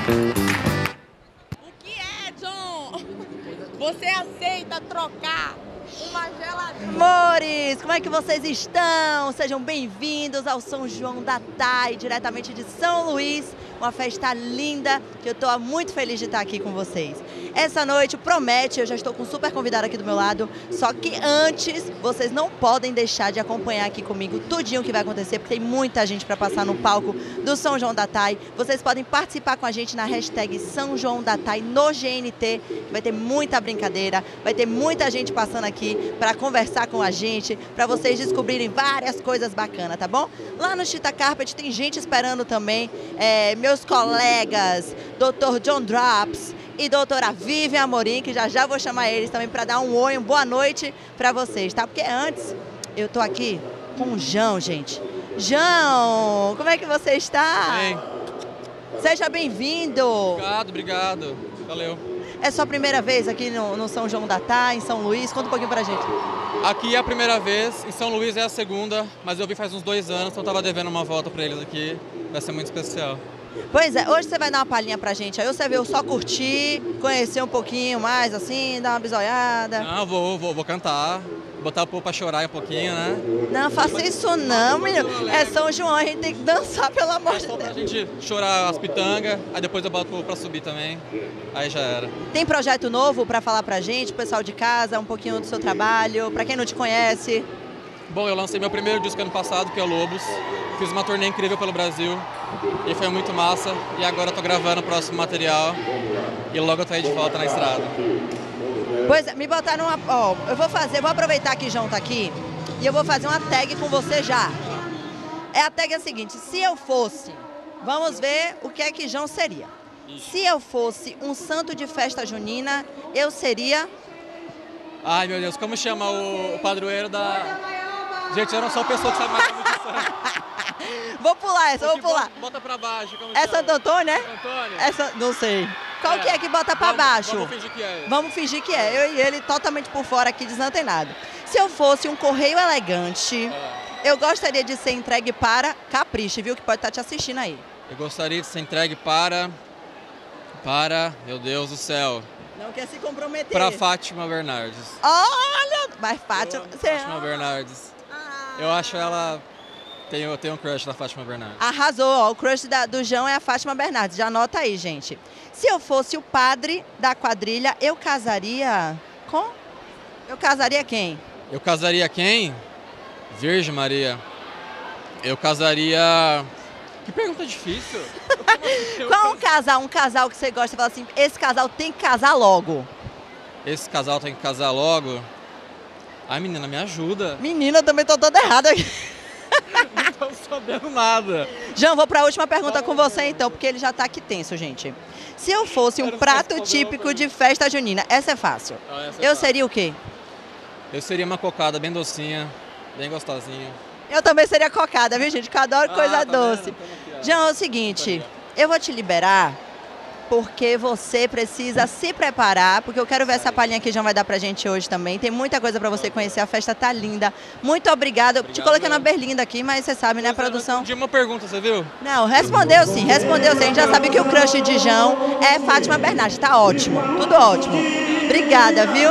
O que é, John? Você aceita trocar uma geladeira? Amores, como é que vocês estão? Sejam bem-vindos ao São João da TAI, diretamente de São Luís. Uma festa linda, que eu estou muito feliz de estar aqui com vocês. Essa noite promete, eu já estou com um super convidado aqui do meu lado, só que antes, vocês não podem deixar de acompanhar aqui comigo tudinho que vai acontecer, porque tem muita gente para passar no palco do São João da TAI. Vocês podem participar com a gente na hashtag São João da TAI no GNT, que vai ter muita brincadeira, vai ter muita gente passando aqui para conversar com a gente, para vocês descobrirem várias coisas bacanas, tá bom? Lá no Chita Carpet tem gente esperando também, meus colegas, Dr. John Drops e doutora Vivian Amorim, que já vou chamar eles também para dar um oi, uma boa noite para vocês, tá? Porque antes, eu tô aqui com o João, gente. João, como é que você está? Bem. Seja bem-vindo. Obrigado. Valeu. É sua primeira vez aqui no São João da TAI, em São Luís? Conta um pouquinho pra gente. Aqui é a primeira vez, em São Luís é a segunda, mas eu vim faz uns 2 anos, então eu tava devendo uma volta pra eles aqui. Vai ser muito especial. Pois é, hoje você vai dar uma palhinha pra gente, aí você veio só curtir, conhecer um pouquinho mais, assim, dar uma bisoiada. Não, vou cantar, botar o povo pra chorar um pouquinho, né? Não, faça isso não, menino. É São João, a gente tem que dançar, pelo amor de Só pra Deus. gente chorar as pitangas, aí depois eu boto o povo pra subir também, aí já era. Tem projeto novo pra falar pra gente, o pessoal de casa, um pouquinho do seu trabalho, pra quem não te conhece? Bom, eu lancei meu primeiro disco ano passado, que é o Lobos. Fiz uma turnê incrível pelo Brasil e foi muito massa. E agora eu tô gravando o próximo material e logo eu tô aí de volta na estrada. Pois é, me botaram uma... Ó, vou aproveitar que João tá aqui e eu vou fazer uma tag com você já. A tag é a seguinte, se eu fosse, vamos ver o que é que João seria. Se eu fosse um santo de festa junina, eu seria... Ai, meu Deus, como chama o padroeiro da... Gente, eu não sou a pessoa que sabe mais muito de santo. Vou pular essa, vou pular. Bota pra baixo, como É chama? Santo Antônio, né? Santo Antônio? Essa, não sei. Qual que é que bota pra baixo? Vamos fingir que é. Vamos fingir que é. Eu e ele totalmente por fora aqui, desantenado. Se eu fosse um correio elegante, eu gostaria de ser entregue para Capricho, viu? Que pode estar te assistindo aí. Eu gostaria de ser entregue para... Meu Deus do céu. Não quer se comprometer. Para Fátima Bernardes. Olha! Mas Fátima... Fátima Bernardes. Eu acho ela... Eu tenho um crush na Fátima Bernardes. Arrasou, ó. O crush do João é a Fátima Bernardes. Já anota aí, gente. Se eu fosse o padre da quadrilha, eu casaria com... Eu casaria quem? Eu casaria quem? Virgem Maria. Eu casaria... Que pergunta difícil. Qual um casal que você gosta? Você fala assim, esse casal tem que casar logo. Esse casal tem que casar logo? Ai, menina, me ajuda. Menina, eu também tô toda errada aqui. Não tô sabendo nada. João, vou para a última pergunta com você então, porque ele já tá aqui tenso, gente. Se eu fosse um prato típico de festa junina, essa é fácil. Eu seria o quê? Eu seria uma cocada bem docinha, bem gostosinha. Eu também seria cocada, viu, gente? Que eu adoro coisa doce. Vendo? João, é o seguinte, eu vou te liberar porque você precisa se preparar, porque eu quero ver essa palhinha que João vai dar pra gente hoje também. Tem muita coisa pra você conhecer, a festa tá linda. Muito obrigada. Eu te coloquei na berlinda aqui, mas você sabe, né, produção? De uma pergunta, você viu? Não, respondeu sim. A gente já sabe que o crush de João é Fátima Bernardes. Tá ótimo, tudo ótimo. Obrigada, viu?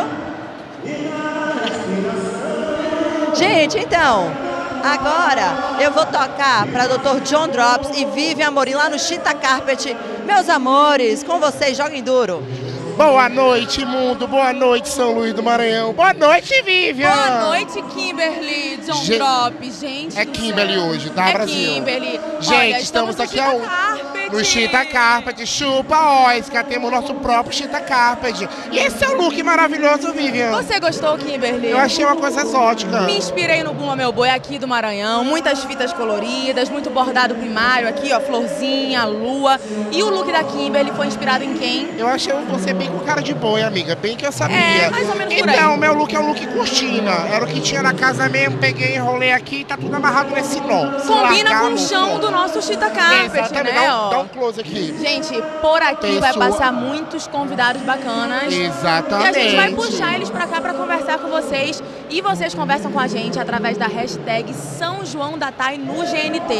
Gente, então... Agora eu vou tocar para Dr. John Drops e Vivian Amorim lá no Chita Carpet. Meus amores, com vocês, joguem duro. Boa noite, mundo. Boa noite, São Luís do Maranhão. Boa noite, Vivian. Boa noite, Kimberly, John Drops, gente. É Kimberly hoje, tá, Brasil? Kimberly. Gente, Olha, estamos aqui no Chita Carpet. Chupa Oscar, temos nosso próprio Chita Carpet. E esse é o look maravilhoso, Vivian. Você gostou, Kimberly? Eu achei uma coisa exótica. Me inspirei no Bumba Meu Boi aqui do Maranhão. Muitas fitas coloridas, muito bordado primário aqui, ó, florzinha, lua. E o look da Kimberly foi inspirado em quem? Eu achei você bem com cara de boi, amiga. Bem que eu sabia. É, mais ou menos por aí. Então, meu look é um look cortina. Era o que tinha na casa mesmo. Peguei, enrolei aqui e tá tudo amarrado nesse nó. Combina com o chão do nosso Chita Carpet, exatamente, né? Dá um close aqui. Gente, por aqui vai passar muitos convidados bacanas. Exatamente. E a gente vai puxar eles pra cá pra conversar com vocês. E vocês conversam com a gente através da hashtag São João da TAI no GNT.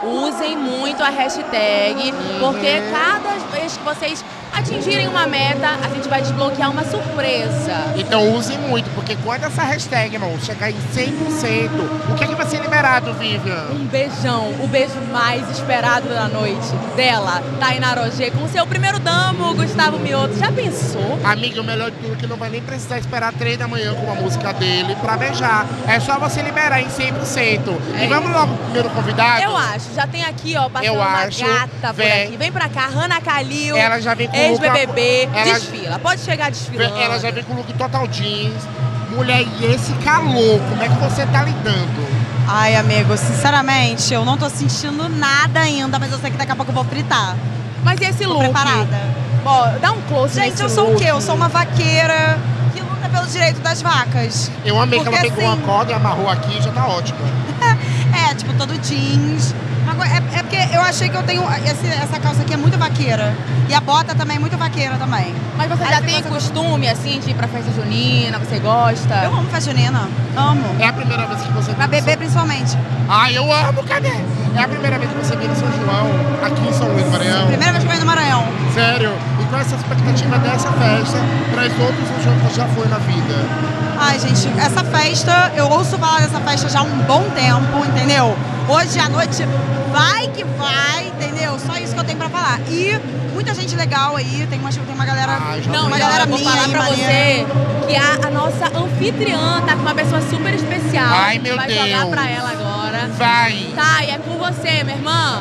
usem muito a hashtag, porque cada vez que vocês atingirem uma meta, a gente vai desbloquear uma surpresa. Então use muito, porque quando essa hashtag, irmão, chegar em 100%, o que é que vai ser liberado, Vivian? Um beijão, o beijo mais esperado da noite dela, Tainá Roger, com seu primeiro damo, Gustavo Mioto. Já pensou? Amiga, o melhor de tudo é que não vai nem precisar esperar 3 da manhã com a música dele pra beijar. É só você liberar em 100%. E vamos logo pro primeiro convidado? Eu acho, já tem aqui, ó, passando uma gata por aqui. Vem pra cá, Hannah Kalil. Ela já vem com ex-BBB, desfila, pode chegar desfilando. Ela já vem com o look total jeans. Mulher, e esse calor, como é que você tá lidando? Ai, amigo, sinceramente, eu não tô sentindo nada ainda, mas eu sei que daqui a pouco eu vou fritar. Mas e esse look? Preparada. Ó, dá um close nesse Gente, eu sou look. o quê? Eu sou uma vaqueira que luta pelo direito das vacas. Eu amei que ela Porque, pegou uma corda e amarrou aqui, já tá ótimo. Tipo, todo jeans. Agora, é porque eu achei que eu tenho... Essa calça aqui é muito vaqueira. E a bota também é muito vaqueira também. Mas você já tem costume, assim, de ir pra festa junina? Você gosta? Eu amo festa junina. Amo. É a primeira vez que você... Pra beber, principalmente. Ai, eu amo, cadê? É a primeira vez que você vem no São João, aqui em São Luís do Maranhão? Primeira vez que eu venho no Maranhão. Sério? E qual é essa expectativa dessa festa para os outros São João que você já foi na vida? Ai, gente, essa festa, eu ouço falar dessa festa já há um bom tempo, entendeu? Hoje à noite vai que vai, entendeu? Só isso que eu tenho pra falar. E muita gente legal aí, tem uma galera, uma galera vou minha falar aí, pra maneira. você que a nossa anfitriã tá com uma pessoa super especial. Ai, meu vai Deus. jogar pra ela agora. Vai. Tá, e é com você, minha irmã.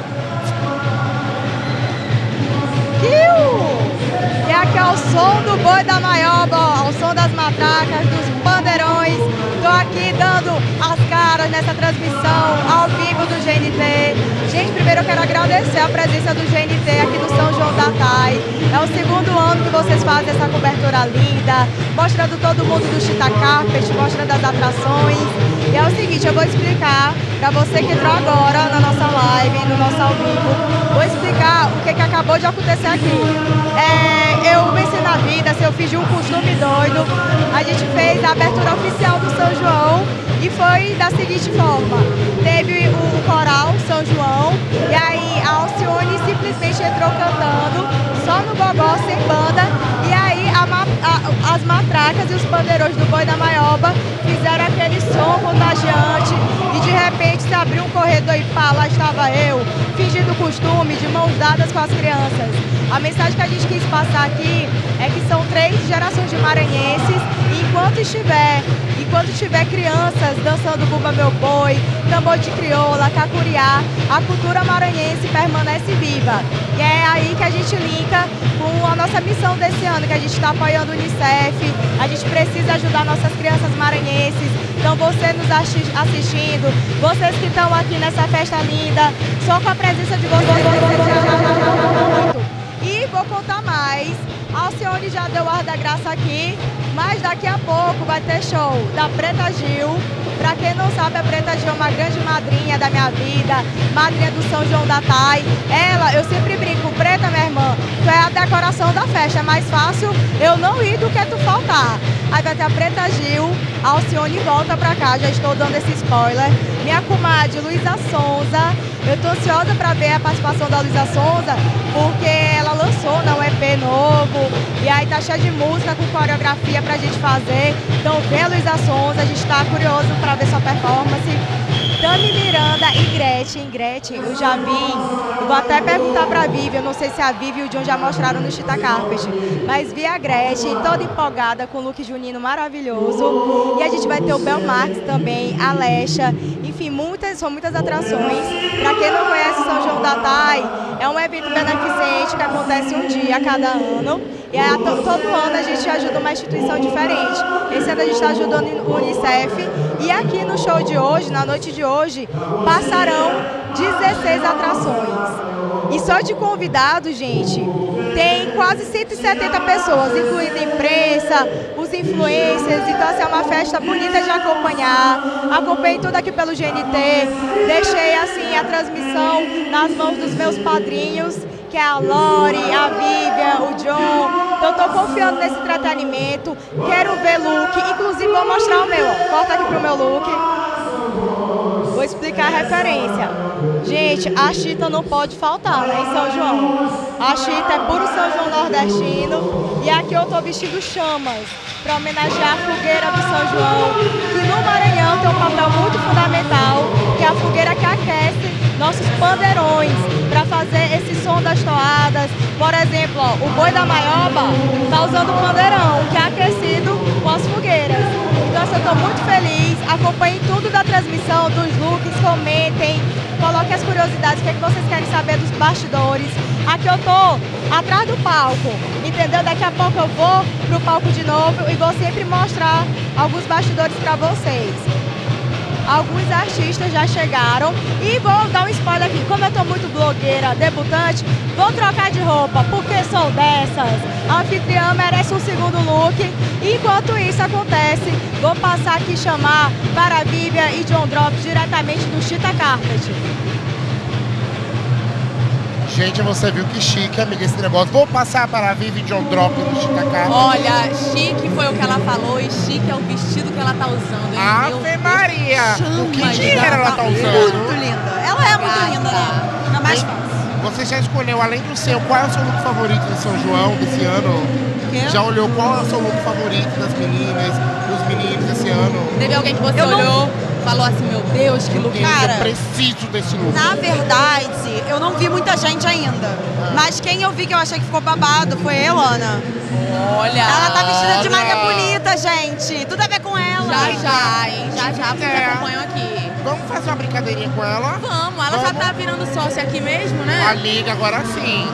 E aqui é o som do boi da maioba, ó, o som das matracas, dos pandeirões. Tô aqui dando as caras nessa transmissão ao vivo do GNT. Gente, primeiro eu quero agradecer a presença do GNT aqui do São João da TAI. É o segundo ano que vocês fazem essa cobertura linda, mostrando todo mundo do Chita Carpet, mostrando as atrações. E é o seguinte, eu vou explicar para você que entrou agora na nossa live, no nosso ao vivo, vou explicar o que acabou de acontecer aqui. Eu venci na vida, se eu fiz de um costume doido, a gente fez a abertura oficial do São João e foi da seguinte forma: teve o coral São João e aí a Alcione simplesmente entrou cantando só no gogó, sem banda, e aí as matracas e os pandeirões do boi da maioba fizeram aquele som contagiante e de repente se abriu um corredor e pá, lá estava eu, fingindo costume, de mãos dadas com as crianças. A mensagem que a gente quis passar aqui é que são 3 gerações de maranhenses e enquanto tiver crianças dançando Bumba Meu Boi, tambor de crioula, cacuriá, a cultura maranhense permanece viva. E é aí que a gente linka com a nossa missão desse ano, que a gente está apoiando o Unicef, a gente precisa ajudar nossas crianças maranhenses. Então você nos assistindo, vocês que estão aqui nessa festa linda, só com a presença de vocês muito. E vou contar mais, a Alcione já deu ar da graça aqui, mas daqui a pouco vai ter show da Preta Gil. Pra quem não sabe, a Preta Gil é uma grande madrinha da minha vida, madrinha do São João da TAI. Ela, eu sempre brinco, Preta, minha irmã, tu é a decoração da festa, é mais fácil eu não ir do que tu faltar. Aí vai ter a Preta Gil, a Alcione volta pra cá, já estou dando esse spoiler. Minha comadre, Luísa Sonza, eu tô ansiosa pra ver a participação da Luísa Sonza, porque ela lançou um EP novo, e aí tá cheia de música com coreografia pra gente fazer. Então vem a Luísa Sonza, a gente tá curioso pra ver sua performance. Tami Miranda e Gretchen, eu já vi, eu vou até perguntar pra Vivi, eu não sei se a Vivi e o John já mostraram no Chita Carpet, mas vi a Gretchen toda empolgada com o look junino maravilhoso, e a gente vai ter o Belmarx também, a Lecha, enfim, são muitas atrações. Pra quem não conhece São João da TAI, é um evento beneficente que acontece um dia a cada ano, e aí, todo ano a gente ajuda uma instituição diferente. Esse ano a gente está ajudando o Unicef, e aqui no show de hoje, na noite de hoje, passarão 16 atrações. E só de convidados, gente, tem quase 170 pessoas, incluindo a imprensa, os influencers. Então, assim, é uma festa bonita de acompanhar. Acompanhei tudo aqui pelo GNT, deixei, assim, a transmissão nas mãos dos meus padrinhos, que é a Lori, a Vivian, o John. Então eu tô confiando nesse entretenimento, quero ver look, inclusive vou mostrar o meu, ó. Corta aqui pro meu look. Vou Vou explicar a referência. Gente, a chita não pode faltar, né, em São João. A chita é puro São João nordestino e aqui eu tô vestindo chamas para homenagear a fogueira do São João, que no Maranhão tem um papel muito fundamental, que é a fogueira que aquece nossos pandeirões para fazer esse som das toadas. Por exemplo, ó, o boi da Maioba tá usando o pandeirão, que é aquecido com as fogueiras. Então eu estou muito feliz, acompanhem tudo da transmissão, dos looks, comentem, coloquem as curiosidades, o que é que vocês querem saber dos bastidores. Aqui eu tô atrás do palco, entendeu? Daqui a pouco eu vou pro palco de novo e vou sempre mostrar alguns bastidores para vocês. Alguns artistas já chegaram e vou dar um spoiler aqui. Como eu tô muito blogueira, debutante, vou trocar de roupa, porque sou dessas. A anfitriã merece um segundo look. Enquanto isso acontece, vou passar aqui chamar para Vivian e John Drops diretamente do Chita Carpet. Gente, você viu que chique, amiga, esse negócio. Vou passar para a Vivi John Drop do Chita Carpet. Olha, chique foi o que ela falou e chique é o vestido que ela tá usando. Ave Maria! O que dinheiro ela tá usando? Muito linda. Ela é muito linda, né? Fica mais fácil. Você já escolheu, além do seu, qual é o seu look favorito de São João desse ano? Já olhou qual é o seu look favorito das meninas, dos meninos desse ano? Teve alguém que você olhou, falou assim, meu Deus, que look. Cara, eu preciso desse look. Na verdade, eu não vi muita gente ainda. Mas quem eu vi que eu achei que ficou babado foi a Elana. Olha! Ela tá vestida de Maria Bonita, gente. Tudo a ver com ela. Já, hein? Já, vocês acompanham aqui. Vamos fazer uma brincadeirinha com ela? Vamos, ela já tá virando sócia aqui mesmo, né? Amiga, agora sim.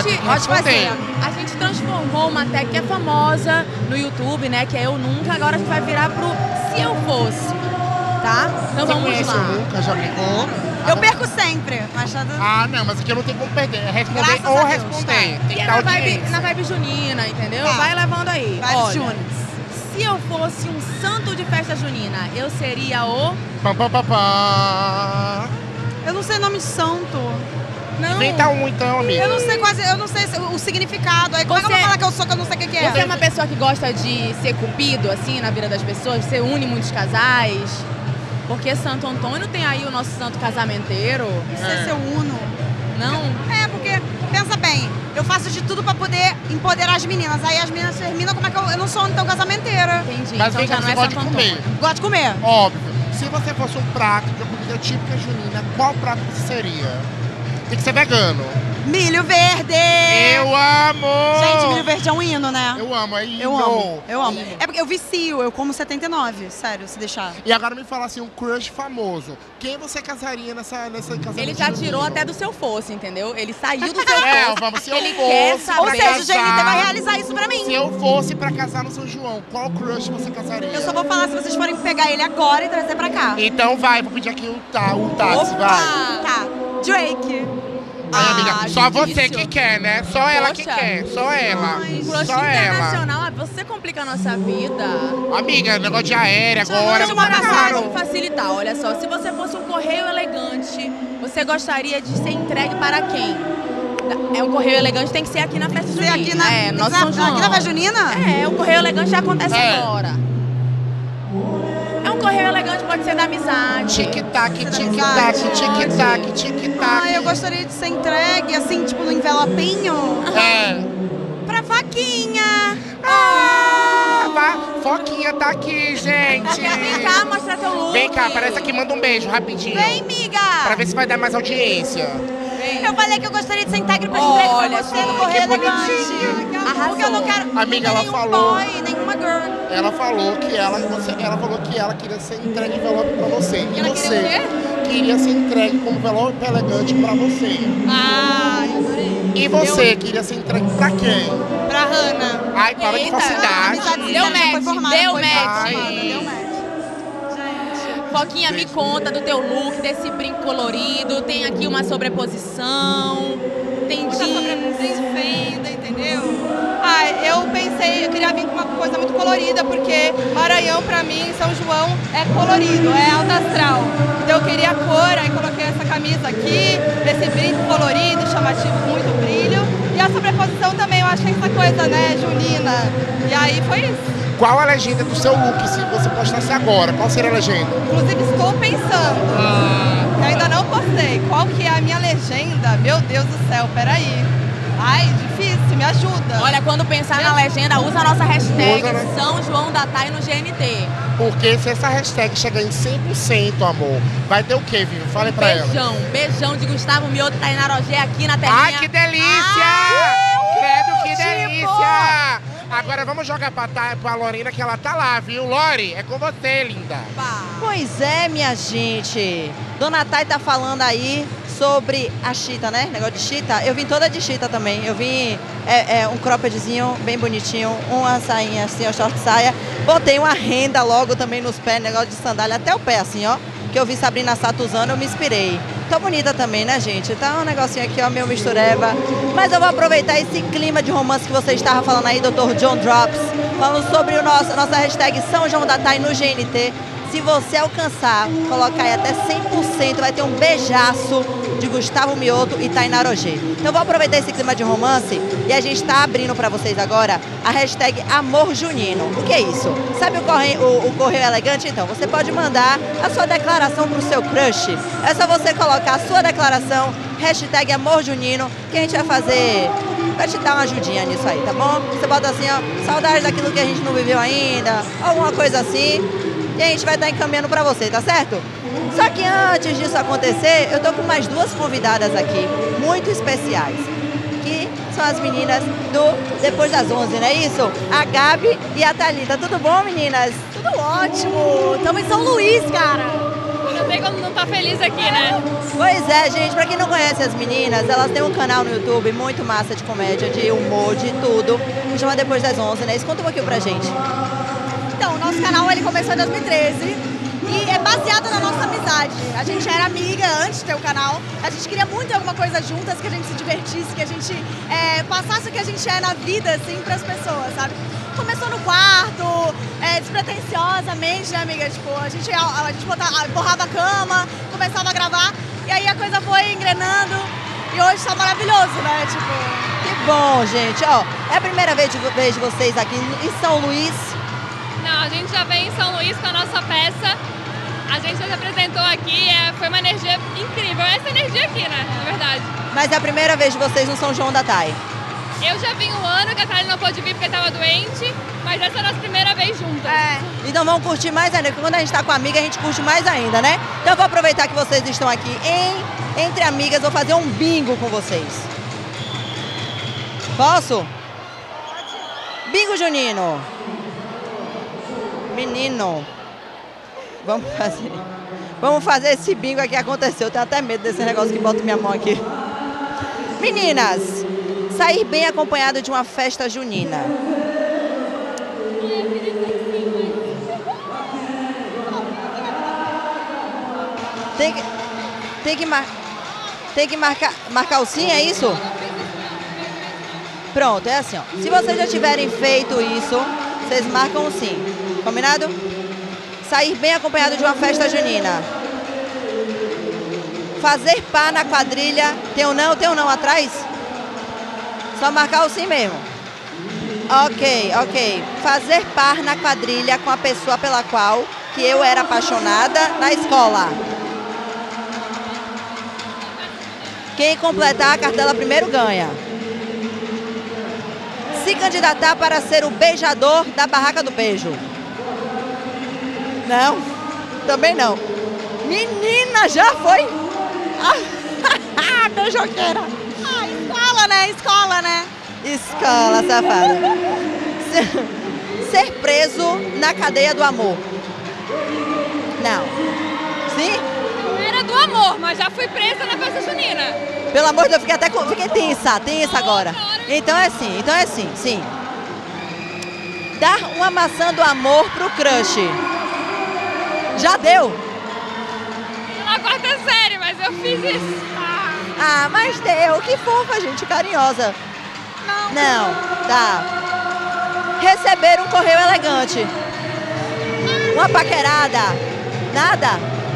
A gente transformou uma tag que é famosa no YouTube, né? Que é Eu Nunca, agora a gente vai virar pro Se Eu Fosse, tá? Então Você vamos conhece lá. Eu Nunca, já brincou? Eu perco sempre. Mas tá... Não, mas aqui eu não tenho como perder. É responder Graças ou a Deus, responder. tá. Tem E que é dar na audiência. vibe junina, entendeu? Tá. Vai levando aí. Vibes Olha, juninas. se eu fosse um santo de festa junina, eu seria o... Pam, pam, pam, pam. Eu não sei nome de santo. Não. Inventa um então, amiga. Eu não sei o significado. Aí como é que eu vou falar que eu sou, que eu não sei o que é? Você é uma pessoa que gosta de ser cupido, assim, na vida das pessoas? Você une muitos casais? Porque Santo Antônio tem aí o nosso santo casamenteiro. Não sei se eu uno. Não? É, porque, pensa bem, eu faço de tudo pra poder empoderar as meninas. Aí as meninas terminam, como é que eu não sou então casamenteira? Entendi. Mas então vem cá, já não você é gosta de Santo comer. Antônio. Gosto de comer. Óbvio. Se você fosse um prato de uma comida típica junina, qual prato você seria? Tem que ser vegano. Milho verde! Eu amo! Gente, milho verde é um hino, né? Eu amo, é hino. Eu amo, eu amo. É porque eu vicio, eu como 79, sério, se deixar. E agora me fala assim, um crush famoso. Quem você casaria nessa casamento? Ele já tirou até do seu fosse, entendeu? Ele saiu do seu fosse. Vamos, se eu Ele fosse quer Ou saber. seja, o GNT vai casar, realizar isso pra mim. se eu fosse pra casar no São João, qual crush você casaria? Eu só vou falar se vocês forem pegar ele agora e trazer pra cá. Então vai, vou pedir aqui o táxi, vai. Tá, Drake. Aí, amiga, só difícil. você que quer, né? Só ela que Poxa. quer, só ela. Um crush Só ela. internacional, você complica a nossa vida. Amiga, negócio de aérea agora. Vamos tá caro. facilitar, olha só. Se você fosse um correio elegante, você gostaria de ser entregue para quem? É um correio elegante, tem que ser aqui na festa junina. Aqui na, é, nosso São João. aqui na festa junina? É, o correio elegante já acontece É. agora. É um correio elegante, pode ser da amizade. Tic-tac, tic-tac, tic-tac, tic-tac. Ah, eu gostaria de ser entregue, assim, tipo, no envelopinho. É. Pra vaquinha. Foquinha tá aqui, gente. Vem cá, mostra teu look. Vem cá, aparece aqui, manda um beijo, rapidinho. Vem, miga. Pra ver se vai dar mais audiência. Eu falei que eu gostaria de ser entregue pra entregue pra Olha, você no que correio bonitinho. elegante. Arrasou. Porque eu não quero Amiga, ela nenhum falou. boy, nenhuma girl. Ela falou que ela queria ser entregue envelope pra você. E Ela você queria queria ser entregue como envelope elegante pra você. Ah, eu adorei. E você queria ser entregue pra quem? Pra Hannah. Ai, para de Eita, falsidade. Deu match, deu match. Deu match. Foquinha, me conta do teu look, desse brinco colorido. Tem aqui uma sobreposição. Tem jeans. Fenda, entendeu? Eu pensei, eu queria vir com uma coisa muito colorida, porque Maranhão, pra mim, São João, é colorido, é alto astral. Então eu queria cor, aí coloquei essa camisa aqui, esse brinco colorido, chamativo, com muito brilho. E a sobreposição também, eu acho que é essa coisa, né, junina. E aí foi isso. Qual a legenda do seu look, se você postasse agora? Qual seria a legenda? Inclusive, estou pensando. Eu ainda não postei. Qual que é a minha legenda? Meu Deus do céu, peraí. Ai, difícil, me ajuda. Olha, quando pensar na legenda, usa a nossa hashtag Usa, né? São João da Thay no GNT. Porque se essa hashtag chegar em 100%, amor, vai ter o quê, Vivi? Fale pra ela. Beijão de Gustavo Mioto e Tainá Rogê aqui na telinha. Ai, que delícia! Credo, que delícia! Agora vamos jogar pra Lorena, que ela tá lá, viu? Lori, é com você, linda. Pois é, minha gente. Dona Thay tá falando aí sobre a chita, né? Negócio de chita. Eu vim toda de chita também. Eu vim um croppedzinho bem bonitinho, uma sainha assim, ó, short saia. Botei uma renda logo também nos pés, negócio de sandália, até o pé assim, ó. Que eu vi Sabrina Sato usando, eu me inspirei. Tô bonita também, né, gente? Tá um negocinho aqui, ó, meu mistureba. Mas eu vou aproveitar esse clima de romance que você estava falando aí, Dr. John Drops, falando sobre nossa hashtag São João da Thay no GNT. Se você alcançar, colocar aí até 100%, vai ter um beijaço de Gustavo Mioto e Tainá Rogê. Então vou aproveitar esse clima de romance e a gente tá abrindo para vocês agora a hashtag Amor Junino. O que é isso? Sabe o Correio Elegante? Então, você pode mandar a sua declaração pro seu crush. É só você colocar a sua declaração, hashtag Amor Junino, que a gente vai fazer... Vai te dar uma ajudinha nisso aí, tá bom? Você bota assim, ó, saudade daquilo que a gente não viveu ainda, alguma coisa assim. E a gente vai estar encaminhando pra você, tá certo? Só que antes disso acontecer, eu tô com mais duas convidadas aqui, muito especiais, que são as meninas do Depois das 11, não é isso? A Gabi e a Thalita. Tudo bom, meninas? Tudo ótimo. Estamos em São Luís, cara. Não tem como não estar feliz aqui, né? Pois é, gente, pra quem não conhece as meninas, elas têm um canal no YouTube muito massa de comédia, de humor, de tudo, que chama Depois das 11, né? Isso, conta um pouquinho pra gente. Então, o nosso canal ele começou em 2013 e é baseado na nossa amizade. A gente era amiga antes de ter o canal, a gente queria muito alguma coisa juntas, que a gente se divertisse, que a gente passasse o que a gente é na vida, assim, pras pessoas, sabe? Começou no quarto, despretensiosamente, né, amiga? Tipo, a gente borrava a cama, começava a gravar, e aí a coisa foi engrenando e hoje tá maravilhoso, né? Tipo... Que bom, gente. Ó, é a primeira vez de vocês aqui em São Luís. Não, a gente já vem em São Luís com a nossa peça. A gente já se apresentou aqui, foi uma energia incrível. Essa energia aqui, né, na verdade. Mas é a primeira vez de vocês no São João da Thay. Eu já vim um ano, que a Thalia não pôde vir porque estava doente, mas essa é a nossa primeira vez juntas. Então vamos curtir mais ainda, porque quando a gente tá com amiga, a gente curte mais ainda, né? Então eu vou aproveitar que vocês estão aqui entre amigas, vou fazer um bingo com vocês. Posso? Pode. Bingo junino. Menino. Vamos fazer esse bingo aqui acontecer. Eu tenho até medo desse negócio que bota minha mão aqui. Meninas, sair bem acompanhado de uma festa junina. Tem que marcar o sim, é isso? Pronto, é assim, ó. Se vocês já tiverem feito isso, vocês marcam o sim. Combinado? Sair bem acompanhado de uma festa junina. Fazer par na quadrilha. Tem um não atrás? Só marcar o sim mesmo. Ok. Fazer par na quadrilha com a pessoa pela qual que eu era apaixonada na escola. Quem completar a cartela primeiro ganha. Se candidatar para ser o beijador da barraca do beijo. Não, também não. Menina, já foi? Beijoqueira. Escola, né? Escola, safada. Ser preso na cadeia do amor. Não. Sim? Não era do amor, mas já fui presa na festa junina. Pelo amor de Deus, fiquei tensa agora. Então é assim, sim. Dar uma maçã do amor pro crush. Já deu? Na quarta série, mas eu fiz isso. Ah, mas deu. Que fofa, gente, carinhosa. Não, tá. Receber um correio elegante. Uma paquerada. Nada.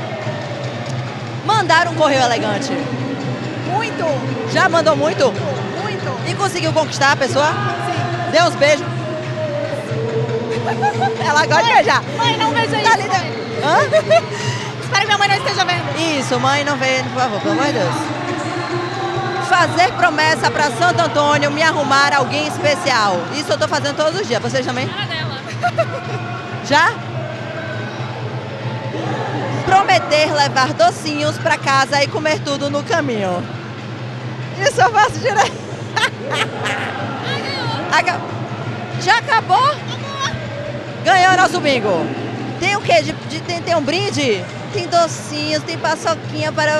Mandar um correio elegante. Muito. Já mandou muito? Muito. E conseguiu conquistar a pessoa? Sim. Deu uns beijos? Ela gosta de beijar. Mãe, não veja isso. Thalita. Hã? Espero que minha mãe não esteja vendo. Isso, mãe, não vê, por favor, pelo amor de Deus. Fazer promessa pra Santo Antônio me arrumar alguém especial. Isso eu tô fazendo todos os dias. Vocês também? Cara dela. Já? Prometer levar docinhos pra casa e comer tudo no caminho. Isso eu faço direto. Já acabou? Ganhou nosso bingo. Tem o quê? Tem um brinde? Tem docinhos, tem paçoquinha para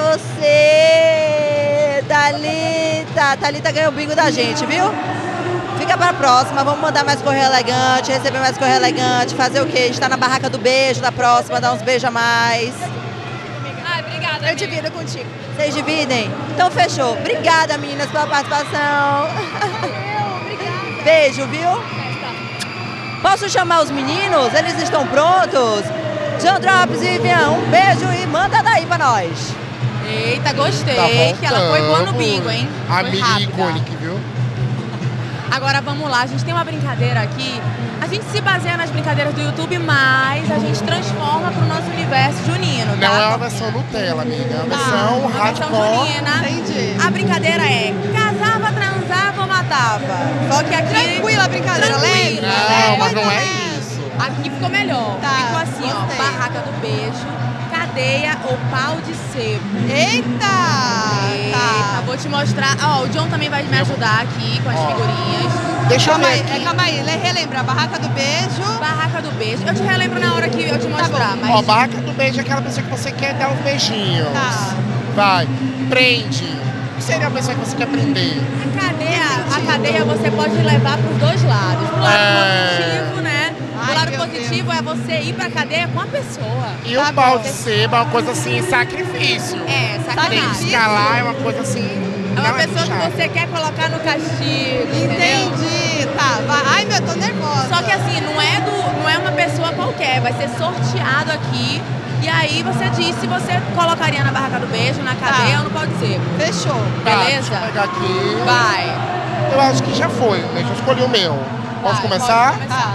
você. Thalita. Thalita ganhou o bingo da gente, viu? Fica para a próxima. Vamos mandar mais correio elegante, receber mais correio elegante. Fazer o quê? Estar na barraca do beijo da próxima, dar uns beijos a mais. Ai, obrigada. Eu divido contigo. Vocês dividem? Então fechou. Obrigada, meninas, pela participação. Obrigada. Beijo, viu? Posso chamar os meninos? Eles estão prontos? John Drops e Vivian, um beijo e manda daí pra nós. Eita, gostei. Tá que ela foi boa no bingo, hein? Foi Amiga rápida. icônica, viu? Agora vamos lá, a gente tem uma brincadeira aqui. A gente se baseia nas brincadeiras do YouTube, mas a gente transforma pro nosso universo junino, tá? Não é uma versão Nutella, amiga. É uma versão Uma versão hardcore. junina. Entendi. A brincadeira é casava, transava ou matava. Só que aqui... Tranquila a brincadeira, leve. Não, mas não é isso. Aqui ficou melhor. Tá, Ficou assim, gostei. ó. Barraca do beijo, cadeia ou pau de sebo. Eita! Eita, Tá. vou te mostrar. Ó, o John também vai me ajudar aqui com as figurinhas. Deixa eu Calma ver aí, aqui. calma aí. Relembra, barraca do beijo. Barraca do beijo. Eu te relembro na hora que eu te mostrar, mas... Ó, barraca do beijo é aquela pessoa que você quer dar uns beijinhos. Tá. Vai. Prende. O que seria a pessoa que você quer prender? A cadeia você pode levar para os dois lados. Pro lado positivo, né? Ai, O lado meu positivo é você ir pra cadeia com a pessoa. E Tá o pau bom. de sebo é uma coisa assim, sacrifício. É, Tem que sacanagem. escalar, é uma coisa assim. É uma não pessoa puxada. que você quer colocar no castigo, entendeu? Entendi. Tá. Vai. Ai, meu, eu tô nervosa. Só que assim, não é uma pessoa qualquer, vai ser sorteado aqui. E aí você diz se você colocaria na barraca do beijo, na cadeia ou no pau de sebo. Fechou. Tá, beleza? deixa eu pegar aqui. Vai. Eu acho que já foi, né? Já escolhi o meu. Posso Vai, começar? pode começar. Tá.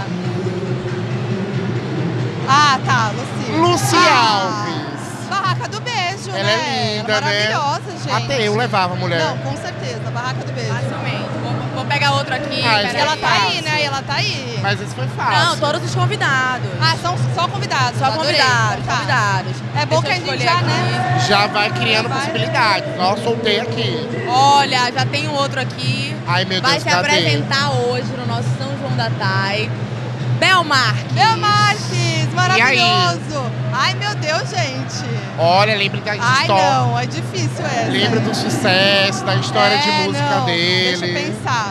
Ah, tá. Luci. Luci Ah, Alves. Barraca do beijo, Ela né? é linda, Ela né? maravilhosa, gente. Até eu levava, mulher. Não, com certeza. Barraca do beijo. Facilmente. Vou pegar outro aqui. Ah, peraí. E ela tá aí, fácil. né? E ela tá aí. Mas esse foi fácil. Não, todos os convidados. Ah, são só convidados. Só adorei. convidados, Tá. convidados. É bom Deixa que eu a gente escolher já, né? Já vai criando Vai. possibilidades. Ó, soltei aqui. Olha, já tem um outro aqui. Ai, meu Vai Deus, se cadê? apresentar hoje no nosso São João da Thay. Belmarque. Meu Marques, maravilhoso. Ai, meu Deus, gente. Olha, lembra da Ai, história. não, é difícil essa. Lembra do sucesso, da história de música não, dele. Deixa eu pensar.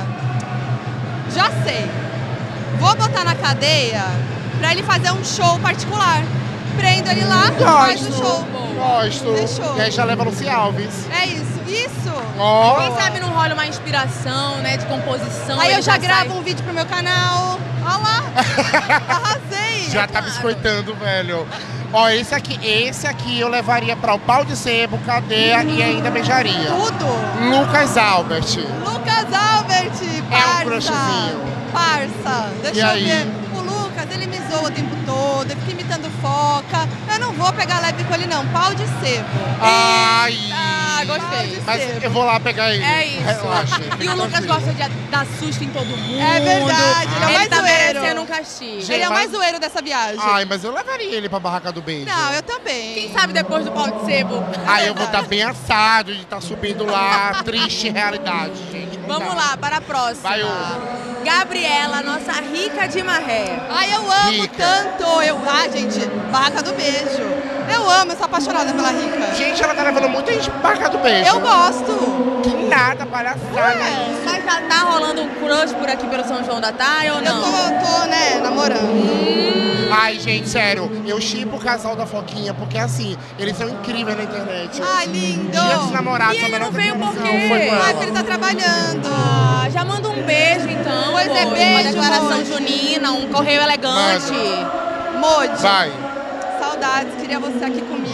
Já sei. Vou botar na cadeia pra ele fazer um show particular. Prendo ele lá, faz o show. Gosto. Fechou. E aí já leva Luci Alves. É isso. Ó. Quem sabe não rola uma inspiração, né, de composição. Aí ele eu já gravo sai- um vídeo pro meu canal. Olha lá. Arrasei. Já tá biscoitando, velho. Ó, esse aqui eu levaria pra o pau de sebo, cadeia e ainda beijaria. Tudo. Lucas Albert. Lucas Albert, parça. crushzinho. Parça. Deixa E eu aí? ver. O Lucas, ele me zoa o tempo todo, ele fica imitando foca. Eu não vou pegar leve com ele, não. Pau de sebo. Ai. Ah, gostei. Mas eu vou lá pegar ele. É isso. Relaxa. E o Lucas gosta de dar susto em todo mundo. É verdade, ele é o mais tá zoeiro. merecendo um castigo. Ele é o mais mas- zoeiro dessa viagem. Ai, mas eu levaria ele pra barraca do beijo. Não, eu também. Quem sabe depois do pau de sebo. Aí eu vou estar bem assado de estar subindo lá. Triste realidade, gente. Não Vamos dá. lá, para a próxima. Vai, ô. Gabriela, nossa rica de maré. Ai, eu amo Rica. tanto. Gente, barraca do beijo. Eu amo, eu sou apaixonada pela Rica. Gente, ela tá levando muita gente pra barraca do beijo. Eu gosto. Que nada, palhaçada. Mas já tá rolando um crush por aqui pelo São João da Thay ou não? Eu tô, né, namorando. Ai, gente, sério, eu shippo o casal da Foquinha, porque assim, eles são incríveis na internet. Ai, lindo. Dia dos namorados, E ele a não melhor veio por transmissão quê? foi com Ai, ela. porque ele tá trabalhando. Ah, já manda um beijo então. Pois é, pô, beijo, uma declaração amor. junina, um correio elegante. Modi, Vai. saudades, queria você aqui comigo, entendeu?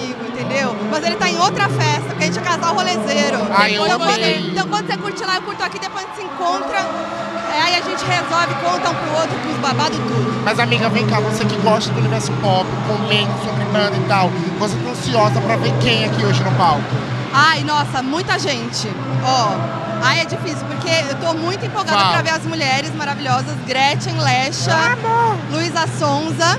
entendeu? Mas ele tá em outra festa, porque a gente é casal rolezeiro. Ai, eu amei. Então quando você curte lá, eu curto aqui, depois a gente se encontra, aí a gente resolve, conta um pro outro, pros babados e tudo. Mas amiga, vem cá, você que gosta do universo pop, comendo sobre banda e tal, você tá ansiosa pra ver quem aqui hoje no palco? Ai, nossa, muita gente. Ó, ai, é difícil, porque eu tô muito empolgada Fala. pra ver as mulheres maravilhosas, Gretchen, Lecha, Luísa Sonza,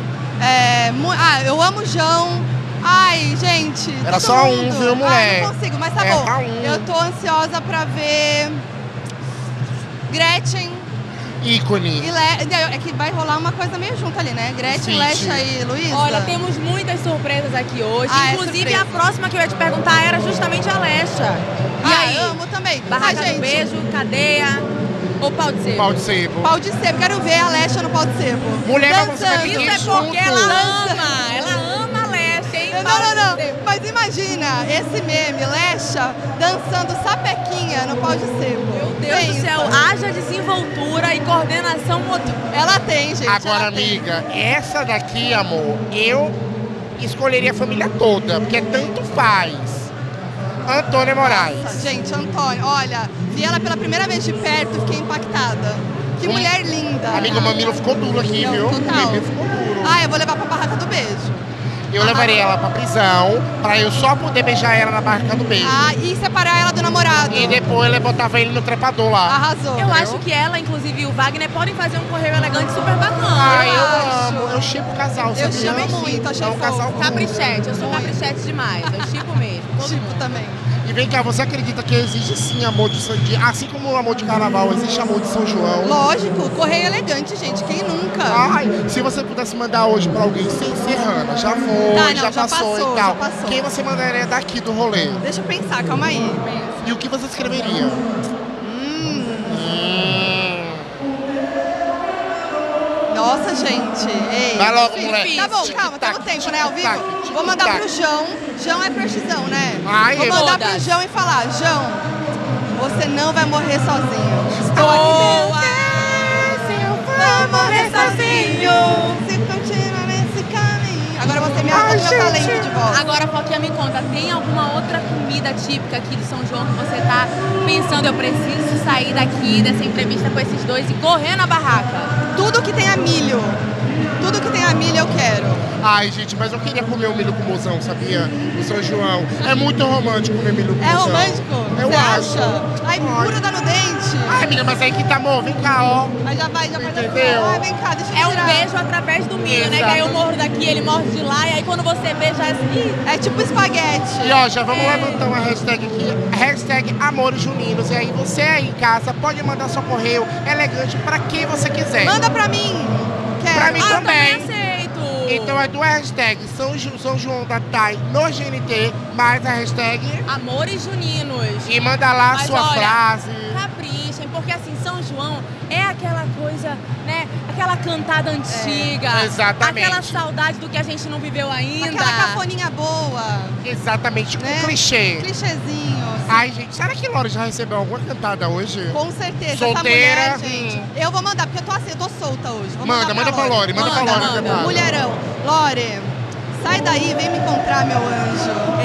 eu amo João. Ai, gente, Era todo só um, mundo. viu, mulher? Ai, não consigo, mas tá Era bom. um. Eu tô ansiosa pra ver Gretchen Ícone. e é que vai rolar uma coisa meio junto ali, né? Gretchen, Sim, Lecha e Luísa. Olha, temos muitas surpresas aqui hoje. Ah, é Inclusive, surpresa. a próxima que eu ia te perguntar era justamente a Lecha. E aí? amo também. Barraca gente, do Beijo, Cadeia ou Pau de Sebo? Pau de sebo. Pau de sebo, quero ver a Lecha no pau de sebo. Mulher, mas você vai Dançando. pedir Isso é porque junto. ela ama a Lecha, hein? Não. Mas imagina esse meme, Lecha dançando sapequinha no pau de sebo. Meu Deus do céu, haja desenvoltura e coordenação motora. Ela tem, gente. Agora, ela tem. amiga, essa daqui, amor, eu escolheria a família toda, porque tanto faz. Antônia Moraes. Nossa, gente, Antônia, olha, vi ela pela primeira vez de perto e fiquei impactada. Que mulher linda. Amiga, o mamilo ficou duro aqui, Não, viu? total. O mamilo ficou duro. Eu vou levar pra Barraca do Beijo. Eu levaria ela pra prisão, pra eu só poder beijar ela na barraca do beijo. E separar ela do namorado. E depois ele botava ele no trepador lá. Arrasou. Eu acho que ela, inclusive, e o Wagner podem fazer um correio elegante super bacana. Ai, eu eu acho. amo. Eu chipo o casal, Eu sabia? chipo muito, achei É um casal fofo. Caprichete, eu sou caprichete demais. Eu chipo mesmo. Todo Tipo mundo. também. E vem cá, você acredita que existe sim amor de São João? Assim como o amor de carnaval, existe amor de São João? Lógico, correio elegante, gente. Quem nunca? Ai, se você pudesse mandar hoje pra alguém sem ser Ana, já foi, Tá, não, já já passou passou, e tal. já passou. Quem você mandaria daqui do rolê? Deixa eu pensar, calma aí. E o que você escreveria? Nossa, gente. Ei. Vai logo, Difícil. moleque. Tá bom, calma, Tic-tac, tá no tempo, né? Ao vivo? tic-tac, Vou mandar tic-tac. pro João. João é crushzão, né? Ai, Vou eu- mandar pro Todas. João e falar: João, você não vai morrer sozinho. Estou aqui dentro. Vai morrer sozinho. Se continuar nesse caminho. Agora você me arruma meu talento de volta. Agora, Foquinha, me conta, tem alguma outra comida típica aqui do São João que você tá pensando, eu preciso sair daqui dessa entrevista com esses dois e correr na barraca? Tudo que tenha milho. Tudo que tenha milho eu quero. Ai, gente, mas eu queria comer o milho com mozão, sabia? No São João. É muito romântico comer milho com É mozão. romântico? Eu Você acho. acha? Ai, gruda no dente. Ai, menina, mas aí que tá, amor, vem cá, ó. Mas já vai Entendeu? Ai, vem cá, deixa eu É um tirar. beijo através do milho, né? Que aí eu morro daqui, ele morre de lá, e aí quando você vê, já é assim. É tipo espaguete. E ó, já vamos levantar uma hashtag aqui, hashtag Amores Juninos. E aí você aí em casa pode mandar seu correio elegante pra quem você quiser. Manda pra mim. Quero. Pra mim Eu também. aceito. Então é duas hashtags, São João da Thay no GNT, mais a hashtag Amores Juninos. e manda lá a Mas sua olha, frase. Caprichem, porque assim, São João é aquela coisa, né? Aquela cantada antiga. exatamente. Aquela saudade do que a gente não viveu ainda. Aquela cafoninha boa. Exatamente, com Né? clichê. Clichêzinho. assim. Ai, gente, será que Laura já recebeu alguma cantada hoje? Com certeza. Solteira. Essa mulher, gente. Eu vou mandar, porque eu tô assim, eu tô solta hoje. Vou Manda mandar pra Lore, manda pra Manda, Lore. manda. cantada. Mulherão. Lore, sai daí, vem me encontrar, meu anjo.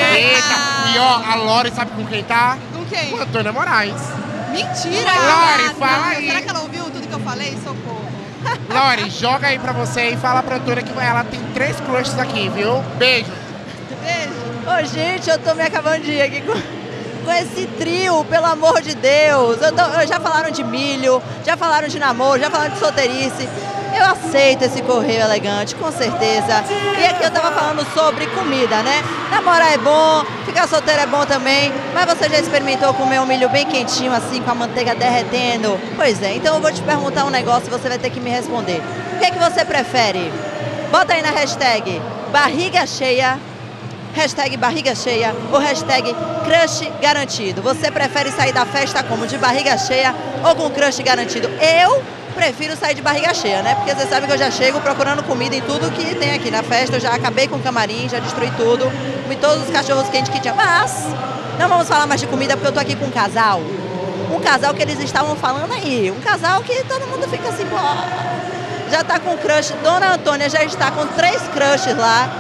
Eita, e ó, a Lore sabe com quem tá? Com quem? Com a Antônia Moraes. Mentira! Lore, fala aí. Será que ela ouviu tudo que eu falei? Socorro. Lore, joga aí pra você e fala pra Antônia que ela tem 3 crushes aqui, viu? Beijo. Beijo. Ô, gente, eu tô me acabando de ir aqui com esse trio, pelo amor de Deus. Já falaram de milho, já falaram de namoro, já falaram de solteirice. Eu aceito esse correio elegante, com certeza. E aqui eu tava falando sobre comida, né? Namorar é bom, ficar solteiro é bom também. Mas você já experimentou comer um milho bem quentinho, assim, com a manteiga derretendo? Pois é, então eu vou te perguntar um negócio e você vai ter que me responder. O que é que você prefere? Bota aí na hashtag barriga cheia, hashtag barriga cheia ou hashtag crush garantido. Você prefere sair da festa como? De barriga cheia ou com crush garantido? Eu prefiro sair de barriga cheia, né? Porque você sabe que eu já chego procurando comida em tudo que tem aqui na festa. Eu já acabei com o camarim, já destruí tudo. Comi todos os cachorros quentes que tinha. Mas não vamos falar mais de comida porque eu tô aqui com um casal. Um casal que eles estavam falando aí. Um casal que todo mundo fica assim, pô. Já tá com crush. Dona Antônia já está com 3 crushes lá.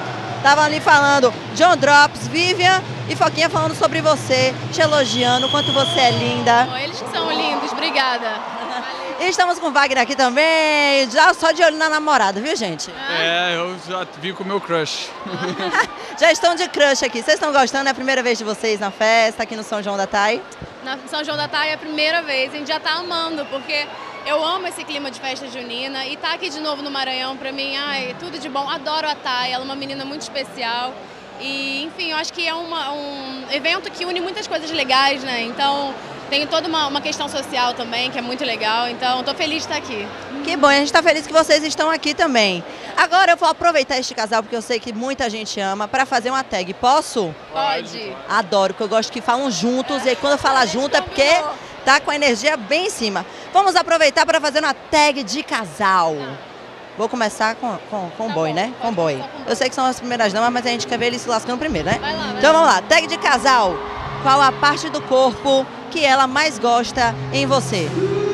Estavam ali falando, John Drops, Vivian e Foquinha falando sobre você, te elogiando, o quanto você é linda. Bom, eles que são lindos, obrigada. E estamos com o Wagner aqui também, já só de olho na namorada, viu, gente? É, eu já vim com o meu crush. Já estão de crush aqui. Vocês estão gostando? É a primeira vez de vocês na festa, aqui no São João da TAI? Na São João da TAI é a primeira vez, a gente já tá amando, porque eu amo esse clima de festa junina e tá aqui de novo no Maranhão, pra mim, ai, tudo de bom. Adoro a TAI, ela é uma menina muito especial e, enfim, eu acho que é um evento que une muitas coisas legais, né? Então, tem toda uma questão social também, que é muito legal, então tô feliz de estar aqui. Que bom, a gente tá feliz que vocês estão aqui também. Agora eu vou aproveitar este casal, porque eu sei que muita gente ama, para fazer uma tag. Posso? Pode. Adoro, porque eu gosto que falam juntos, e aí quando fala junto é porque tá com a energia bem em cima. Vamos aproveitar para fazer uma tag de casal. Vou começar com o boy, né? Com o boy. Eu sei que são as primeiras damas, mas a gente quer ver ele se lascando primeiro, né? Vai lá, então vamos lá, tag de casal. Qual a parte do corpo que ela mais gosta em você?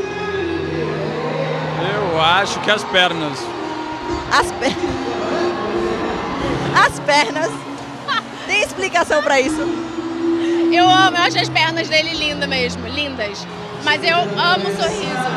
Eu acho que as pernas. As pernas. As pernas. Tem explicação pra isso? Eu amo, eu acho as pernas dele lindas mesmo, lindas. Mas eu amo o sorriso.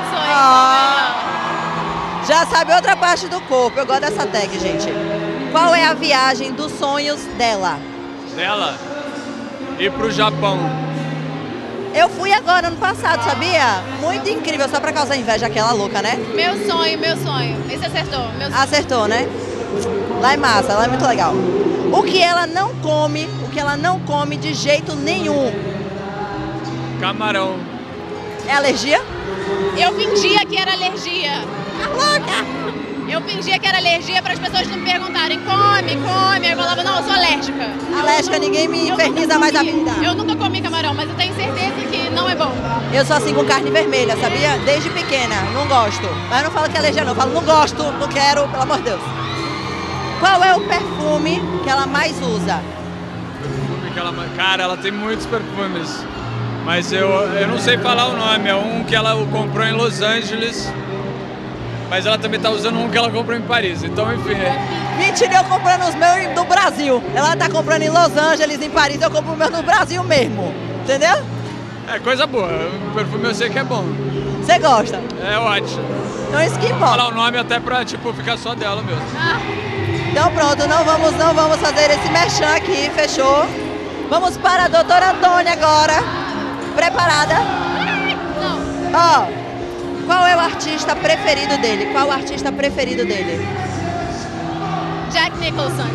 Já sabe outra parte do corpo, eu gosto dessa tag, gente. Qual é a viagem dos sonhos dela? Dela? Ir pro Japão. Eu fui agora, ano passado, sabia? Muito incrível, só pra causar inveja aquela louca, né? Meu sonho, meu sonho. Esse acertou, meu sonho. Acertou, né? Lá é massa, lá é muito legal. O que ela não come de jeito nenhum? Camarão. É alergia? Eu fingia que era alergia. Louca! Eu fingia que era alergia para as pessoas não me perguntarem, come. Aí eu falava, não, eu sou alérgica. Alérgica, ninguém me inferniza mais a vida. Eu nunca comi camarão, mas eu tenho certeza que não é bom. Eu sou assim com carne vermelha, sabia? Desde pequena, não gosto. Mas eu não falo que é alergia não, eu falo não gosto, não quero, pelo amor de Deus. Qual é o perfume que ela mais usa? Cara, ela tem muitos perfumes, mas eu não sei falar o nome. É um que ela comprou em Los Angeles, mas ela também tá usando um que ela comprou em Paris, então enfim. Mentira, eu comprando os meus do Brasil. Ela tá comprando em Los Angeles, em Paris, eu compro os meus no Brasil mesmo, entendeu? É coisa boa, o perfume eu sei que é bom. Você gosta? É ótimo. Então isso que Vou importa. falar o nome até pra, tipo, ficar só dela mesmo. Então pronto, não vamos fazer esse merchan aqui, fechou? Vamos para a doutora Antônia agora. Preparada? Não. Ó, qual é o artista preferido dele? Qual o artista preferido dele? Jack Nicholson.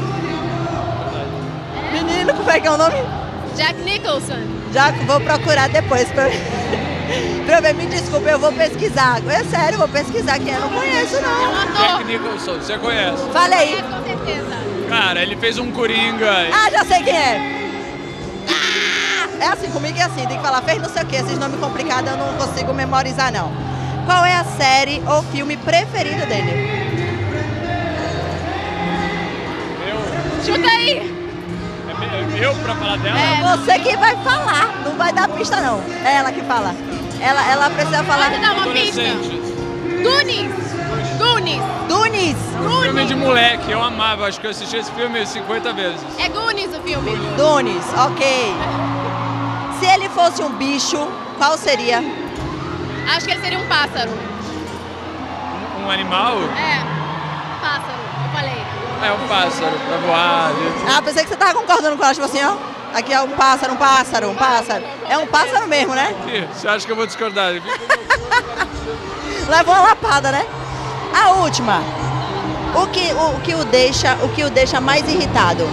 Menino, como é que é o nome? Jack Nicholson. Já vou procurar depois pra eu ver. Me desculpa, eu vou pesquisar. É sério, eu vou pesquisar quem eu não conheço, É um não. ator. Jack Nicholson, você conhece? Fala aí. É, com certeza. Cara, ele fez um Coringa. Ah, já sei quem é. É assim, comigo é assim, tem que falar, fez não sei o que, esses nomes complicados eu não consigo memorizar, não. Qual é a série ou filme preferido dele? Chuta aí. Eu pra falar dela? É você que vai falar, não vai dar pista, não. É ela que fala. Ela precisa falar. Pode dar uma pista. Goonies. Dunes. Um filme de moleque, eu amava, acho que eu assisti esse filme 50 vezes. É Goonies o filme. Dunes, ok. Se ele fosse um bicho, qual seria? Acho que ele seria um pássaro. Um animal? É, pássaro, eu falei. É um pássaro, pra voar. Ah, pensei que você tava concordando com ela, tipo assim, ó. Aqui é um pássaro. É um pássaro mesmo, né? Você acha que eu vou discordar? Levou uma lapada, né? A última. O que o deixa mais irritado?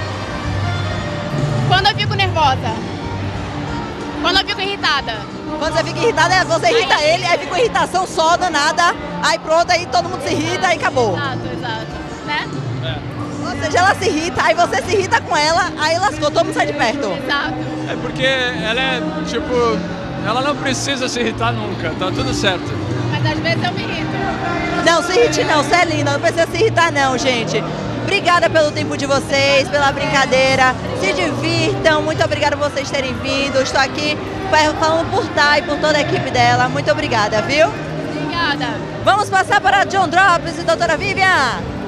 Quando eu fico nervosa. Quando eu fico irritada. Quando você fica irritada, você irrita ele, aí fica uma irritação só, danada. Aí pronto, aí todo mundo se irrita, aí acabou. Exato. Né? Ou seja, ela se irrita, aí você se irrita com ela, aí lascou, todo mundo sai de perto. Exato. É porque ela é, tipo, ela não precisa se irritar nunca, tá tudo certo. Mas às vezes eu me irrito. Não, se irrite não, você é linda, não precisa se irritar não, gente. Obrigada pelo tempo de vocês, pela brincadeira. Se divirtam, muito obrigada por vocês terem vindo. Estou aqui falando por Thay e por toda a equipe dela. Muito obrigada, viu? Obrigada. Vamos passar para John Drops e doutora Vivian.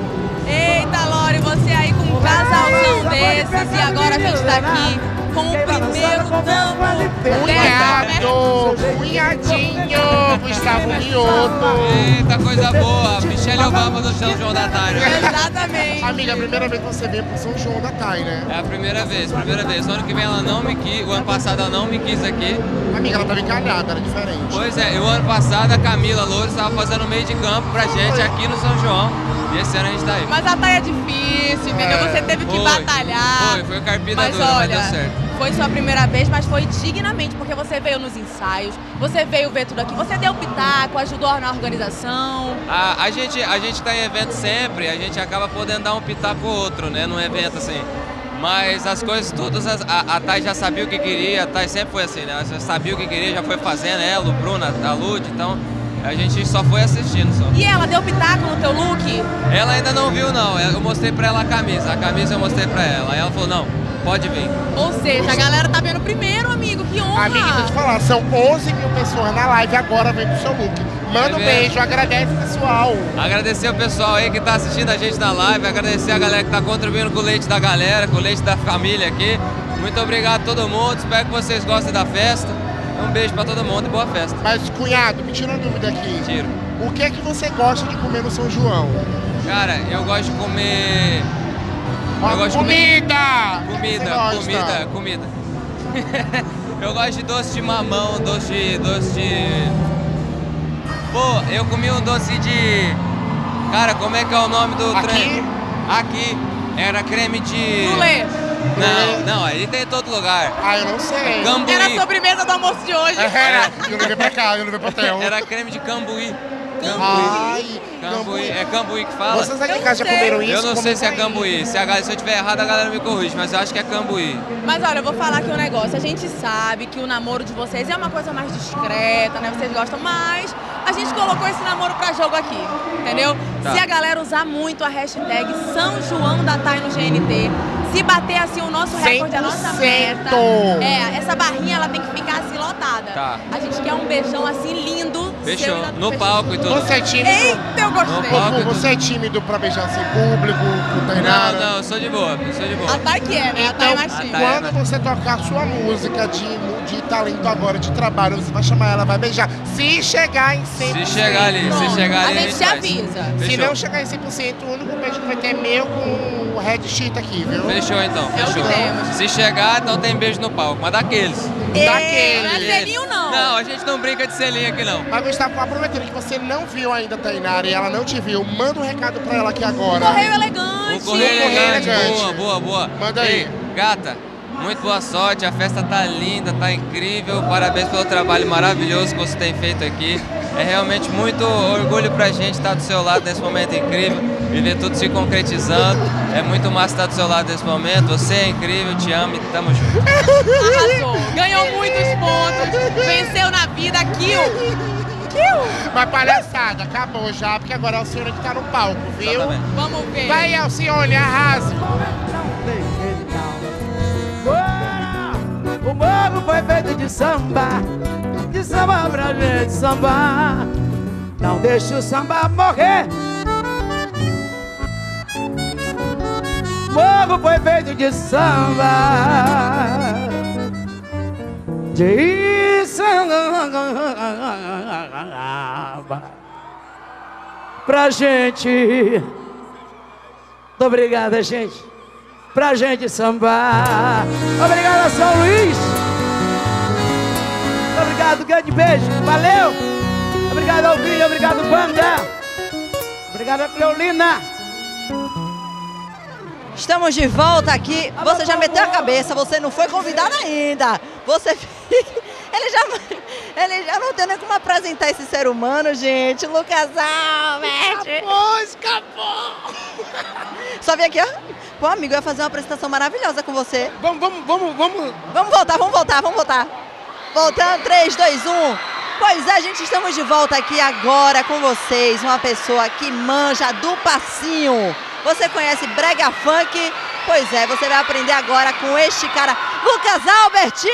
Eita, Lore, você aí com um casalzão desses e agora a gente tá aqui com o primeiro tambo dessa Cunhadinho, Gustavo Mioto. Eita, coisa boa. Michelle Obama do São João da Thay. Exatamente. Amiga, a primeira vez que você veio pro São João da Thay, né? É a primeira vez. O ano que vem ela não me quis, o ano passado ela não me quis aqui. Amiga, ela tava encalhada, era diferente. Pois é, o ano passado a Camila Loures estava fazendo meio de campo pra gente aqui no São João. E esse ano a gente tá aí. Mas a Thay é difícil, entendeu? Você teve que batalhar. Foi carpida mas dura, olha, mas deu certo. Foi sua primeira vez, mas foi dignamente, porque você veio nos ensaios, você veio ver tudo aqui, você deu pitaco, ajudou na organização. A gente tá em evento sempre, a gente acaba podendo dar um pitaco ou outro, né, num evento assim. Mas as coisas todas, a Thay já sabia o que queria, a Thay sempre foi assim, né? Ela já sabia o que queria, já foi fazendo, ela, o Bruno, a Lud, então a gente só foi assistindo só. E ela deu pitaco no teu look? Ela ainda não viu não, eu mostrei pra ela a camisa eu mostrei pra ela, aí ela falou, não, pode vir. Ou seja, a galera tá vendo primeiro, amigo, que honra! Amiga, deixa eu te falar, são 11 mil pessoas na live agora vendo o seu look. Manda um beijo, agradece o pessoal. Agradecer o pessoal aí que tá assistindo a gente na live, agradecer a galera que tá contribuindo com o leite da galera, com o leite da família aqui. Muito obrigado a todo mundo, espero que vocês gostem da festa. Um beijo pra todo mundo e boa festa. Mas, cunhado, me tira uma dúvida aqui. Tiro. O que é que você gosta de comer no São João? Cara, eu gosto de comer... Comida. Eu gosto de doce de mamão, doce de... Pô, eu comi um doce de... Cara, como é que é o nome do trem? Aqui. Era creme de... Brulê. Não, aí tem em todo lugar. Ah, eu não sei. Cambuí. Era a sobremesa do almoço de hoje. Eu levei pra cá, eu levei pro hotel. Era creme de cambuí. Cambuí. É cambuí que fala? Vocês aqui em casa já comeram isso? Eu não sei se é cambuí. Se eu tiver errado, a galera me corrige, mas eu acho que é cambuí. Mas olha, eu vou falar aqui um negócio. A gente sabe que o namoro de vocês é uma coisa mais discreta, né? Vocês gostam, mas a gente colocou esse namoro pra jogo aqui, entendeu? Tá. Se a galera usar muito a hashtag São João da Thay no GNT, se bater assim o nosso recorde, a nossa meta, essa barrinha ela tem que ficar assim lotada. Tá. A gente quer um beijão assim lindo. Fechou. No palco e tudo. Você é tímido? Eita, eu gostei. Você é tímido pra beijar assim público, com Tainara? Não, eu sou de boa. A Thay que é, né? A Thay é mais tímida. Quando você tocar sua música de talento agora, de trabalho, você vai chamar ela, vai beijar. Se chegar em 100%. Se chegar ali, a gente te avisa. Se não chegar em 100%, o único beijo que vai ter é meu com o Red Sheet aqui, viu? Fechou então, É o que temos. Se chegar, então tem beijo no palco, mas daqueles. Não é selinho, não. Não, a gente não brinca de selinho aqui, não. Mas Gustavo, aproveitando que você não viu ainda a Tainara e ela não te viu, manda um recado pra ela aqui agora. Correio elegante. O correio elegante. Boa. Manda aí. Ei, gata, muito boa sorte, a festa tá linda, tá incrível. Parabéns pelo trabalho maravilhoso que você tem feito aqui. É realmente muito orgulho pra gente estar do seu lado nesse momento incrível e ver tudo se concretizando. É muito massa estar do seu lado nesse momento. Você é incrível, te amo e tamo junto. Arrasou. Ganhou muitos pontos, venceu na vida, kill. Mas palhaçada, acabou já, porque agora é o senhor que tá no palco, viu? Exatamente. Vamos ver. Vai, Alcione, arrase. O morro foi feito de samba pra gente sambar. Não deixa o samba morrer. O morro foi feito de samba, de samba pra gente. Muito obrigada, gente. Pra gente sambar. Obrigado a São Luís. Obrigado, grande beijo. Valeu. Obrigado, Alvinho. Obrigado, Banda. Obrigado, a Cleolina. Estamos de volta aqui. Você já meteu a cabeça, você não foi convidado ainda. Você fica... Ele já não tem nem como apresentar esse ser humano, gente. Lucas Alves. Escapou. Só vem aqui, ó. Pô, amigo, eu ia fazer uma apresentação maravilhosa com você. Vamos. Vamos voltar. Voltando, 3, 2, 1. Pois é, gente, estamos de volta aqui agora com vocês. Uma pessoa que manja do passinho. Você conhece brega funk? Pois é, você vai aprender agora com este cara, Lucas Albert.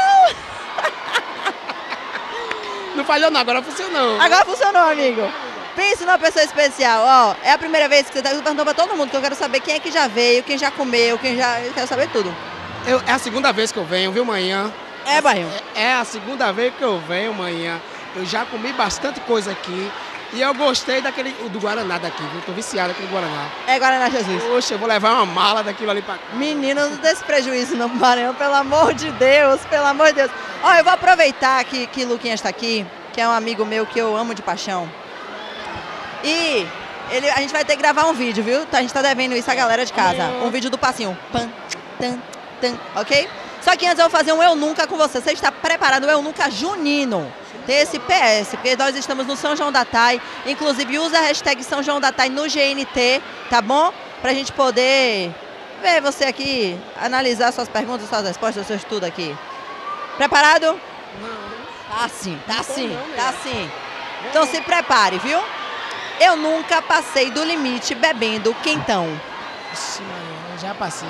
Não falhou não, agora funcionou. Agora funcionou, amigo. Pense numa pessoa especial, ó. É a primeira vez que você tá perguntando pra todo mundo, que eu quero saber quem é que já veio, quem já comeu, eu quero saber tudo. É a segunda vez que eu venho, viu, manhã? É, Barril? É a segunda vez que eu venho, manhã. Eu já comi bastante coisa aqui. E eu gostei do Guaraná daqui, viu? Tô viciado aqui no Guaraná. É Guaraná Jesus. Poxa, eu vou levar uma mala daquilo ali pra cá. Menino, não dê esse prejuízo no Maranhão, pelo amor de Deus, pelo amor de Deus. Ó, eu vou aproveitar que Luquinhas está aqui, que é um amigo meu que eu amo de paixão. E a gente vai ter que gravar um vídeo, viu? A gente tá devendo isso à galera de casa. Um vídeo do passinho. Pam, tan, tan, ok? Só que antes eu vou fazer um Eu Nunca com você. Você está preparado? O Eu Nunca junino. Tem esse PS, porque nós estamos no São João da TAI. Inclusive, usa a hashtag São João da TAI no GNT, tá bom? Pra gente poder ver você aqui, analisar suas perguntas, suas respostas, seu estudo aqui. Preparado? Não. Tá sim, tá sim, tá sim. Então se prepare, viu? Eu nunca passei do limite bebendo quentão. Ixi, mano, eu já passei.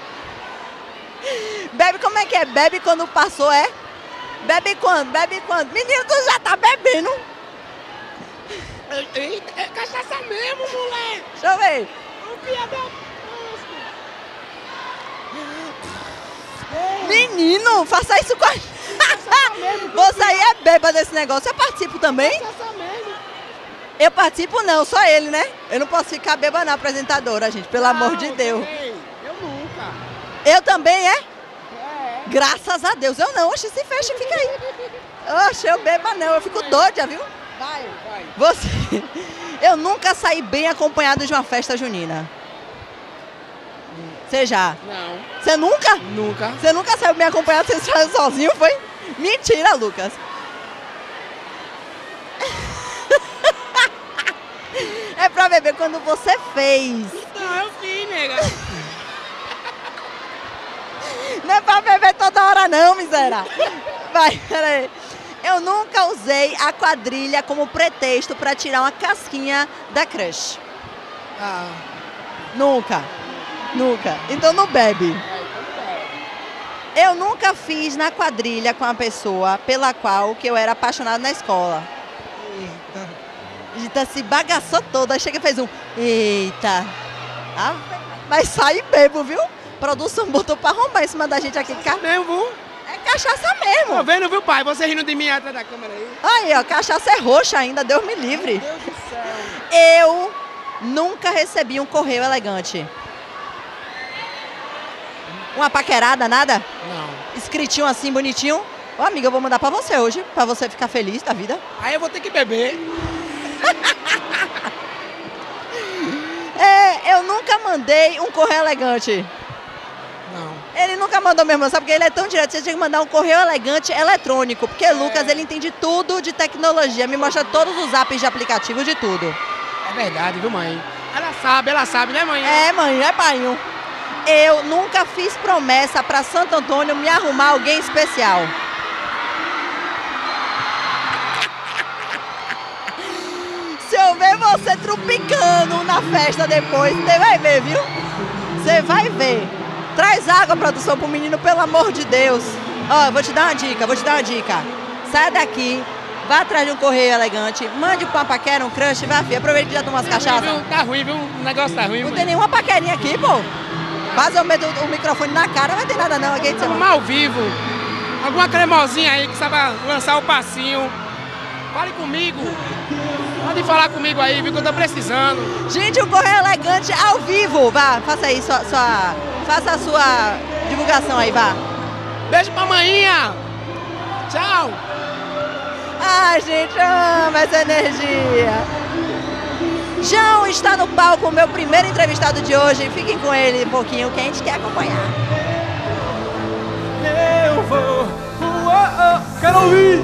Bebe como é que é? Bebe quando passou, é? Bebe quando? Bebe quando? Menino, tu já tá bebendo. É cachaça mesmo, moleque. Deixa eu ver. Menino, faça isso com a... Você aí é bêbado desse negócio. Eu participo também? Eu participo não, só ele, né? Eu não posso ficar bêbado na apresentadora, gente, pelo amor de Deus. Eu nunca. Eu também, é? Graças a Deus. Eu não, oxe, se fecha, fica aí. Oxe, eu beba não, eu fico doida, viu? Vai. Você... Eu nunca saí bem acompanhado de uma festa junina. Você já? Não. Você nunca? Nunca. Você nunca saiu bem acompanhado, você saiu sozinho, foi? Mentira, Lucas. É pra beber quando você fez. Não, eu fiz, nega. Não é pra beber toda hora não, miséria. Vai, peraí. Eu nunca usei a quadrilha como pretexto pra tirar uma casquinha da crush. Nunca. Nunca. Então não bebe. Eu nunca fiz na quadrilha com a pessoa pela qual que eu era apaixonado na escola. A gente se bagaçou toda, aí chega e fez um eita. Ah, mas sai bebo, viu? Produção botou pra arrombar em cima da gente aqui. Mesmo, viu? É cachaça mesmo. Tô vendo, viu, pai? Você rindo de mim atrás da câmera aí. Aí, ó, cachaça é roxa ainda, Deus me livre. Meu Deus do céu. Eu nunca recebi um correio elegante. Uma paquerada, nada? Não. Escritinho assim, bonitinho. Ô, amiga, eu vou mandar pra você hoje, pra você ficar feliz da vida. Aí eu vou ter que beber. Eu nunca mandei um correio elegante. Não. Ele nunca mandou mesmo, sabe? Porque ele é tão direto, você tinha que mandar um correio elegante eletrônico. Porque Lucas, ele entende tudo de tecnologia, me mostra todos os apps de aplicativo, de tudo. É verdade, viu, mãe? Ela sabe, né, mãe? É, mãe, é pai. Eu nunca fiz promessa pra Santo Antônio me arrumar alguém especial. Se eu ver você trupicando na festa depois, você vai ver, viu? Você vai ver. Traz água, produção, pro menino, pelo amor de Deus. Ó, eu vou te dar uma dica, Sai daqui, vá atrás de um correio elegante, mande pra uma paquera, um crush, vai, filho. Aproveita que já tomou umas cachaças. Tá ruim, viu? O negócio tá ruim, Não mãe. tem nenhuma paquerinha aqui, pô. Faz o microfone na cara, não vai ter nada não. Aqui, Vamos ao vivo. Alguma cremosinha aí que saiba lançar o passinho. Fale comigo. Pode falar comigo aí, viu, que eu tô precisando. Gente, um correio elegante ao vivo. Vá, faça aí faça a sua divulgação aí, vá. Beijo pra manhinha. Tchau. Ai, gente, eu amo essa energia. João está no palco, o meu primeiro entrevistado de hoje. Fiquem com ele um pouquinho, que a gente quer acompanhar. Eu vou, quero ouvir.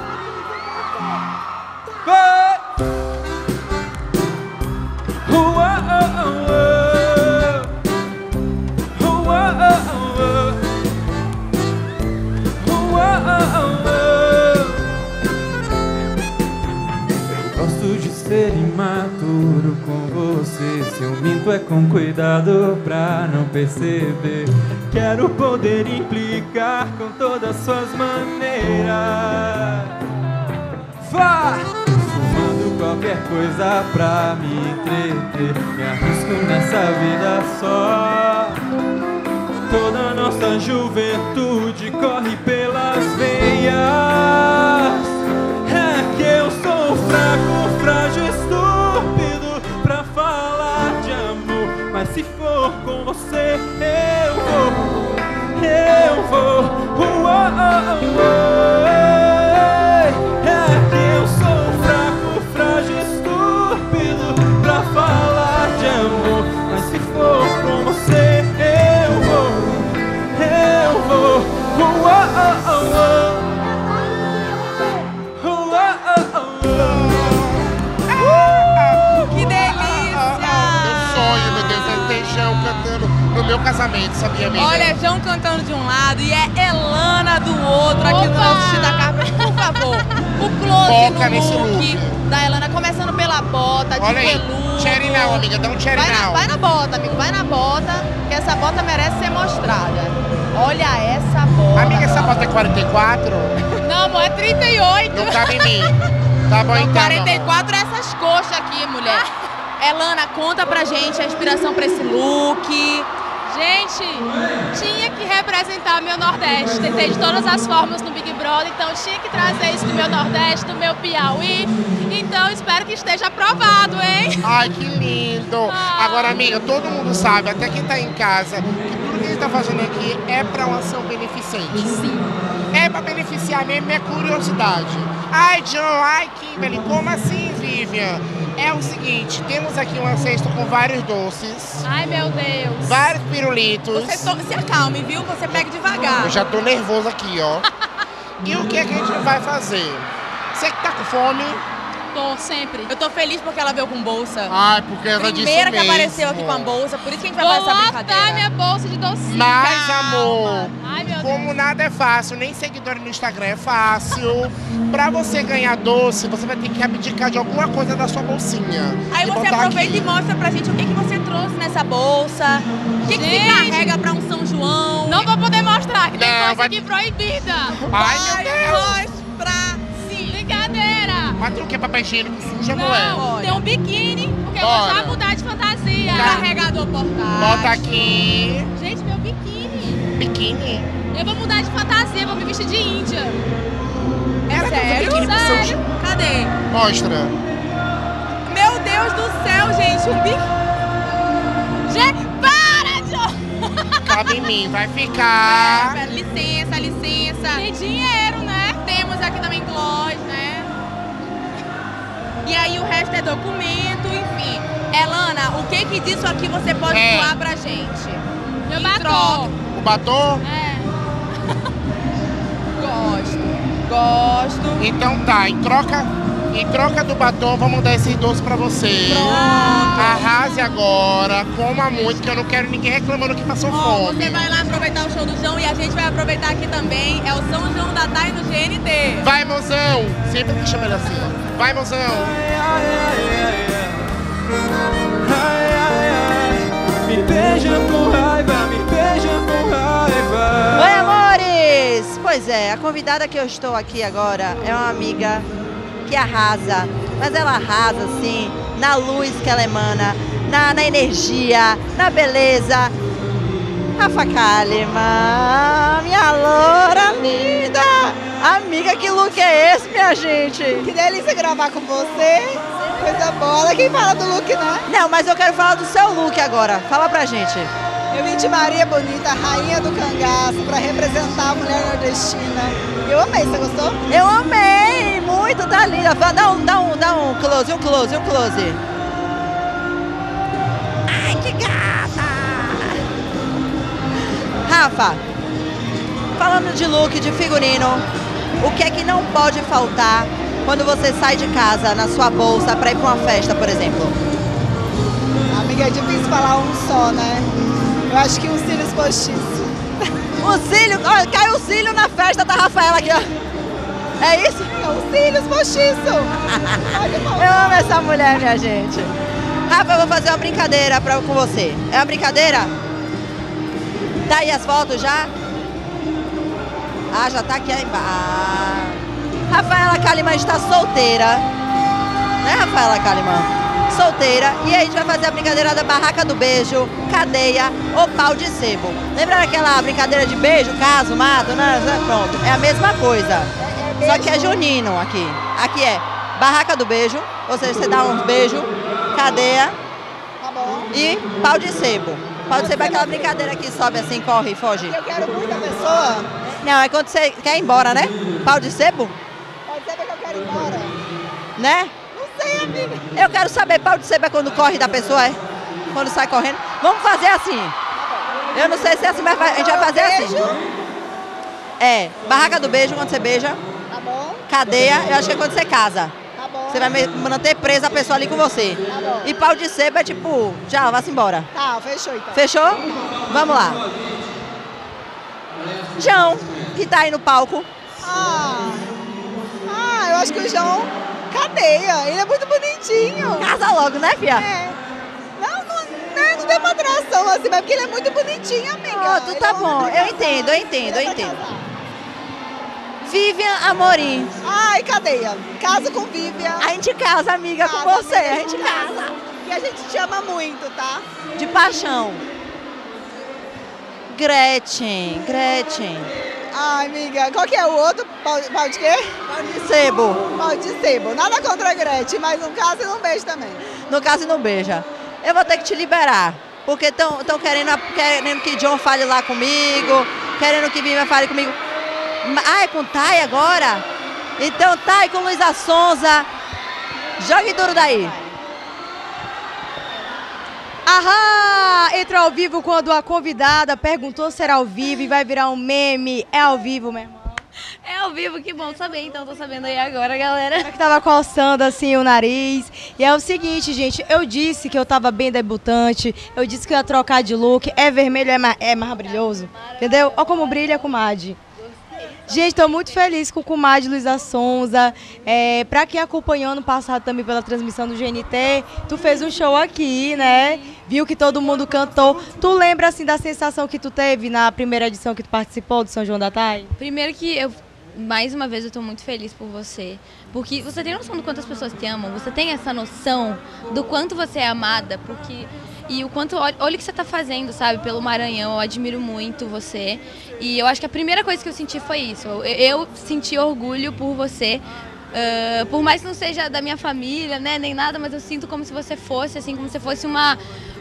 Gosto de ser imaturo com você. Se eu minto é com cuidado pra não perceber. Quero poder implicar com todas suas maneiras. Fumando copo qualquer coisa pra me entreter. Me arrisco nessa vida só. Toda nossa juventude corre pelas veias. É que eu sou fraco, frágil, estúpido pra falar de amor. Mas se for com você, eu vou. É que eu sou fraco, frágil, estúpido pra falar de amor. Mas se for com você, eu vou. Que delícia! Meu sonho, meu Deus, é ter João cantando no meu casamento, sabia, amiga? Olha, João cantando de um lado e é Elana do outro aqui no nosso Xixi da Carpet. Por favor, o close Foca nesse no look look da Elana, começando pela bota, de Olha aí, veludo. cherry now, amiga, dá um cherry now. Vai na bota, amigo, vai na bota, que essa bota merece ser mostrada. Olha essa bota. Amiga, essa bota é 44? Não, amor, é 38. Não cabe em mim. Tá bom, Não, então. 44 é essas coxas aqui, mulher. Elana, conta pra gente a inspiração pra esse look. Gente, tinha que representar meu Nordeste. Tentei de todas as formas no Big Brother, então tinha que trazer isso do meu Nordeste, do meu Piauí. Então espero que esteja aprovado, hein? Ai, que lindo. Agora, amiga, todo mundo sabe, até quem tá em casa, que tudo que a gente tá fazendo aqui é pra uma ação beneficente. Sim. É pra beneficiar mesmo minha curiosidade. Ai, John, ai, Kimberly, como assim, Vivian? É o seguinte, temos aqui uma cesta com vários doces. Ai, meu Deus. Vários pirulitos. Você se acalme, viu? Você pega devagar. Eu já tô nervoso aqui, ó. E o que é que a gente vai fazer? Você que tá com fome? Tô sempre. Eu tô feliz porque ela veio com bolsa. Ai, porque ela disse Primeira que mesmo. apareceu aqui com a bolsa, por isso que a gente vai Vou fazer essa brincadeira. lotar minha bolsa de docinho. Mas, amor, Ai, meu como Deus. nada é fácil, nem seguidor no Instagram é fácil, pra você ganhar doce, você vai ter que abdicar de alguma coisa da sua bolsinha. Aí e você botar aproveita aqui. e mostra pra gente o que você trouxe nessa bolsa. O que você carrega pra um São João. Não vou poder mostrar, que tem Não, coisa vai- aqui proibida. Ai, meu Deus. Mostra, sim. Brincadeira. Mas tu quer papel higiênico suja, Não, mulher? tem um biquíni, porque eu vou Bora. já mudar de fantasia. Carregador portátil. Bota aqui. Gente, meu biquíni. Biquíni. Eu vou mudar de fantasia, vou me vestir de índia. É sério? biquíni pro seu- Sério. Cadê? Mostra. Meu Deus do céu, gente, um biquíni. Gente, para, Joe! Cabe em mim, vai ficar. Licença, licença. Tem dinheiro, né? Temos aqui também gloss, né? E aí o resto é documento, enfim. Elana, o que disso aqui você pode doar pra gente? Meu Em batom. troca. O batom? É. Gosto. Então tá, em troca do batom, vamos dar esse doce pra você. Pronto. Arrase agora, coma muito, que eu não quero ninguém reclamando que passou Ó, fome. você vai lá aproveitar o show do João e a gente vai aproveitar aqui também. É o São João da Thay no GNT. Vai, mozão! Sempre que chama ele assim. Vai, mozão! Me beija com raiva, me beija com raiva. Oi, amores! Pois é, a convidada que eu estou aqui agora é uma amiga que arrasa, mas ela arrasa assim, na luz que ela emana, na energia, na beleza. Rafa Kalimann, minha loura linda! Amiga, que look é esse, minha gente? Que delícia gravar com você. Coisa boa. Quem fala do look, né? Não, mas eu quero falar do seu look agora. Fala pra gente. Eu vim de Maria Bonita, rainha do cangaço, pra representar a mulher nordestina. Eu amei, você gostou? Eu amei! Muito, tá linda. Dá um close, um close. Ai, que gata! Rafa, falando de look, de figurino, o que é que não pode faltar quando você sai de casa na sua bolsa pra ir pra uma festa, por exemplo? Amiga, é difícil falar um só, né? Eu acho que uns cílios postiços. O cílio, olha, caiu o cílio na festa da Rafaela aqui, ó. É isso? Os cílios postiços. Eu amo essa mulher, minha gente. Rafa, eu vou fazer uma brincadeira com você. É uma brincadeira? Tá aí as fotos já? Ah, já tá aqui embaixo. Rafaela Kalimann está solteira. né, Rafaela Kalimann? Solteira, e aí a gente vai fazer a brincadeira da barraca do beijo, cadeia ou pau de sebo. Lembra daquela brincadeira de beijo, caso, mato, né? Pronto, é a mesma coisa. Só que é junino aqui. Aqui é barraca do beijo, ou seja, você dá uns beijos, cadeia e pau de sebo. Pau de sebo é aquela brincadeira que sobe assim, corre e foge. Eu quero muita pessoa. Não, é quando você quer ir embora, né? Pau de sebo? Pau de sebo é que eu quero ir embora. Né? Amiga. Eu quero saber, pau de sebo é quando corre da pessoa, é? Quando sai correndo. Vamos fazer assim. Eu não sei se é assim, mas a gente vai fazer assim. É, barraca do beijo quando você beija. Tá bom. Cadeia, eu acho que é quando você casa. Tá bom. Você vai manter presa a pessoa ali com você. Tá bom. E pau de sebo é tipo, tchau, vá-se embora. Tá, fechou então. Fechou? Vamos lá. João, que tá aí no palco. Eu acho que o João... Cadeia, ele é muito bonitinho. Casa logo, né, filha? É. Não tem uma atração assim, mas porque ele é muito bonitinho, amiga. Tu tá bom, eu entendo. Vivian Amorim. Ai, cadeia. Caso com Vivian. A gente casa, amiga, com você. A gente casa. E a gente te ama muito, tá? De paixão. Gretchen. Ai, amiga, qual que é o outro? Pau de quê? Pau de sebo. Pau de sebo. Nada contra a Gretchen, mas no caso e no beijo também. No caso e no beija. Eu vou ter que te liberar, porque estão querendo que John fale lá comigo, querendo que Vivian fale comigo. Ah, é com Thay agora? Então Thay com Luísa Sonza. Jogue duro daí. Ahá! Entrou ao vivo quando a convidada perguntou se era ao vivo e vai virar um meme. É ao vivo, meu irmão? É ao vivo, que bom saber, então tô sabendo aí agora, galera. Eu que tava coçando assim o nariz. E é o seguinte, gente, eu disse que eu tava bem debutante, eu disse que eu ia trocar de look. É vermelho, é mais brilhoso, entendeu? Olha como brilha, comadre. Gente, tô muito feliz com o comadre Luísa Sonza. Pra quem acompanhou ano passado também pela transmissão do GNT, tu fez um show aqui, né? Viu que todo mundo cantou. Tu lembra, assim, da sensação que tu teve na primeira edição que tu participou do São João da Thay? Primeiro que mais uma vez, eu tô muito feliz por você. Porque você tem noção do quanto as pessoas te amam. Você tem essa noção do quanto você é amada. E o quanto, olha o que você tá fazendo, sabe, pelo Maranhão. Eu admiro muito você. E eu acho que a primeira coisa que eu senti foi isso. Eu senti orgulho por você. Por mais que não seja da minha família, né, nem nada, mas eu sinto como se você fosse, assim, como se fosse uma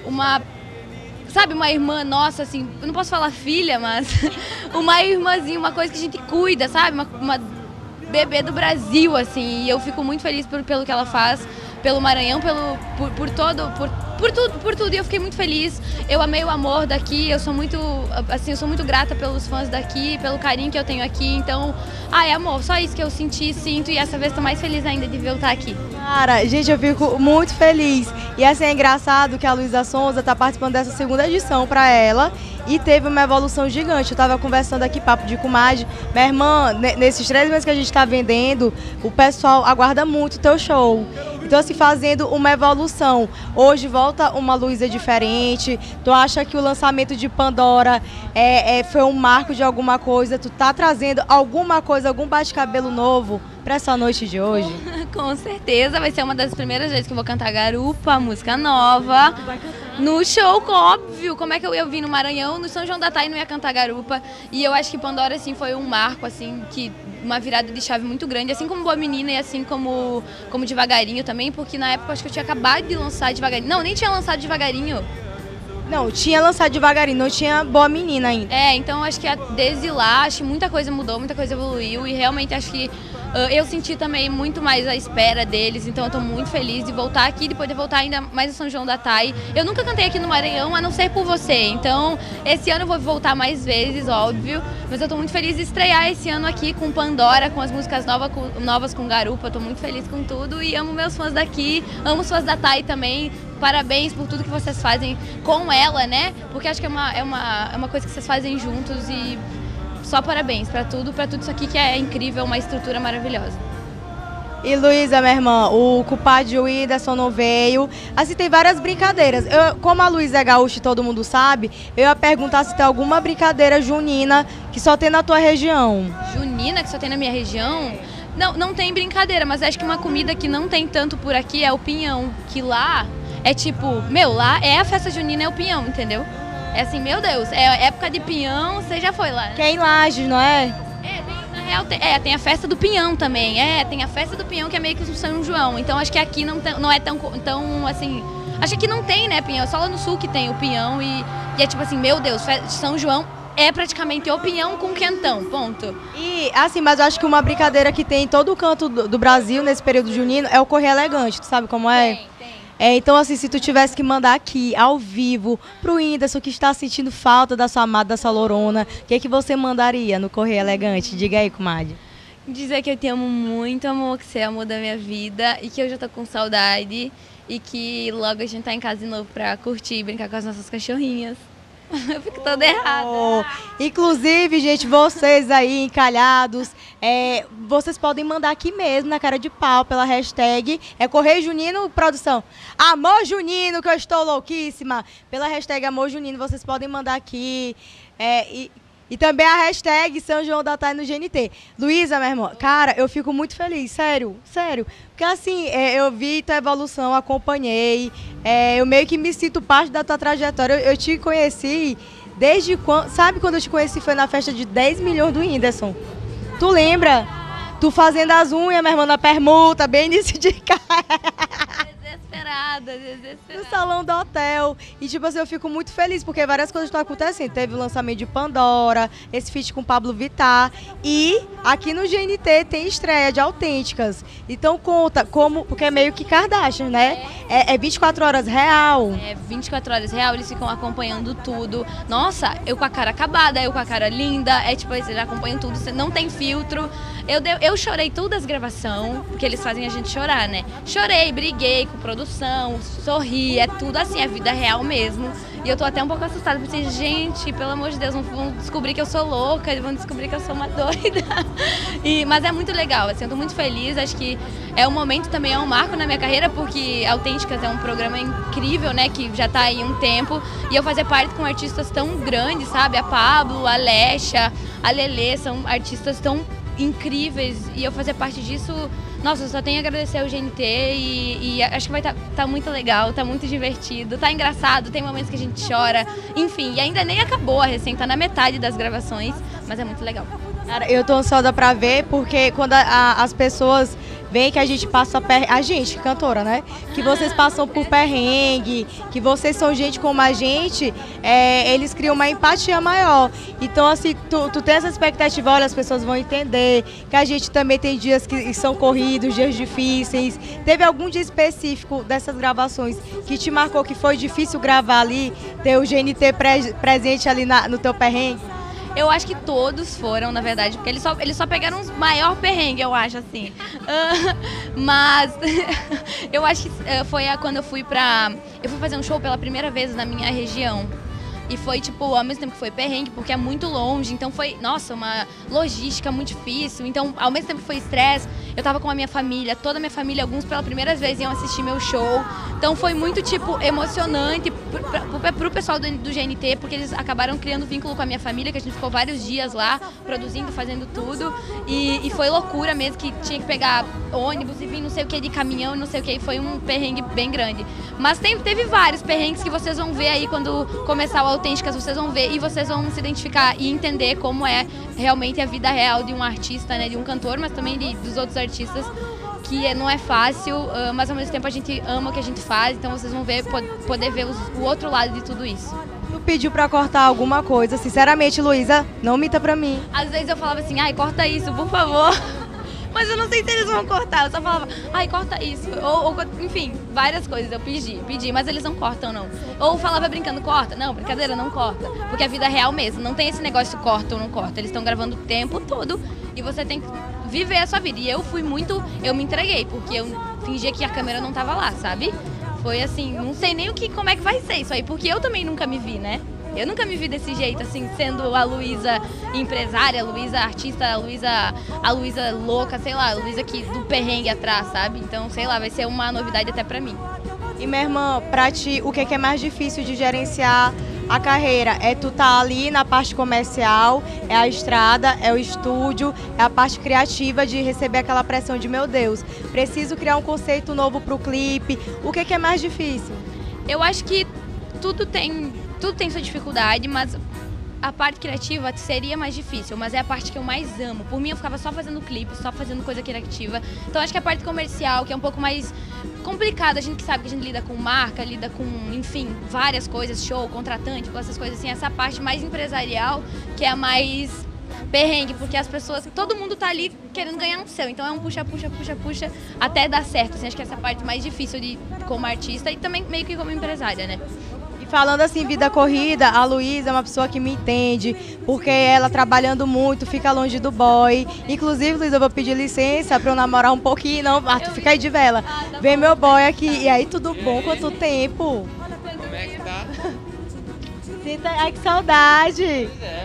sabe, uma irmã nossa, assim, eu não posso falar filha, mas uma irmãzinha, uma coisa que a gente cuida, sabe, uma bebê do Brasil, assim, e eu fico muito feliz pelo que ela faz, pelo Maranhão, por tudo, e eu fiquei muito feliz. Eu amei o amor daqui, eu sou muito grata pelos fãs daqui, pelo carinho que eu tenho aqui, então, é amor, só isso que eu sinto, e essa vez tô mais feliz ainda de ver eu estar aqui. Cara, gente, eu fico muito feliz, e assim, é engraçado que a Luísa Sonza tá participando dessa segunda edição pra ela, e teve uma evolução gigante. Eu tava conversando aqui, papo de comadre, minha irmã, nesses 3 meses que a gente tá vendendo, o pessoal aguarda muito o teu show. Então, assim, fazendo uma evolução. Hoje volta uma Luísa diferente. Tu acha que o lançamento de Pandora foi um marco de alguma coisa? Tu tá trazendo alguma coisa, algum bate-cabelo novo pra essa noite de hoje? Com certeza, vai ser uma das primeiras vezes que eu vou cantar Garupa, música nova. No show, óbvio, como é que eu ia vir no Maranhão, no São João da Thay não ia cantar Garupa. E eu acho que Pandora, assim, foi um marco, assim, uma virada de chave muito grande, assim como Boa Menina e assim como Devagarinho também, porque na época eu acho que eu tinha acabado de lançar Devagarinho. Não, nem tinha lançado Devagarinho. Não, tinha lançado Devagarinho, não tinha Boa Menina ainda. Então acho que desde lá, acho que muita coisa mudou, muita coisa evoluiu e realmente acho que eu senti também muito mais a espera deles, então eu tô muito feliz de voltar aqui, depois de voltar ainda mais no São João da Thay. Eu nunca cantei aqui no Maranhão, a não ser por você, então esse ano eu vou voltar mais vezes, óbvio, mas eu tô muito feliz de estrear esse ano aqui com Pandora, com as músicas novas com Garupa, eu tô muito feliz com tudo e amo meus fãs daqui, amo os fãs da Thay também. Parabéns por tudo que vocês fazem com ela, né? Porque acho que é uma coisa que vocês fazem juntos e só parabéns pra tudo isso aqui que é incrível, uma estrutura maravilhosa. E Luísa, minha irmã, o culpado Whindersson não veio. Assim, tem várias brincadeiras. Como a Luísa é gaúcha e todo mundo sabe, eu ia perguntar se tem alguma brincadeira junina que só tem na tua região. Junina? junina, que só tem na minha região, não tem brincadeira, mas acho que uma comida que não tem tanto por aqui é o pinhão, que lá é tipo, lá é a festa junina, é o pinhão, entendeu? É assim, meu Deus, é época de pinhão, você já foi lá, né? Que é em Lages, não é? Na real, tem a festa do pinhão também, tem a festa do pinhão que é meio que o São João, então acho que aqui não é tão assim, acho que não tem, né, pinhão, só lá no sul que tem o pinhão e é tipo assim, meu Deus, São João é praticamente o pinhão com quentão, ponto. E assim, mas eu acho que uma brincadeira que tem em todo o canto do Brasil nesse período junino é o correr elegante, tu sabe como é? Tem. Então, assim, se tu tivesse que mandar aqui, ao vivo, pro Whindersson que está sentindo falta da sua amada, da sua lorona, o que você mandaria no Correio Elegante? Diga aí, comadre. Dizer que eu te amo muito, amor, que você é o amor da minha vida e que eu já tô com saudade e que logo a gente tá em casa de novo pra curtir e brincar com as nossas cachorrinhas. Eu fico toda errada. Inclusive, gente, vocês aí encalhados, vocês podem mandar aqui mesmo, na cara de pau, pela hashtag Correio Junino, produção, Amor Junino, que eu estou louquíssima. Pela hashtag Amor Junino, vocês podem mandar aqui. E também a hashtag São João da Thay no GNT. Luísa, minha irmã, cara, eu fico muito feliz, sério. Porque assim, eu vi tua evolução, acompanhei, eu meio que me sinto parte da tua trajetória. Eu te conheci desde quando, sabe quando eu te conheci? Foi na festa de 10 milhões do Whindersson. Tu lembra? Tu fazendo as unhas, minha irmã, na permuta, bem início de carreira. Desesperada. No salão do hotel. E tipo assim, eu fico muito feliz, porque várias coisas estão acontecendo. Teve o lançamento de Pandora, esse feat com Pablo Vittar. E aqui no GNT tem estreia de Autênticas. Então conta como, porque é meio que Kardashian, né? É 24 horas real. É 24 horas real, eles ficam acompanhando tudo. Nossa, eu com a cara acabada, eu com a cara linda. É tipo, eles acompanham tudo, não tem filtro. Eu chorei todas as gravações, porque eles fazem a gente chorar, né? Chorei, briguei com produção, sorri, é tudo assim, é vida real mesmo. E eu tô até um pouco assustada, porque, gente, pelo amor de Deus, não vão descobrir que eu sou louca, eles vão descobrir que eu sou uma doida. Mas é muito legal, assim, eu tô muito feliz, acho que é um momento também, é um marco na minha carreira, porque Autênticas é um programa incrível, né, que já tá aí um tempo, e eu fazer parte com artistas tão grandes, sabe, a Pablo, a Lesha, a Lelê, são artistas tão incríveis, e eu fazer parte disso, nossa, eu só tenho a agradecer ao GNT e acho que vai tá muito legal, tá muito divertido, tá engraçado, tem momentos que a gente chora, enfim, e ainda nem acabou a recém, tá na metade das gravações, mas é muito legal. Cara, eu tô ansiosa pra ver, porque quando as pessoas veem que a gente passa perrengue, a gente, cantora, né? Que vocês passam por perrengue, que vocês são gente como a gente, eles criam uma empatia maior. Então, assim, tu tem essa expectativa, olha, as pessoas vão entender que a gente também tem dias que são corridos, dias difíceis. Teve algum dia específico dessas gravações que te marcou, que foi difícil gravar ali, ter o GNT presente ali no teu perrengue? Eu acho que todos foram, na verdade, porque eles só pegaram os maior perrengue, eu acho, assim. Mas eu acho que foi quando eu fui fazer um show pela primeira vez na minha região. E foi, tipo, ao mesmo tempo que foi perrengue, porque é muito longe, então foi, nossa, uma logística muito difícil. Então, ao mesmo tempo que foi estresse, eu tava com a minha família, toda a minha família, alguns pela primeira vez iam assistir meu show. Então foi muito, tipo, emocionante pro pessoal do GNT, porque eles acabaram criando vínculo com a minha família, que a gente ficou vários dias lá, produzindo, fazendo tudo. E foi loucura mesmo, que tinha que pegar ônibus e vir não sei o que de caminhão e não sei o que, foi um perrengue bem grande. Mas teve vários perrengues que vocês vão ver aí quando começar o Autênticas, vocês vão ver e vocês vão se identificar e entender como é realmente a vida real de um artista, né, de um cantor, mas também dos outros artistas, que não é fácil, mas ao mesmo tempo a gente ama o que a gente faz, então vocês vão ver, poder ver o outro lado de tudo isso. Tu pediu pra cortar alguma coisa, sinceramente, Luísa, não minta pra mim. Às vezes eu falava assim, ai, corta isso, por favor. Mas eu não sei se eles vão cortar, eu só falava, ai, corta isso. Ou enfim, várias coisas eu pedi, mas eles não cortam, não. Ou falava brincando, corta. Não, brincadeira, não corta. Porque a vida é real mesmo, não tem esse negócio corta ou não corta. Eles estão gravando o tempo todo e você tem que viver a sua vida. E eu me entreguei, porque eu fingia que a câmera não tava lá, sabe? Foi assim, não sei nem como é que vai ser isso aí, porque eu também nunca me vi, né? Eu nunca me vi desse jeito, assim, sendo a Luísa empresária, a Luísa artista, a Luísa louca, sei lá, a Luísa do perrengue atrás, sabe? Então, sei lá, vai ser uma novidade até pra mim. E, minha irmã, pra ti, o que é mais difícil de gerenciar a carreira é tu tá ali na parte comercial, é a estrada, é o estúdio, é a parte criativa de receber aquela pressão de meu Deus, preciso criar um conceito novo pro clipe. O que é mais difícil? Eu acho que tudo tem sua dificuldade, mas a parte criativa seria mais difícil, mas é a parte que eu mais amo. Por mim, eu ficava só fazendo clipe, só fazendo coisa criativa. Então, acho que a parte comercial, que é um pouco mais complicada, a gente que sabe que a gente lida com marca, lida com, enfim, várias coisas, show, contratante, essas coisas assim. Essa parte mais empresarial, que é a mais perrengue, porque as pessoas, todo mundo tá ali querendo ganhar um seu. Então, é um puxa, até dar certo. Assim, acho que essa é a parte mais difícil como artista e também meio que como empresária, né? Falando assim, vida corrida, a Luísa é uma pessoa que me entende, porque ela trabalhando muito, fica longe do boy. Inclusive, Luísa, eu vou pedir licença pra eu namorar um pouquinho, não, tu fica aí de vela. Vem meu boy aqui. E aí, tudo bom? Quanto tempo? Como é que tá? Ai, que saudade!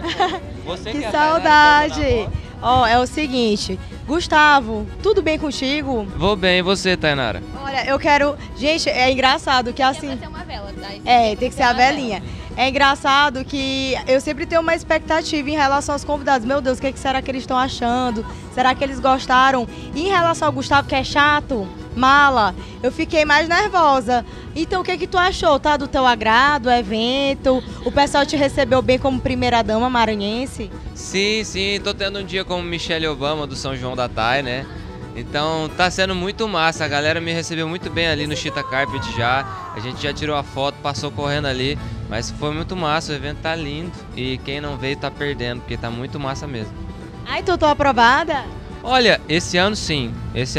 Você que saudade! Ó, é o seguinte, Gustavo, tudo bem contigo? Vou bem, e você, Tainara? Olha, eu quero... Gente, é engraçado que assim... Vai ser uma vela, tá? Tem que ser a velinha. É engraçado que eu sempre tenho uma expectativa em relação aos convidados. Meu Deus, o que será que eles estão achando? Será que eles gostaram? E em relação ao Gustavo, que é chato, mala, eu fiquei mais nervosa. Então, o que tu achou? Tá do teu agrado, o evento? O pessoal te recebeu bem como primeira-dama maranhense? Sim, tô tendo um dia como Michelle Obama do São João da TAI, né? Então tá sendo muito massa, a galera me recebeu muito bem ali no Cheetah Carpet já. A gente já tirou a foto, passou correndo ali, mas foi muito massa, o evento tá lindo e quem não veio tá perdendo, porque tá muito massa mesmo. Ai, tu tô aprovada? Olha, esse ano sim,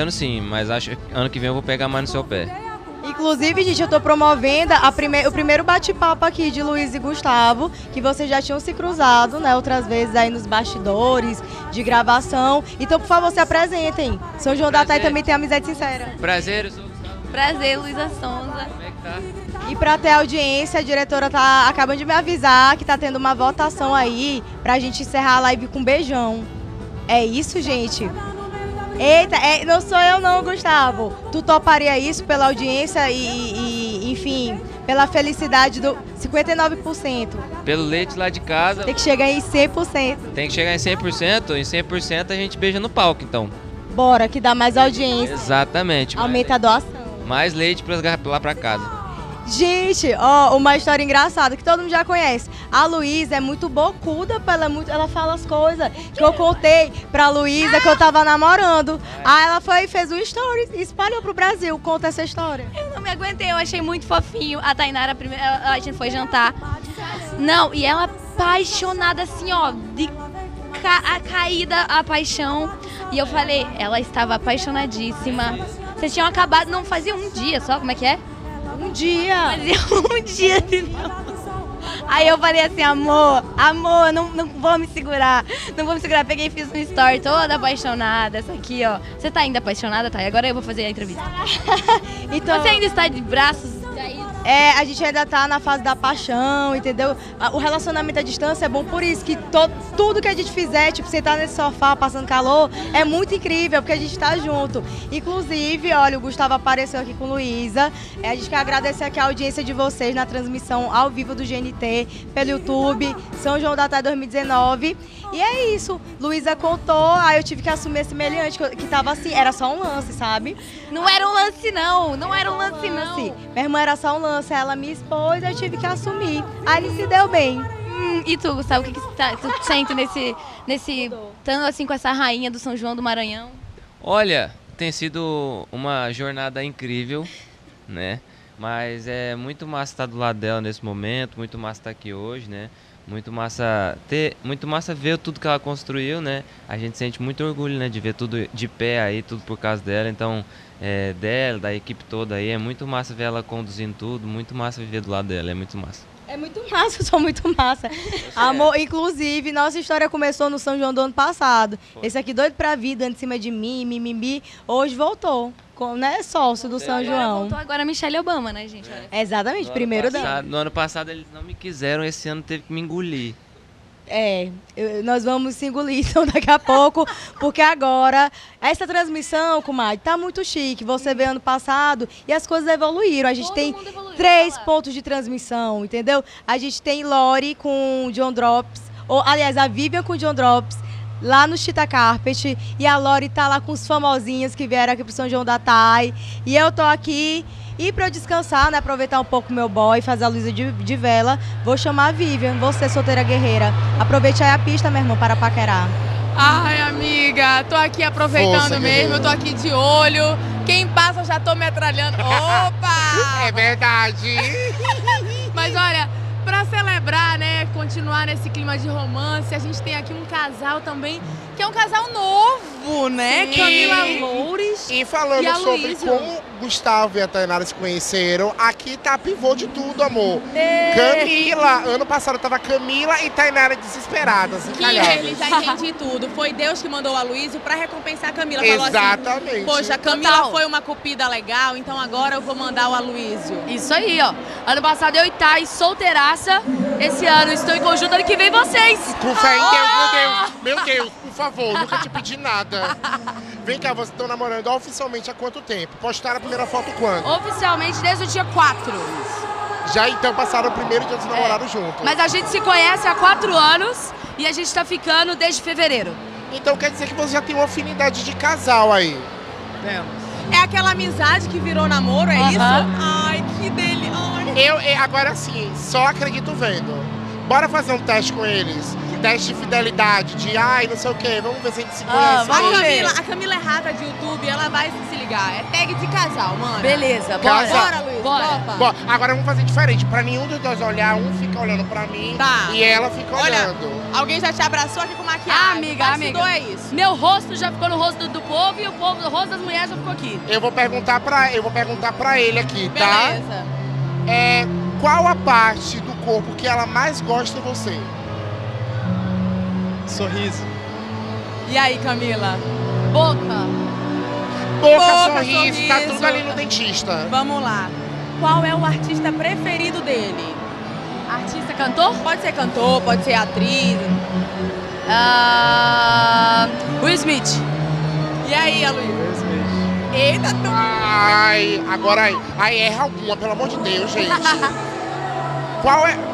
mas acho que ano que vem eu vou pegar mais no seu pé. Inclusive, gente, eu tô promovendo o primeiro bate-papo aqui de Luiz e Gustavo, que vocês já tinham se cruzado, né, outras vezes aí nos bastidores de gravação. Então, por favor, se apresentem. São João da TAI também tem amizade sincera. Prazer, eu sou... Prazer, Luísa Sonza. Como é que tá? E pra ter audiência, a diretora tá acabando de me avisar que tá tendo uma votação aí pra gente encerrar a live com um beijão. É isso, gente? Eita, não sou eu não, Gustavo. Tu toparia isso pela audiência e enfim, pela felicidade do 59%. Pelo leite lá de casa. Tem que chegar em 100%. Tem que chegar em 100%, em 100% a gente beija no palco, então. Bora, que dá mais audiência. Exatamente. Aumenta a doação. Mais leite lá pra casa. Gente, ó, uma história engraçada que todo mundo já conhece. A Luísa é muito bocuda, ela fala as coisas que eu contei pra Luísa que eu tava namorando. Aí ela foi e fez um story e espalhou pro Brasil. Conta essa história. Eu não me aguentei, eu achei muito fofinho. A Tainara, a gente foi jantar. Não, e ela apaixonada assim, ó, de caída a paixão. E eu falei, ela estava apaixonadíssima. Vocês tinham acabado, não fazia um dia só, como é que é? Um dia. Fazia um dia de namoro. Aí eu falei assim, amor, não vou me segurar. Não vou me segurar. Peguei e fiz um story toda apaixonada. Essa aqui, ó. Você tá ainda apaixonada, tá? E agora eu vou fazer a entrevista. Então, você ainda está de braços caídos? A gente ainda tá na fase da paixão, entendeu? O relacionamento à distância é bom por isso, que tudo que a gente fizer, tipo, sentar nesse sofá passando calor, é muito incrível, porque a gente tá junto. Inclusive, olha, o Gustavo apareceu aqui com Luísa. A gente quer agradecer aqui a audiência de vocês na transmissão ao vivo do GNT, pelo YouTube, São João da TAI 2019. E é isso, Luísa contou, aí eu tive que assumir esse meliante, que tava assim, era só um lance, sabe? Não era um lance não era um lance não. Minha irmã era só um lance, ela me expôs, eu tive que assumir. Aí ele se deu bem. E tu, Gustavo, o que tu sente nesse tanto assim com essa rainha do São João do Maranhão? Olha, tem sido uma jornada incrível, né? Mas é muito massa estar do lado dela nesse momento, muito massa estar aqui hoje, né? Muito massa ver tudo que ela construiu, né? A gente sente muito orgulho, né, de ver tudo de pé aí, tudo por causa dela. Então, dela, da equipe toda aí, é muito massa ver ela conduzindo tudo, muito massa viver do lado dela, é muito massa. É muito massa, eu sou muito massa. Amor, inclusive, nossa história começou no São João do ano passado. Esse aqui doido pra vida, em cima de mim, mimimi, hoje voltou. Né, sócio do São João. Voltou agora a Michelle Obama, né, gente? Exatamente, primeiro dela. No ano passado eles não me quiseram, esse ano teve que me engolir. Nós vamos se engolir então daqui a pouco, porque agora essa transmissão, comadre, tá muito chique. Você vê ano passado e as coisas evoluíram. A gente 3 pontos de transmissão, entendeu? A gente tem Lori com John Drops, ou aliás, a Vivian com John Drops, lá no Chita Carpet, e a Lori tá lá com os famosinhos que vieram aqui pro São João da Thay, e eu tô aqui, e pra eu descansar, né, aproveitar um pouco o meu boy, fazer a luz de vela, vou chamar a Vivian, você solteira guerreira. Aproveite aí a pista, meu irmão, para paquerar. Ai, amiga, tô aqui aproveitando Força, mesmo, eu tô aqui de olho. Quem passa eu já tô metralhando. Opa! É verdade. Mas olha, pra celebrar, né, continuar nesse clima de romance, a gente tem aqui um casal também, que é um casal novo, né? Sim. Camila Loures E falando e sobre Aloysio. como Gustavo e a Tainara se conheceram, aqui tá pivô de tudo, amor. É. Camila, ano passado tava Camila e Tainara desesperadas, Que encalhadas. ele já entendi tudo. Foi Deus que mandou o Aloysio pra recompensar a Camila. Falou Exatamente. assim, poxa, a Camila Total. foi uma cupida legal, então agora eu vou mandar o Aloysio. Isso aí, ó. Ano passado eu e Thay, solteiraça. Esse ano estou em conjunto, ano que vem vocês. Com fé em Deus, meu Deus, por favor, nunca te pedi nada. Vem cá, vocês estão namorando oficialmente há quanto tempo? Postaram a primeira foto quando? Oficialmente desde o dia 4. Já então passaram o primeiro dia dos namorados juntos. Mas a gente se conhece há 4 anos e a gente tá ficando desde fevereiro. Então quer dizer que você já tem uma afinidade de casal aí. É aquela amizade que virou namoro, é isso? Ai, que delícia. Agora sim, só acredito vendo. Bora fazer um teste com eles. Teste de fidelidade, de não sei o quê. Vamos ver se a gente se conhece. A Camila é rata de YouTube, ela vai se ligar. É tag de casal, mano. Beleza, bora. Bora, Luiz. Bora. Topa. Agora vamos fazer diferente. Pra nenhum dos dois olhar, um fica olhando pra mim Tá. e ela fica olhando. Alguém já te abraçou aqui com maquiagem? Amiga. É isso. Meu rosto já ficou no rosto do povo e o rosto das mulheres já ficou aqui. Eu vou perguntar pra ele aqui, tá? Beleza. Qual a parte do corpo que ela mais gosta em você? Sorriso. E aí, Camila? Boca. Boca, sorriso, tá tudo ali no dentista. Vamos lá. Qual é o artista preferido dele? Artista, cantor? Pode ser cantor, pode ser atriz. Will Smith. E aí, Aloysio? Eita, tu... Ai, agora aí erra alguma, pelo amor de Deus, gente. Qual é?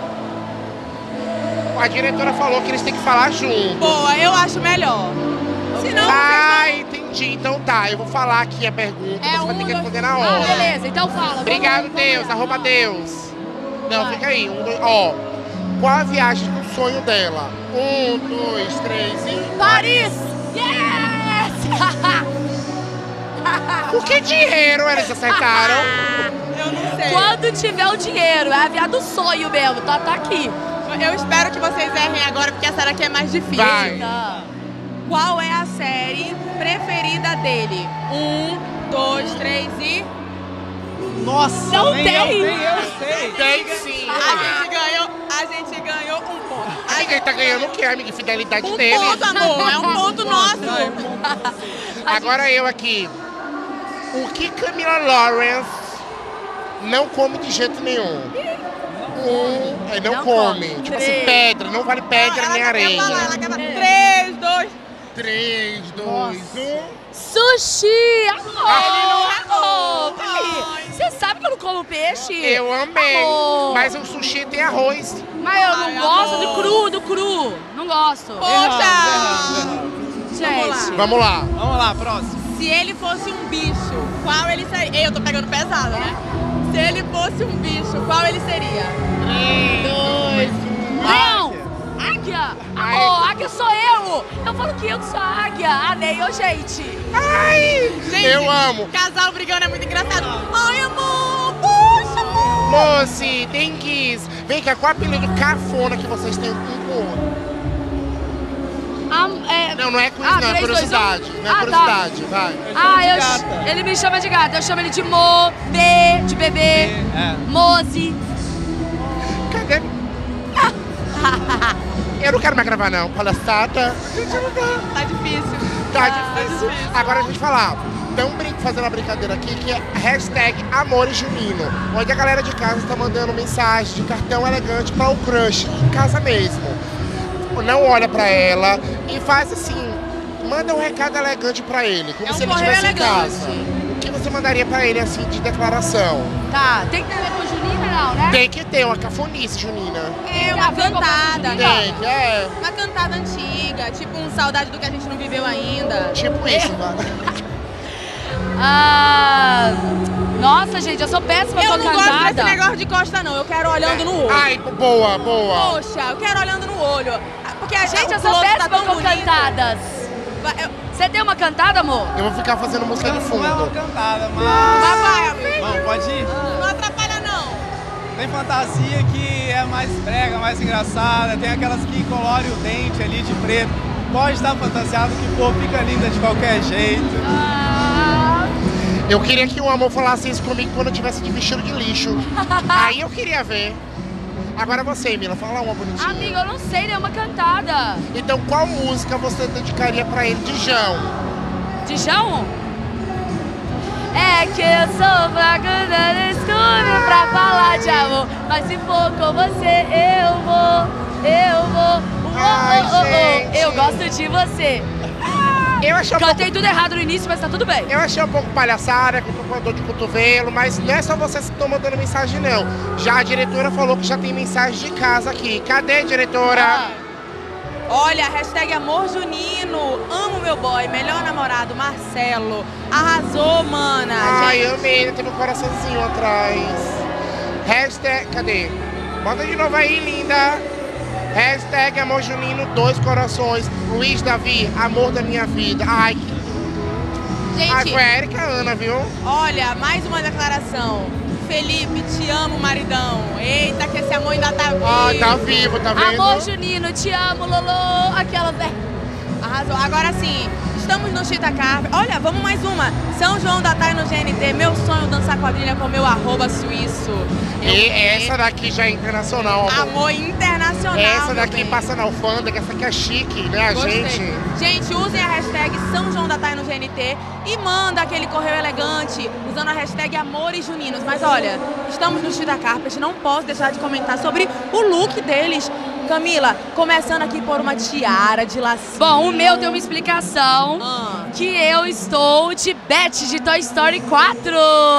A diretora falou que eles têm que falar junto. Boa, eu acho melhor. Senão entendi. Então tá, eu vou falar aqui a pergunta, você vai ter que responder na hora. Beleza, então fala. Obrigado, Deus, arroba Deus. Não, fica aí. Ó, qual a viagem do sonho dela? 1, 2, 3 e... Paris! Yes! O que dinheiro eles acertaram? Eu não sei. Quando tiver o dinheiro, é a viagem do sonho mesmo, tá aqui. Eu espero que vocês errem agora, porque essa daqui é mais difícil. Vai. Qual é a série preferida dele? 1, 2, 3 e... Nossa, Não nem tem. eu sei. Tem sim. A gente ganhou um ponto. Ele tá ganhando o quê, amiga? Fidelidade Um dele. ponto, amor. É um ponto nosso. Agora eu aqui. O que Camila Lawrence não come de jeito nenhum? Não come. Tipo assim, pedra. Não vale pedra nem areia. Ela quer falar. 3, 2... 3, 2, 1... Sushi! Amor! Você sabe que eu não como peixe? Eu amei. Amor. Mas o sushi tem arroz. Mas eu não gosto do cru. Não gosto. Poxa! Gente. Vamos lá. Vamos lá, próximo. Se ele fosse um bicho, qual ele seria? Ei, eu tô pegando pesado, né? Se ele fosse um bicho, qual ele seria? 3, 2, 1... Não! Águia! Amor, águia sou eu! Eu falo que eu sou a águia. Anei, gente. Ai! Gente, eu amo. Casal brigando é muito engraçado. Ai, amor! Puxa, amor! Moci, dengues. Vem cá, qual é o apelido cafona que vocês têm um com o outro? Não é quiz, não, é 3, 2, 1. curiosidade. Não é curiosidade, vai. Ele me chama de gata. Eu chamo ele de Mo, B, de bebê, Mozi. Cadê? Eu não quero mais gravar, não. Palhaçada. Tá difícil. Tá difícil. Agora a gente falar. Estamos fazendo uma brincadeira aqui que é hashtag Amores Junino, onde a galera de casa está mandando mensagem de cartão elegante para o crush, em casa mesmo. Não olha para ela e faz assim, manda um recado elegante para ele, como se ele estivesse em casa. que você mandaria pra ele, assim, de declaração? Tá, tem que ter a ver com junina, não, né? Tem que ter uma cafonice junina. É uma cantada. Tem que, é. Uma cantada antiga, tipo um saudade do que a gente não viveu ainda. Tipo isso, vai. Nossa, gente, eu sou péssima com cantada. Eu não gosto desse negócio de costa, não. Eu quero olhando no olho. Ai, boa, boa. Poxa, eu quero olhando no olho. Porque a Gente, eu sou péssima com cantadas. Você tem uma cantada, amor? Eu vou ficar fazendo música de fundo. Não é uma cantada, mas... Vai, amigo. Não, pode ir? Não atrapalha, não. Tem fantasia que é mais brega, mais engraçada. Tem aquelas que colorem o dente ali de preto. Pode estar fantasiado que for, fica linda de qualquer jeito. Eu queria que o amor falasse isso comigo quando eu tivesse de vestido de lixo. Aí eu queria ver. Agora você, Mila, fala uma bonitinha. Amiga, eu não sei nenhuma cantada. Então qual música você dedicaria pra ele de Jão? De Jão? É que eu sou fraca no escuro pra falar de amor. Mas se for com você, eu vou. Ai, Eu gosto de você. Eu achei Cantei tudo errado no início, mas tá tudo bem. Eu achei um pouco palhaçada, com dor de cotovelo, mas não é só vocês que estão mandando mensagem, não. Já a diretora falou que já tem mensagem de casa aqui. Cadê, diretora? Olha, hashtag amor junino, amo meu boy, melhor namorado, Marcelo. Arrasou, mana. Ai, gente. amei, teve um coraçãozinho atrás. Hashtag, cadê? Bota de novo aí, linda. Hashtag amor junino, 2 corações. Luiz Davi, amor da minha vida. Ai, que... Gente, Ai, foi a Erika Ana, viu? Olha, mais uma declaração. Felipe, te amo, maridão. Eita, que esse amor ainda tá vivo. Ah, tá vivo, tá vendo? Amor junino, te amo, Lolo. Aquela velha. Arrasou. Agora sim, estamos no Chita Carpe. Olha, vamos mais uma. São João da Thay no GNT. Meu sonho dançar quadrilha com meu @suíço. E essa daqui já é internacional, amor. Amor internacional. Essa daqui passa na alfândega, essa aqui é chique, né, a Gostei. gente? Gente, usem a hashtag São João da Thay no GNT e manda aquele correio elegante usando a hashtag Amores Juninos. Mas olha, estamos no Chita Carpet, não posso deixar de comentar sobre o look deles. Camila, começando aqui por uma tiara de lacinho. Bom, o meu tem uma explicação. Que eu estou de Beth de Toy Story 4.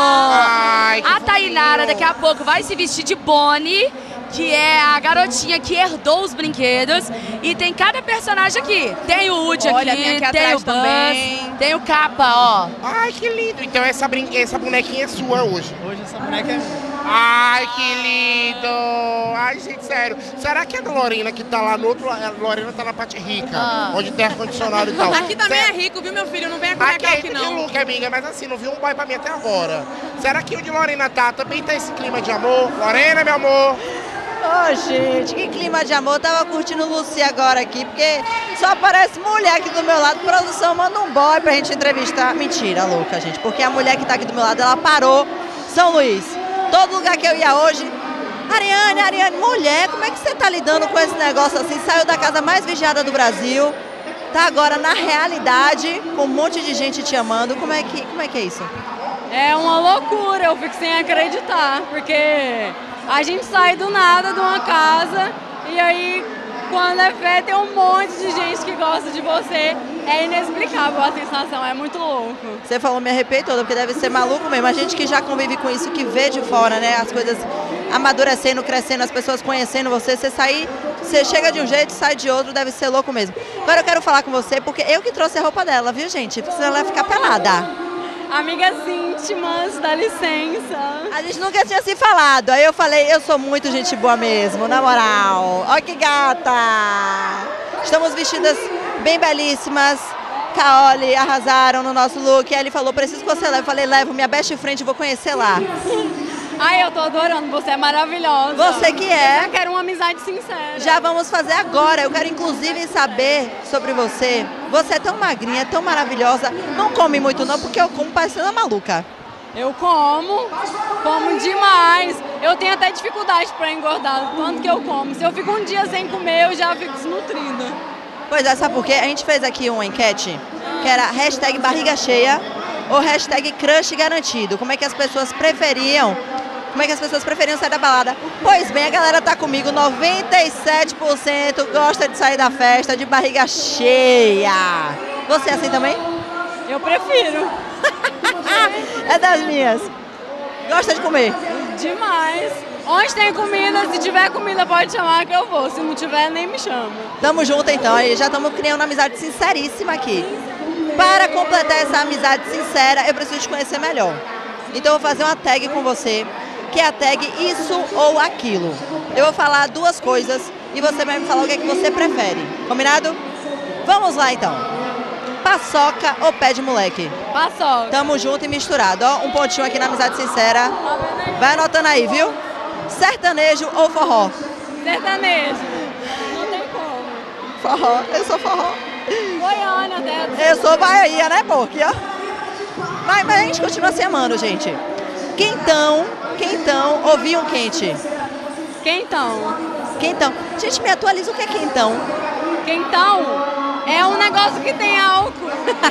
Ai, que a Tainara daqui a pouco vai se vestir de Bonnie, que é a garotinha que herdou os brinquedos. E tem cada personagem aqui. Tem o Woody Olha, aqui, tem aqui tem atrás o Buzz, também. tem o Capa, ó. Ai, que lindo. Então essa bonequinha é sua hoje. Hoje essa boneca é minha. Ai, que lindo! Ai, gente, sério. Será que a Lorena que tá lá no outro... A Lorena tá na parte rica, onde tem ar-condicionado e tal. Aqui também é rico, viu, meu filho? Não vem Aqui aqui não. de look, amiga, mas assim, não viu um boy pra mim até agora. Será que o de Lorena também tá esse clima de amor? Lorena, meu amor! Ô, gente, que clima de amor. Tava curtindo Lucy agora aqui, porque só aparece mulher aqui do meu lado. Produção, manda um boy pra gente entrevistar. Mentira, louca, gente, porque a mulher que tá aqui do meu lado, ela parou São Luís. Todo lugar que eu ia hoje, Ariane, mulher, como é que você tá lidando com esse negócio assim? Saiu da casa mais vigiada do Brasil, tá agora na realidade, com um monte de gente te amando. Como é que é isso? É uma loucura, eu fico sem acreditar, porque a gente sai do nada de uma casa e aí quando é fé tem um monte de gente que gosta de você. É inexplicável a sensação, é muito louco. Você falou, me arrepiei toda, porque deve ser maluco mesmo. A gente que já convive com isso, que vê de fora, né? As coisas amadurecendo, crescendo, as pessoas conhecendo você. Você chega de um jeito, sai de outro, deve ser louco mesmo. Agora eu quero falar com você, porque eu que trouxe a roupa dela, viu, gente? Porque senão ela vai ficar pelada. Amigas íntimas, dá licença. A gente nunca tinha se falado. Aí eu falei, eu sou muito gente boa mesmo, na moral. Olha que gata! Estamos vestidas bem belíssimas. Caoli arrasaram no nosso look. Aí ele falou, preciso que você leve. Eu falei, levo minha best friend, vou conhecer lá. Ai, eu tô adorando, você é maravilhosa. Você que é. Eu quero uma amizade sincera. Já vamos fazer agora. Eu quero inclusive saber sobre você. Você é tão magrinha, tão maravilhosa. Não come muito não, porque eu como parecendo uma maluca. Eu como demais. Eu tenho até dificuldade para engordar, tanto que eu como. Se eu fico um dia sem comer, eu já fico desnutrida. Pois é, sabe por quê? A gente fez aqui uma enquete, que era hashtag barriga cheia ou hashtag crush garantido. Como é que as pessoas preferiam sair da balada? Pois bem, a galera tá comigo, 97% gosta de sair da festa de barriga cheia. Você é assim também? Eu prefiro. É das minhas. Gosta de comer? Demais. Onde tem comida, se tiver comida pode chamar que eu vou. Se não tiver, nem me chama. Tamo junto então, aí já estamos criando uma amizade sinceríssima aqui. Para completar essa amizade sincera, eu preciso te conhecer melhor. Então eu vou fazer uma tag com você, que é a tag isso ou aquilo. Eu vou falar duas coisas e você vai me falar o que é que você prefere. Combinado? Vamos lá então. Paçoca ou pé de moleque? Paçoca. Tamo junto e misturado. Ó, um pontinho aqui na amizade sincera. Vai anotando aí, viu? Sertanejo ou forró? Sertanejo. Não tem como. Forró. Eu sou forró. Goiânia, até. Eu sou Bahia, né, pô? Aqui, ó. Mas a gente continua se amando, gente. Quentão ou vinho quente? Quentão. Quentão. Gente, me atualiza o que é quentão. Quentão é um negócio que tem álcool.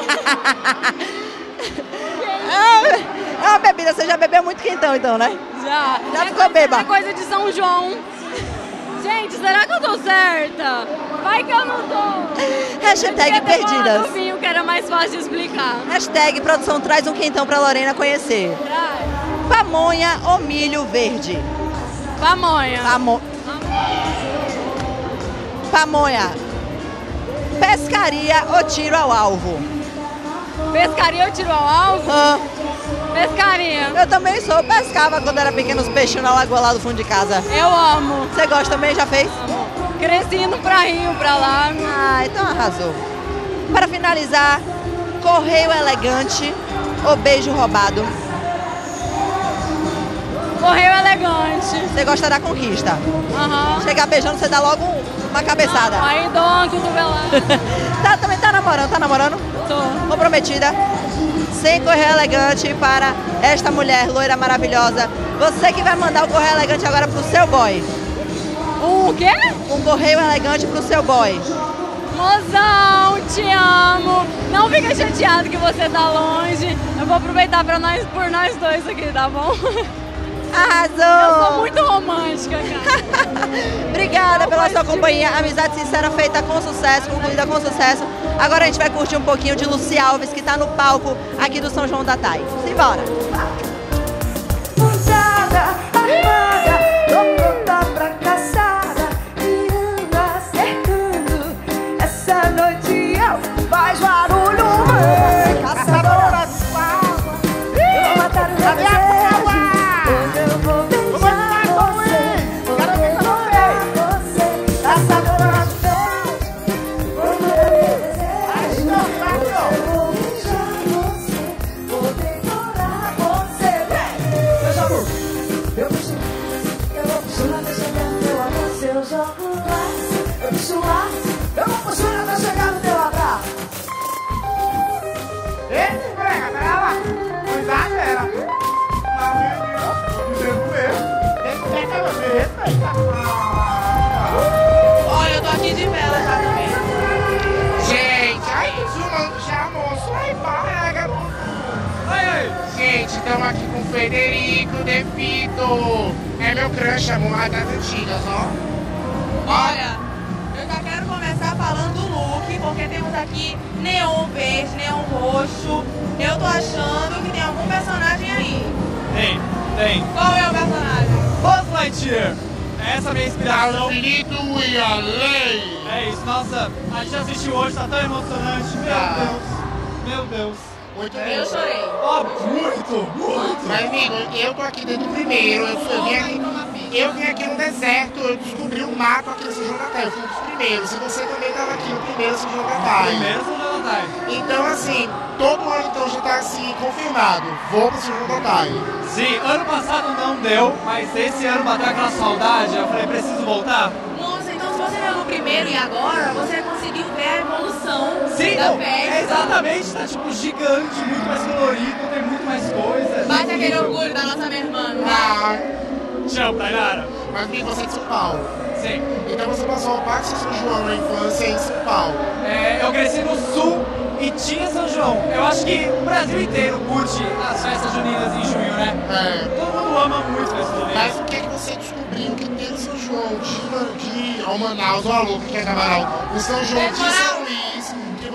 É uma bebida, você já bebeu muito quentão então, né? Já. Já ficou bêbada. É coisa de São João. Gente, será que eu tô certa? Vai que eu não tô. Hashtag perdidas. Do vinho, que era mais fácil de explicar. Hashtag produção traz um quentão pra Lorena conhecer. Traz. Pamonha ou milho verde? Pamonha. Pamonha. Pescaria ou tiro ao alvo? Pescaria ou tiro ao alvo? Pescaria. Eu também sou. Eu pescava quando era pequeno os peixinhos na lagoa lá do fundo de casa. Eu amo. Você gosta também? Já fez? Amo. Cresci indo pra rio, pra lago. Ah, então arrasou. Para finalizar, correio elegante ou beijo roubado? Correio elegante. Você gosta da conquista? Aham. Chegar beijando, você dá logo uma cabeçada. Não, aí dou uma cotovelada. Também tá namorando? Tá namorando? Tô. Comprometida? Sem correio elegante para esta mulher loira maravilhosa. Você que vai mandar o correio elegante agora pro seu boy. O quê? Um correio elegante pro seu boy. Mozão, te amo. Não fica chateado que você tá longe. Eu vou aproveitar por nós dois aqui, tá bom? Arrasou! Eu sou muito romântica, cara. Obrigada pela sua companhia. Amizade sincera feita com sucesso, concluída com sucesso. Agora a gente vai curtir um pouquinho de Luci Alves, que tá no palco aqui do São João da Thay. Simbora! Ousada, armada, tô pronta pra caçada, mirando, acertando. Essa noite eu faz barulho, mãe. Caçadora de água, eu vou matar o meu desejo. Hoje eu vou beijar você, vou devorar você. Caçadora de água, vou matar o meu desejo. Hoje eu vou beijar você, vou devorar você. Eu puxo, eu vou puxar até chegar no teu abraço. Eu jogo laço, eu puxo laço, eu vou puxar até chegar no teu abraço. Ei, pega, pera lá. Cuidado, pera. Olha, eu tô aqui de vela já também. Gente, aí, zoando já, moço. Aí, pega. Gente, estamos aqui com o Federico De Vito. É meu crush, amor, das antigas, ó. Olha, eu já quero começar falando do look, porque temos aqui neon verde, neon roxo. Eu tô achando que tem algum personagem aí. Tem. Qual é o personagem? Buzz Lightyear. Essa é a minha inspiração. Infinito e além. É isso, nossa, a gente assistiu hoje, tá tão emocionante. Meu Deus. Muito bem. Eu chorei. Muito. Mas, amigo, eu tô aqui desde o primeiro. Eu vim aqui no deserto, eu descobri um mato aqui no São João da Thay. Eu fui um dos primeiros. E você também estava aqui no primeiro São João da Thay. Primeiro São João da Thay. Então, assim, todo ano então já tá assim, confirmado. Vou pro São João da Thay. Sim, ano passado não deu, mas esse ano bateu aquela saudade. Eu falei, preciso voltar. Nossa, então se você veio no primeiro e agora, você conseguiu ver a evolução Sim, da festa. Exatamente, tá tipo gigante, muito mais colorido, tem muito mais coisas. Bate aquele orgulho da nossa minha irmã, Te amo, Tainara. Mas amigo, você é de São Paulo. Sim. Então você passou parte de São João na infância em São Paulo. Eu cresci no sul e tinha São João. Eu acho que o Brasil inteiro curte as festas juninas em junho, né? Todo mundo ama muito festas juninas. Mas o que você descobriu que tem no São João de Manaus, ou Alô, que quer trabalhar? O São João de São Luís, que você quer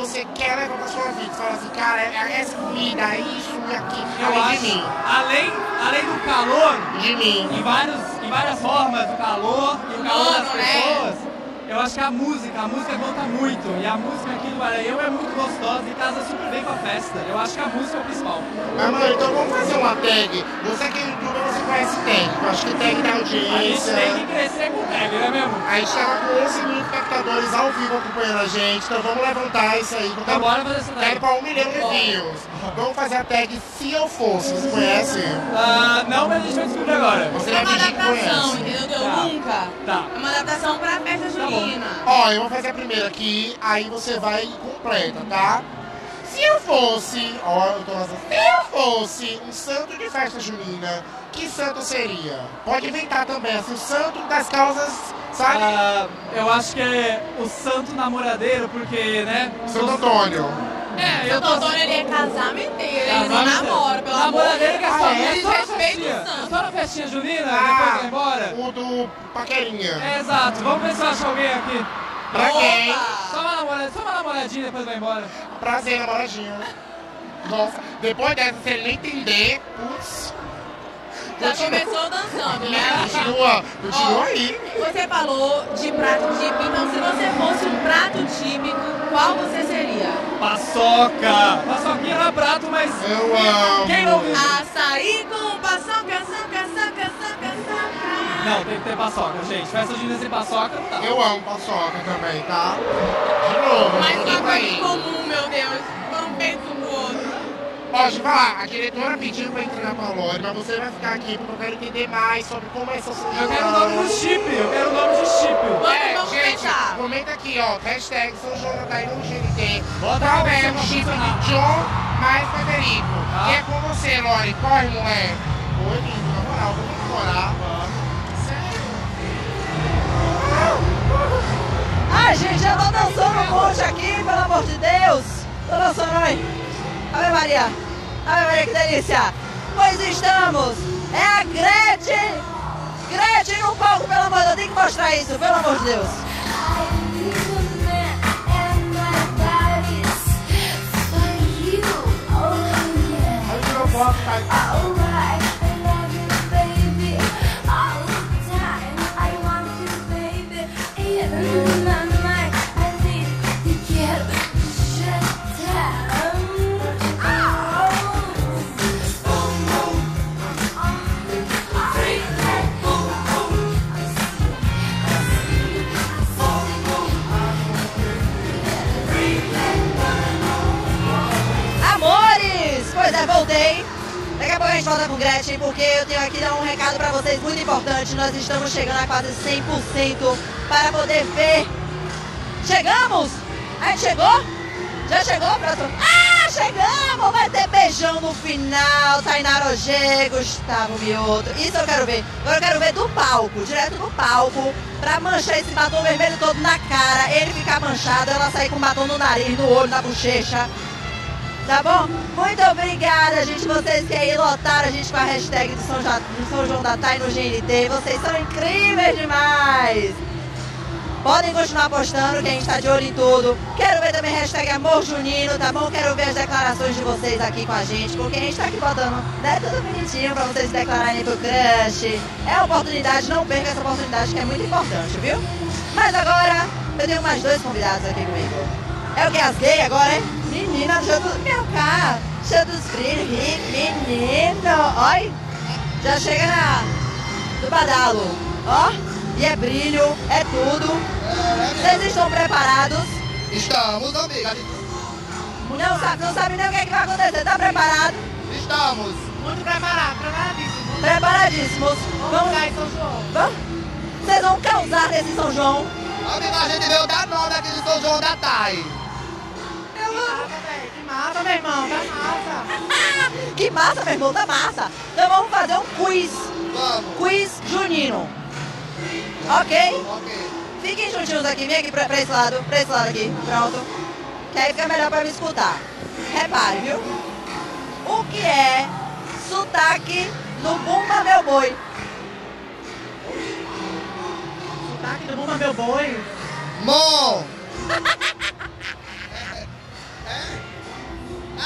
quer levar pra sua vida? Você fala assim, cara, essa comida, isso e aquilo, Eu além acho, de mim. além do calor, de mim. Em várias formas do calor e o calor das pessoas, eu acho que a música conta muito. E a música aqui do Maranhão é muito gostosa e casa super bem com a festa. Eu acho que a música é o principal. Mas, mano, então vamos fazer uma tag. Você que é youtuber, você conhece tag. Eu acho que tag da audiência. A gente tem que crescer com tag, não é mesmo? A gente tava com 11 mil espectadores ao vivo acompanhando a gente, então vamos levantar isso aí. Então bora fazer essa tag. Quero pra 1 milhão de views. Vamos fazer a tag Se Eu Fosse. Você conhece? Não, mas a gente vai descobrir agora. Você É vai uma fingir que adaptação, conhece. entendeu? Tá. Nunca. Tá. É uma adaptação pra festa junina. Ó, eu vou fazer a primeira aqui, aí você vai e completa, tá? Se eu fosse, ó, eu tô lançando. Se eu fosse um santo de festa junina, que santo seria? Pode inventar também, assim, o santo das causas, sabe? Eu acho que é o santo namoradeiro, porque, né? Santo Antônio. Santo Antônio, ele é casamenteiro, ele não namora, pelo amor de Namoradeiro que é só, Deus. só na Respeita festinha. o santo. Só na festinha junina, depois vai embora. O do Paquerinha. É, exato. Vamos ver se eu acho alguém aqui. Pra quem? Só uma namoradinha, depois vai embora. Prazer, namoradinha. Nossa, depois dessa, se ele nem entender, putz. Já começou dançando, né? Continua aí. Você falou de prato típico, então se você fosse um prato típico, qual você seria? Paçoca! Paçoquinha não é prato, mas... Eu amo. Quem não viu? Açaí com paçoca, soca. Não, tem que ter paçoca, gente. Festa junina sem paçoca não dá. Eu amo paçoca também, tá? De novo. Mais uma coisa em comum, meu Deus. Um pensa no outro. Pode falar, a diretora pediu pra entrar na Palore, mas você vai ficar aqui porque eu quero entender mais sobre como é essa São João. Eu quero o nome do chip, Vamos gente, pensar. comenta aqui, ó, hashtag São João da Thay no GNT. Bota Qual pra é você o pra chip funcionar. de John mais Federico? E é com você, Lori. Corre, moleque. Oi, lindo, na moral, vamos namorar. Ai, gente, eu tô dançando um monte aqui, pelo amor de Deus. Tô dançando aí. Ave Maria. Ave Maria, que delícia. Pois estamos. É a Gretchen. Gretchen no palco, pelo amor de Deus. Tem que mostrar isso, pelo amor de Deus. Amores, pois é, voltei. Daqui a pouco a gente volta com Gretchen, porque eu tenho aqui dar um recado pra vocês muito importante. Nós estamos chegando a quase 100% para poder ver. Chegamos? A gente chegou? Já chegou? Ah, chegamos! Vai ter beijão no final, Tainara Ogê, Gustavo Mioto. Isso eu quero ver. Agora eu quero ver do palco, direto do palco, pra manchar esse batom vermelho todo na cara, ele ficar manchado, ela sair com batom no nariz, no olho, na bochecha. Tá bom? Muito obrigada, gente. Vocês que aí lotaram a gente com a hashtag do São João da Thay no GNT. Vocês são incríveis demais. Podem continuar postando, que a gente tá de olho em tudo. Quero ver também hashtag Amor Junino, tá bom? Quero ver as declarações de vocês aqui com a gente, porque a gente tá aqui botando, né, tudo bonitinho pra vocês declararem pro crush. É oportunidade, não perca essa oportunidade que é muito importante, viu? Mas agora, eu tenho mais 2 convidados aqui comigo. É o que? As gays agora, é? Menina, show do meu carro. Show dos brilhos, menino. Olha, já chega do badalo. Ó, e é brilho, é tudo. Vocês estão preparados? Estamos, amiga. Não sabe nem o que, é que vai acontecer. Tá preparado? Estamos. Muito preparado, preparadíssimo. Preparadíssimos. Vamos lá em São João. Vamos? Vocês vão causar nesse São João. Amiga, a gente veio dar nome aqui de São João da Thay. Que massa, meu irmão, tá massa. Que massa, meu irmão, tá massa. Então vamos fazer um quiz. Vamos. Quiz junino. Ok? Ok. Fiquem juntinhos aqui, vem aqui pra esse lado aqui, pronto. Que aí fica melhor pra me escutar. Repare, viu? O que é sotaque no Bumba Meu Boi? Sotaque do Bumba Meu Boi? Mom!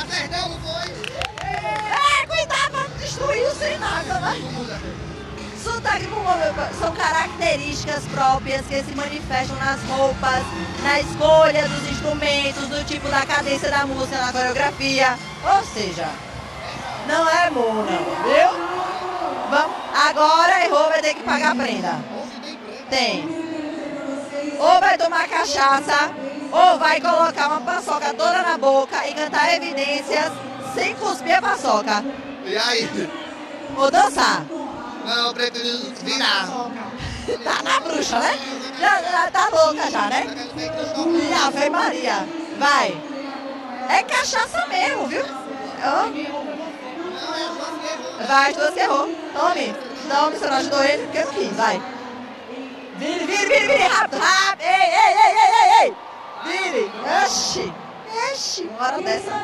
Acertamos, foi? Cuidado pra não destruir o cenário, né? Sotaque são características próprias que se manifestam nas roupas, na escolha dos instrumentos, do tipo da cadência da música, na coreografia. Ou seja, não é mono, viu? Vamos. Agora errou, vai ter que pagar a prenda. Tem. Ou vai tomar cachaça, ou vai colocar uma paçoca toda na boca e cantar Evidências sem cuspir a paçoca. E aí? Ou dançar. Não, eu prefiro virar. Tá na bruxa, né? Já tá louca já, né? E Ave Maria. Vai. É cachaça mesmo, viu? Vai, as duas que errou. Tome. Tome, você não ajudou ele, porque eu não quis. Vai. Vire, rápido, rápido. Ei. Vire. Oxi, uma hora dessa.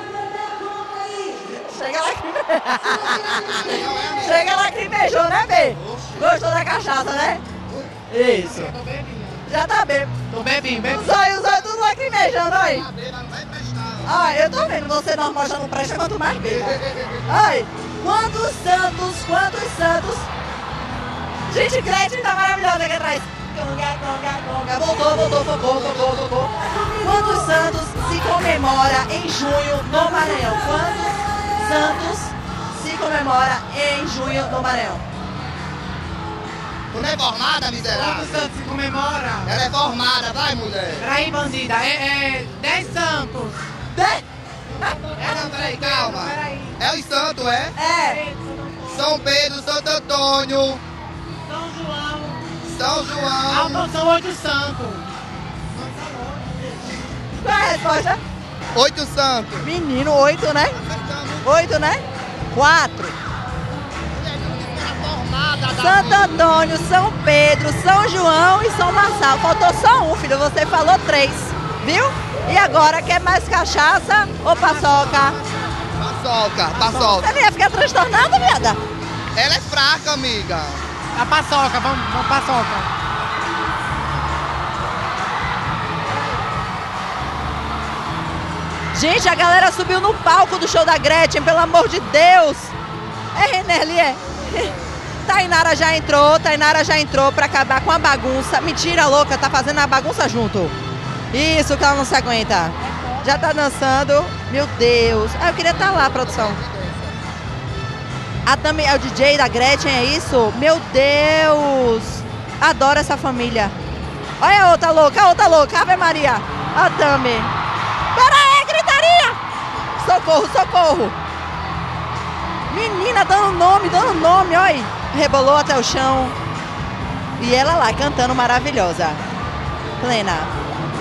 Chega lacrimejou, né, Bê? Gostou da cachaça, né? Isso. Já tá bêbado. Tô bebinho. Os olhos tudo lacrimejando, aí. Ai, eu tô vendo, você normal já não presta, quanto mais bêbado. Ai, quantos santos. Gente, Gretchen tá maravilhosa aqui atrás. Conga. Voltou. Quantos santos se comemora em junho no Maranhão? Quantos santos se comemora em junho no Maranhão? Tu não é formada, miserável? Quantos santos se comemora? Ela é formada, vai, mulher. Peraí, bandida, 10 santos. 10? Peraí, calma. É os santos, é? É. São Pedro, Santo Antônio. São João. Então são 8 santos. Qual é a resposta? 8 santos. Menino, 8, né? 8, né? 4. Santo Antônio, São Pedro, São João e São Marçal. Faltou só um, filho. Você falou 3, viu? E agora, quer mais cachaça ou paçoca? Paçoca. Você não ia ficar transtornada, viada? Ela é fraca, amiga. A paçoca, vamos paçoca. Gente, a galera subiu no palco do show da Gretchen, pelo amor de Deus. É, Renerli, é. Tainara já entrou pra acabar com a bagunça. Mentira, louca, tá fazendo a bagunça junto. Isso, que ela não se aguenta. Já tá dançando. Meu Deus. Eu queria estar lá, produção. Também é o DJ da Gretchen, é isso? Meu Deus! Adoro essa família. Olha a outra louca, Ave Maria. A Tami. Pera aí, gritaria! Socorro! Menina dando nome, olha. Rebolou até o chão. E ela lá, cantando maravilhosa. Plena.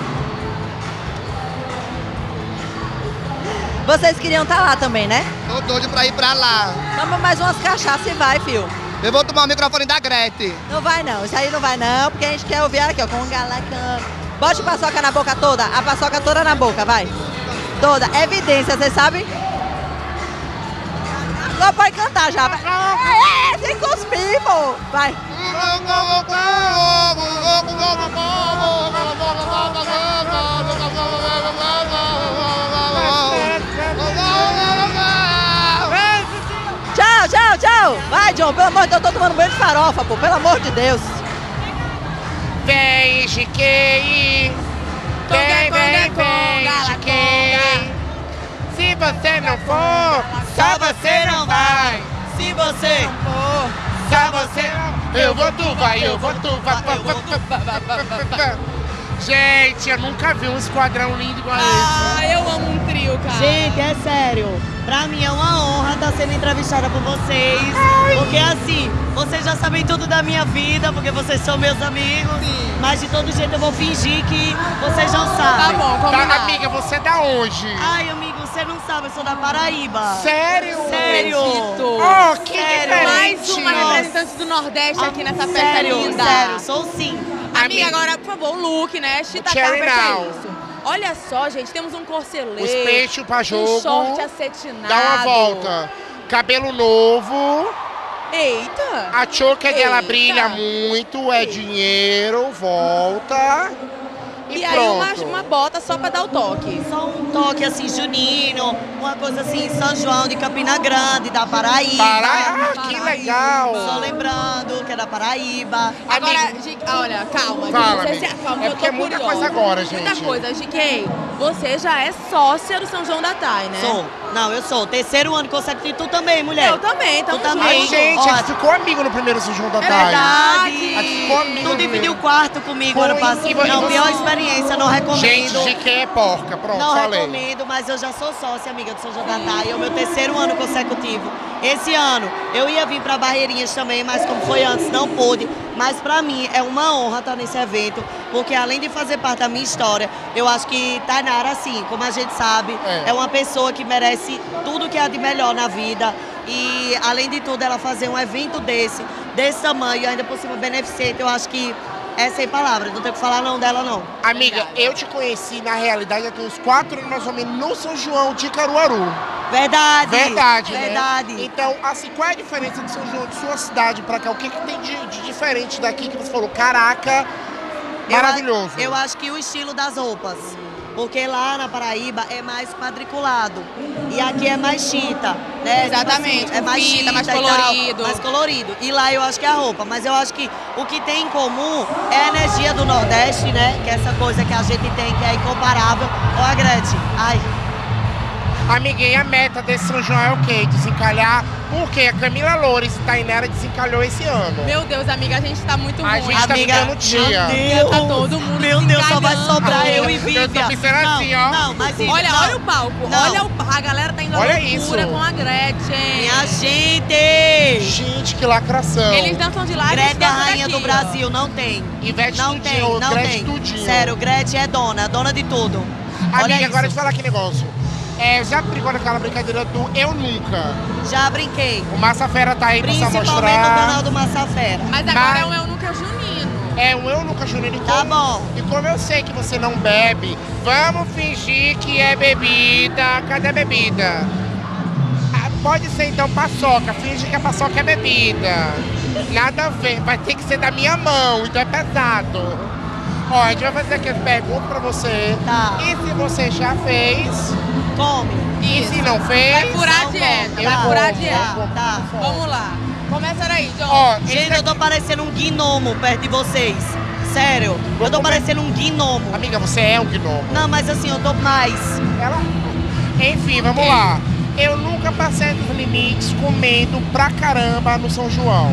Vocês queriam estar lá também, né? Tô doido pra ir pra lá. Toma mais umas cachaças e vai, fio. Eu vou tomar o microfone da Gretchen. Não vai não, isso aí não vai não, porque a gente quer ouvir ela aqui, ó, com galacão. Bote paçoca na boca toda, a paçoca toda na boca, vai. Toda, Evidência, vocês sabem? Agora pode cantar já, vai. Sem cuspir, pô. Vai. Tchau. Vai, John, pelo amor de Deus, eu tô tomando banho de farofa, pô, pelo amor de Deus. Vem, GK. Vem, GK. Se você não for, só você não vai. Se você não for, só você não. Eu vou, tu vai. Gente, eu nunca vi um esquadrão lindo igual esse. Eu amo um trio, cara. Gente, é sério. Pra mim é uma honra estar sendo entrevistada por vocês. Porque assim, vocês já sabem tudo da minha vida, porque vocês são meus amigos. Sim. Mas de todo jeito eu vou fingir que vocês não sabem. Tá bom, combinado. Amiga, você é da onde? Ai, amigo, você não sabe, eu sou da Paraíba. Sério? Sério. Oh, que diferente. Mais uma representante do Nordeste aqui nessa festa linda. Sério, sou sim. Amiga, agora, por favor, o look, né? Chita Cherry Carpet é Now. isso. Olha só, gente, temos um corcelê. Os peixes pra jogo. Um short acetinado. Dá uma volta. Cabelo novo. Eita. A choker dela brilha muito, é dinheiro, volta. E aí uma bota só pra dar o toque. Só um toque assim, junino, uma coisa assim, São João de Campina Grande, da Paraíba. Que legal! Só lembrando que é da Paraíba. Agora, olha, calma. Fala, Você amiga. acalma, É eu porque tô é muita curiosa. coisa agora, gente. Muita coisa. GK, você já é sócia do São João da TAI, né? Sou. Não, eu sou. Terceiro ano consecutivo. Tu também, mulher. Eu também, Tu tamo também. Ai, gente, a gente ficou amigo no primeiro São João da TAI. Verdade. A gente ficou amigo. Tu dividiu o quarto comigo Foi, ano passado. e Não, você- pior experiência, não recomendo. Gente, GK é porca, pronto, Não falei. recomendo, mas eu já sou sócia, amiga do São João da TAI. É o meu terceiro ano consecutivo. Esse ano eu ia vir para Barreirinhas também, mas como foi antes, não pude. Mas para mim é uma honra estar nesse evento, porque além de fazer parte da minha história, eu acho que Tainara, assim, como a gente sabe, é uma pessoa que merece tudo que há de melhor na vida. E além de tudo, ela fazer um evento desse tamanho, e ainda por cima beneficente, eu acho que é sem palavras, não tenho o que falar não dela não. Amiga, eu te conheci, na realidade, há uns 4 anos mais ou menos, no São João de Caruaru. Verdade. Verdade, Verdade. Né? Então, assim, qual é a diferença de São João de sua cidade pra cá? O que tem de diferente daqui que você falou? Caraca, maravilhoso. Eu acho que o estilo das roupas. Porque lá na Paraíba é mais quadriculado. E aqui é mais chita, né? Exatamente, Tipo assim, é com mais fita, chita mais e tal, colorido. mais colorido. E lá eu acho que é a roupa. Mas eu acho que o que tem em comum é a energia do Nordeste, né? Que é essa coisa que a gente tem, que é incomparável. Ó, a Gretchen. Ai. Amiguinha, a meta desse São João é o quê? Desencalhar. Porque a Camila Loures e Tainara desencalhou esse ano. Meu Deus, amiga, a gente tá muito ruim. A gente tá ficando tia. Tá todo mundo Meu Deus, só vai desencalhando. sobrar eu e Vivian. Eu tô pensando assim, ó. Não, mas Olha, não. olha o palco. Não. Olha a galera tá indo à Olha loucura isso. com a Gretchen. Minha gente! Gente, que lacração. Eles dançam de lá e Gretchen é a dançam rainha daqui, do Brasil, não tem. Ivete não tudinho, tem, não Gretchen tem. tudinho. Sério, Gretchen é dona de tudo. Olha Amiga, isso. agora deixa eu falar que negócio. Já brincou naquela brincadeira do Eu Nunca? Já brinquei. O Massa Fera tá aí pra se Principalmente mostrar. no canal do Massa Fera. Mas agora é um Eu Nunca Junino. É um Eu Nunca Junino. E Tá como- bom. E como eu sei que você não bebe, vamos fingir que é bebida. Cadê a bebida? Pode ser então paçoca. Finge que a paçoca é bebida. Nada a ver. Vai ter que ser da minha mão, então é pesado. Ó, a gente vai fazer aqui as perguntas pra você. Tá. E se você já fez? Come. E se não fez? Vai furar a dieta, vai furar a dieta. Tá. Vamos lá. Começa daí, John. Ó, Gente, eu tô parecendo um gnomo perto de vocês. Sério. Eu tô parecendo um gnomo. Amiga, você é um gnomo. Não, mas assim, eu tô mais. Enfim, vamos lá. Eu nunca passei dos limites comendo pra caramba no São João.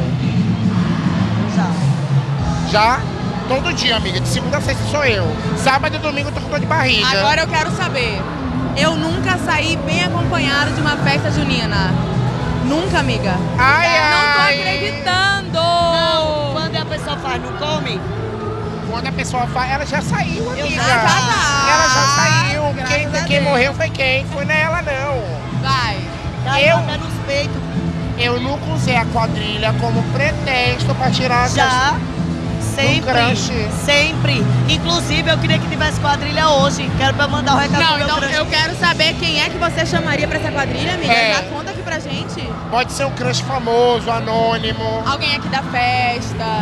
Já? Todo dia, amiga. De segunda a sexta sou eu. Sábado e domingo eu tô com dor de barriga. Agora eu quero saber. Eu nunca saí bem acompanhado de uma festa junina. Nunca, amiga. Ai, Não tô ai. acreditando. Não, quando a pessoa faz, não come? Quando a pessoa faz, ela já saiu, amiga. já tá. Ela já saiu. Graças a Quem Deus. morreu foi quem? Foi nela, não. Vai. Eu- até nos peitos. Eu nunca usei a quadrilha como pretexto pra tirar Já. do Sempre. crush. Sempre. Inclusive, eu queria que tivesse quadrilha hoje. Quero pra mandar o recado Não, pro meu então crush. eu quero saber quem é que você chamaria pra essa quadrilha, amiga. É. Já conta aqui pra gente. Pode ser um crush famoso, anônimo. Alguém aqui da festa.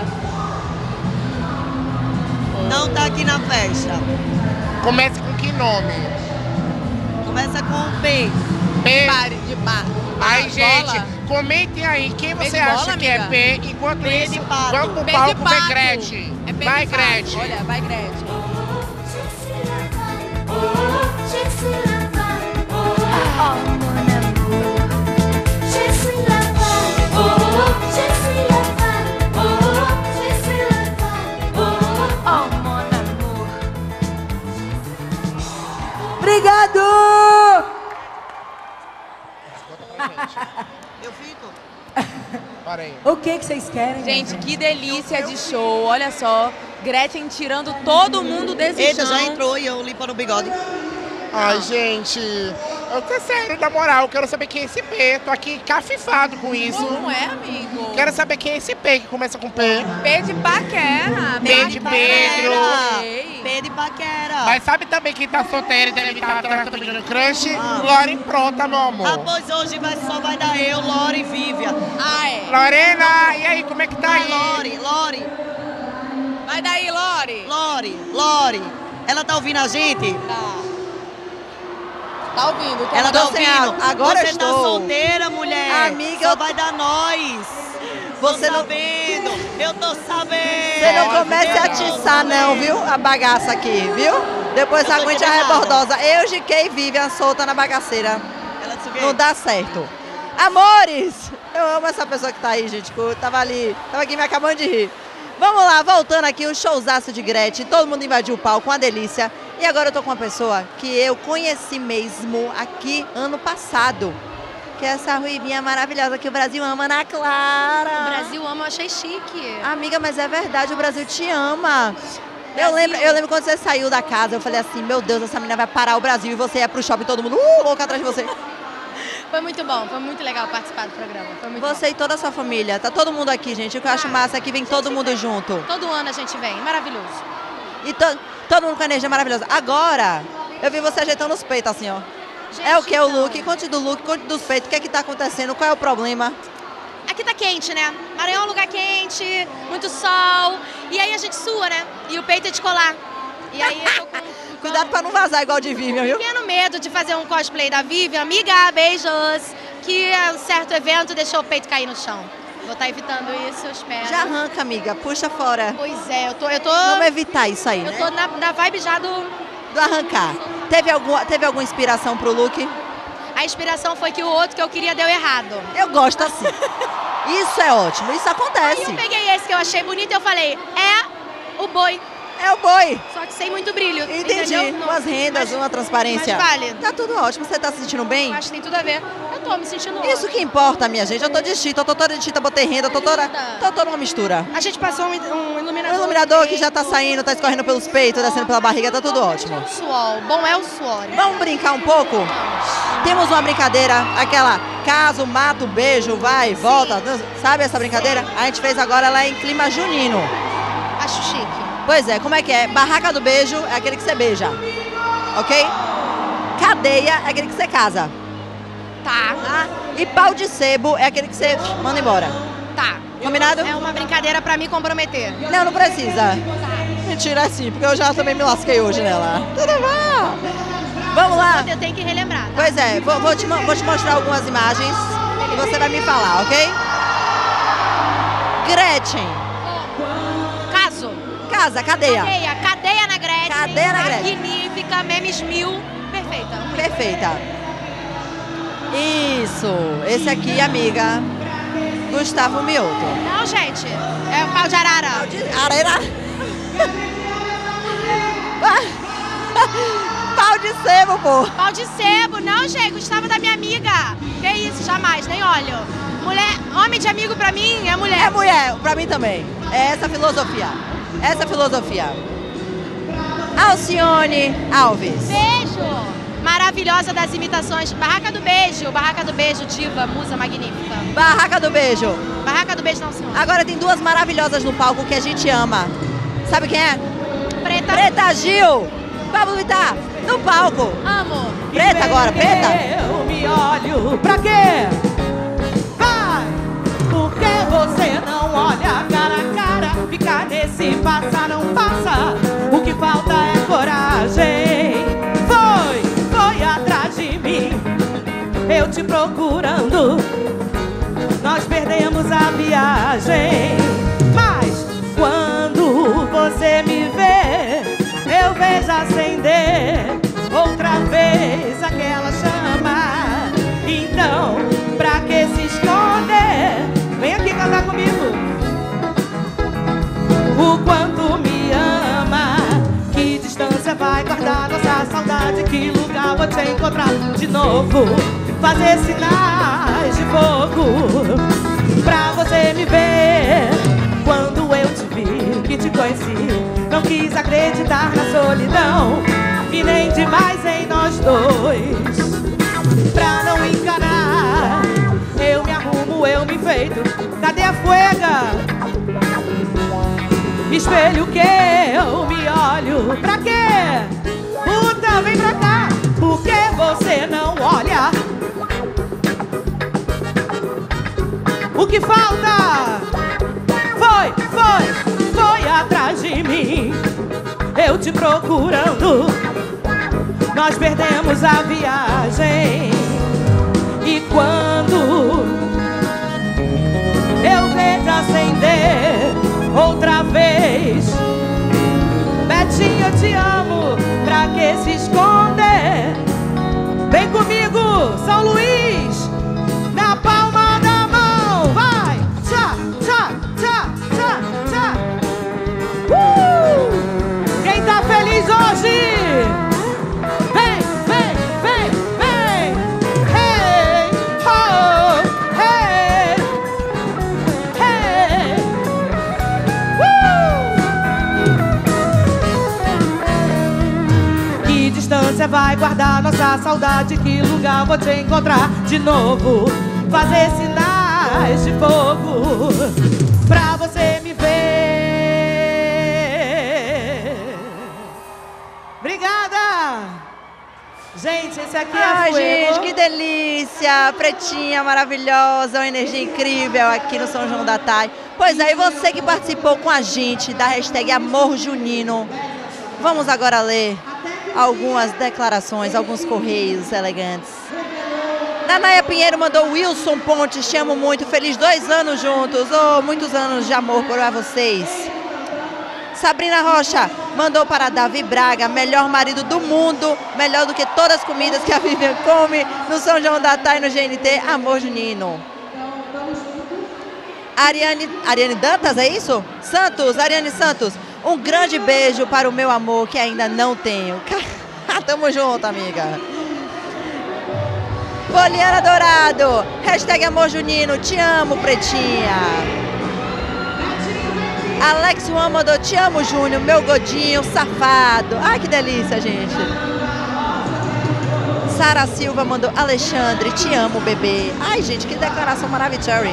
Não tá aqui na festa. Começa com que nome? Começa com P. P. De bar. Ai, Bola? gente, comentem aí quem P você de acha bola, que é amiga? P. Enquanto P isso, de pato. vamos pro P de palco ver pato. Gretchen. É P Vai, de pato. Gretchen. Olha, vai, Gretchen. Obrigado! Eu fico. Parei. O que vocês querem? Gente, que delícia de show. Olha só. Gretchen tirando todo mundo desse Eita, chão. já entrou e eu limpando o bigode. Ai, gente, eu tô sério, na moral, eu quero saber quem é esse P. Tô aqui cafifado com isso. Não é, amigo? Quero saber quem é esse P que começa com P. P de paquera. P de Pedro. P de paquera. Mas sabe também quem tá solteiro e deve estar atrás pedindo crush? Lauren Prota, meu amor. Ah, pois hoje só vai dar eu, Lore e Vivian. Ah, é. Lorena, e aí, como é que tá aí? Lore. Vai daí, Lore. Lore. Ela tá ouvindo a gente? Tá ouvindo. Ela tá ouvindo. Agora você estou. tá solteira, mulher. Amiga, só vai dar nós. Você tô não- sabendo. Eu tô sabendo. Você não comece a atiçar não, viu? A bagaça aqui, viu? Depois Eu tô aguente a entendendo nada. rebordosa. Eu, GK e Vivian solta na bagaceira. Ela disse o quê? Não dá certo. Amores! Eu amo essa pessoa que tá aí, gente. Tava aqui me acabando de rir. Vamos lá, voltando aqui, o showzaço de Gretchen. Todo mundo invadiu o palco, uma delícia. E agora eu tô com uma pessoa que eu conheci mesmo aqui ano passado. Que é essa ruivinha maravilhosa que o Brasil ama, Ana Clara. O Brasil ama, eu achei chique. Amiga, mas é verdade, o Brasil te ama. Eu lembro quando você saiu da casa, eu falei assim, meu Deus, essa menina vai parar o Brasil e você ia pro shopping, todo mundo louco atrás de você. Foi muito bom, foi muito legal participar do programa. Foi muito Você e toda a sua família, tá todo mundo aqui, gente. O que eu acho massa é que vem todo mundo junto. bom. Todo ano a gente vem, maravilhoso. E todo mundo com energia maravilhosa. Agora, eu vi você ajeitando os peitos assim, ó. É o que é o look? Conte do look, conte dos peitos. O que é que tá acontecendo? Qual é o problema? Aqui tá quente, né? Maranhão é um lugar quente, muito sol. E aí a gente sua, né? E o peito é de colar. E aí eu tô com Cuidado pra não vazar igual de Vivian, viu? pequeno medo de fazer um cosplay da Vivian. Amiga, beijos. Que um certo evento deixou o peito cair no chão. Vou estar evitando isso, eu espero. Já arranca, amiga. Puxa fora. Pois é, eu tô... Vamos evitar isso aí, Eu né? tô na vibe já do arrancar. Teve alguma inspiração pro look? A inspiração foi que o outro que eu queria deu errado. Eu gosto assim. Isso é ótimo, isso acontece. Aí eu peguei esse que eu achei bonito e eu falei, é o boi. É o boi. Só que sem muito brilho. Entendi. Entendeu? Não- Umas rendas, uma transparência. Mas vale. Tá tudo ótimo. Você tá se sentindo bem? Acho que tem tudo a ver. Eu tô me sentindo Isso que importa, minha gente. Eu tô de chita, eu tô toda de chita, botei renda, tô toda uma mistura. A gente passou um iluminador. O iluminador que já tá saindo, tá escorrendo pelos peitos, descendo pela barriga, tá tudo ótimo. Suor. Bom é o suor. Vamos brincar um pouco? Temos uma brincadeira, aquela caso, mato, beijo, vai, volta. Sabe essa brincadeira? A gente fez agora ela é em clima junino. Acho chique. Pois é, como é que é? Barraca do beijo é aquele que você beija, ok? Cadeia é aquele que você casa. Tá. E pau de sebo é aquele que você manda embora. Tá. Combinado? É uma brincadeira pra me comprometer. Não, não precisa. Mentira, é sim, porque eu já também me lasquei hoje nela. Tudo bom? Vamos lá. Eu tenho que relembrar. Tá? Pois é, vou te mostrar algumas imagens e você vai me falar, ok? Gretchen. Caso. Casa, cadeia. Cadeia na Gretchen. Cadeia na Gretchen. Magnífica, memes 1000. Perfeita. Perfeita. Isso. Esse aqui, amiga. Gustavo Mioto. Não, gente. É o pau de arara. Arara. Pau de sebo, pô. Pau de sebo. Não, gente. Gustavo da minha amiga. Que isso, jamais. Nem olho. Mulher, homem de amigo pra mim é mulher. É mulher, pra mim também. É essa filosofia. Essa filosofia. Alcione Alves. Beijo. Maravilhosa das imitações. Barraca do Beijo, diva, musa magnífica. Barraca do Beijo. Barraca do Beijo, não, senhor. Agora tem duas maravilhosas no palco que a gente ama. Sabe quem é? Preta. Preta Gil. Pablo Vittar, no palco. Amo. Preta agora, preta. Eu me olho pra quê? Vai! Por que você não olha cara a cara? Ficar nesse passa, não passa. O que falta é coragem. Foi atrás de mim, eu te procurando. Nós perdemos a viagem. Mas quando você me vê, eu vejo acender outra vez aquela chama. Então, pra que se esconder? Vem aqui cantar comigo. O quanto me ama, que distância vai guardar nossa saudade, que lugar vou te encontrar de novo, fazer sinais de fogo pra você me ver. Quando eu te vi, que te conheci, não quis acreditar na solidão e nem demais em nós dois. Pra não enganar, eu me arrumo, eu me enfeito. Cadê a fuega? Espelho que eu me olho. Pra quê? Puta, vem pra cá. Por que você não olha? O que falta? Foi atrás de mim. Eu te procurando. Nós perdemos a viagem. E quando eu vejo acender outra vez, Betinho, eu te amo, pra que se esconder? Vem comigo, São Luís, na palma da mão, vai! Tchá, tchá, tchá, tchá, tchá. Quem tá feliz hoje? Vem, vem, vem, vem! Hey, oh, hey, hey! Que distância vai guardar nossa saudade? Que lugar vou te encontrar de novo? Fazer sinais de fogo pra você me ver. Obrigada! Gente, esse aqui é Ai, Fuego. gente, que delícia! Pretinha, maravilhosa, uma energia incrível aqui no São João da Thay. Pois é, e você que participou com a gente da hashtag Amor Junino, vamos agora ler algumas declarações, alguns correios elegantes. Nanaia Pinheiro mandou: Wilson Pontes, te amo muito, feliz 2 anos juntos, oh, muitos anos de amor por vocês. Sabrina Rocha mandou para Davi Braga: melhor marido do mundo, melhor do que todas as comidas que a Vivian come no São João da Thay no GNT, Amor Junino. Ariane Dantas, é isso? Santos, Ariane Santos, um grande beijo para o meu amor que ainda não tenho. Tamo junto, amiga. Poliana Dourado, hashtag Amor Junino, te amo, pretinha. Alex Juan mandou: te amo, Júnior, meu godinho safado. Ai, que delícia, gente. Sara Silva mandou: Alexandre, te amo, bebê. Ai, gente, que declaração maravilhosa.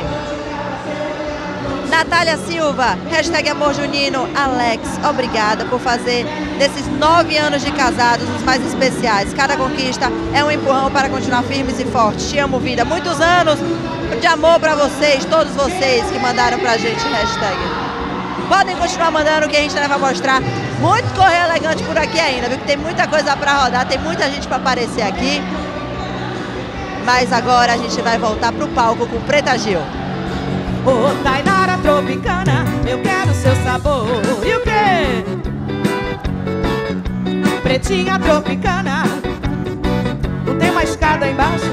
Natália Silva, hashtag Amor Junino. Alex, obrigada por fazer desses 9 anos de casados os mais especiais. Cada conquista é um empurrão para continuar firmes e fortes. Te amo, vida. Muitos anos de amor para vocês, todos vocês que mandaram pra gente hashtag. Podem continuar mandando, que a gente vai mostrar muito correio elegante por aqui ainda, viu? Que tem muita coisa para rodar, tem muita gente para aparecer aqui. Mas agora a gente vai voltar pro palco com Preta Gil. Ô, Tainara Tropicana, eu quero seu sabor. E o quê? Pretinha Tropicana, não tem uma escada embaixo?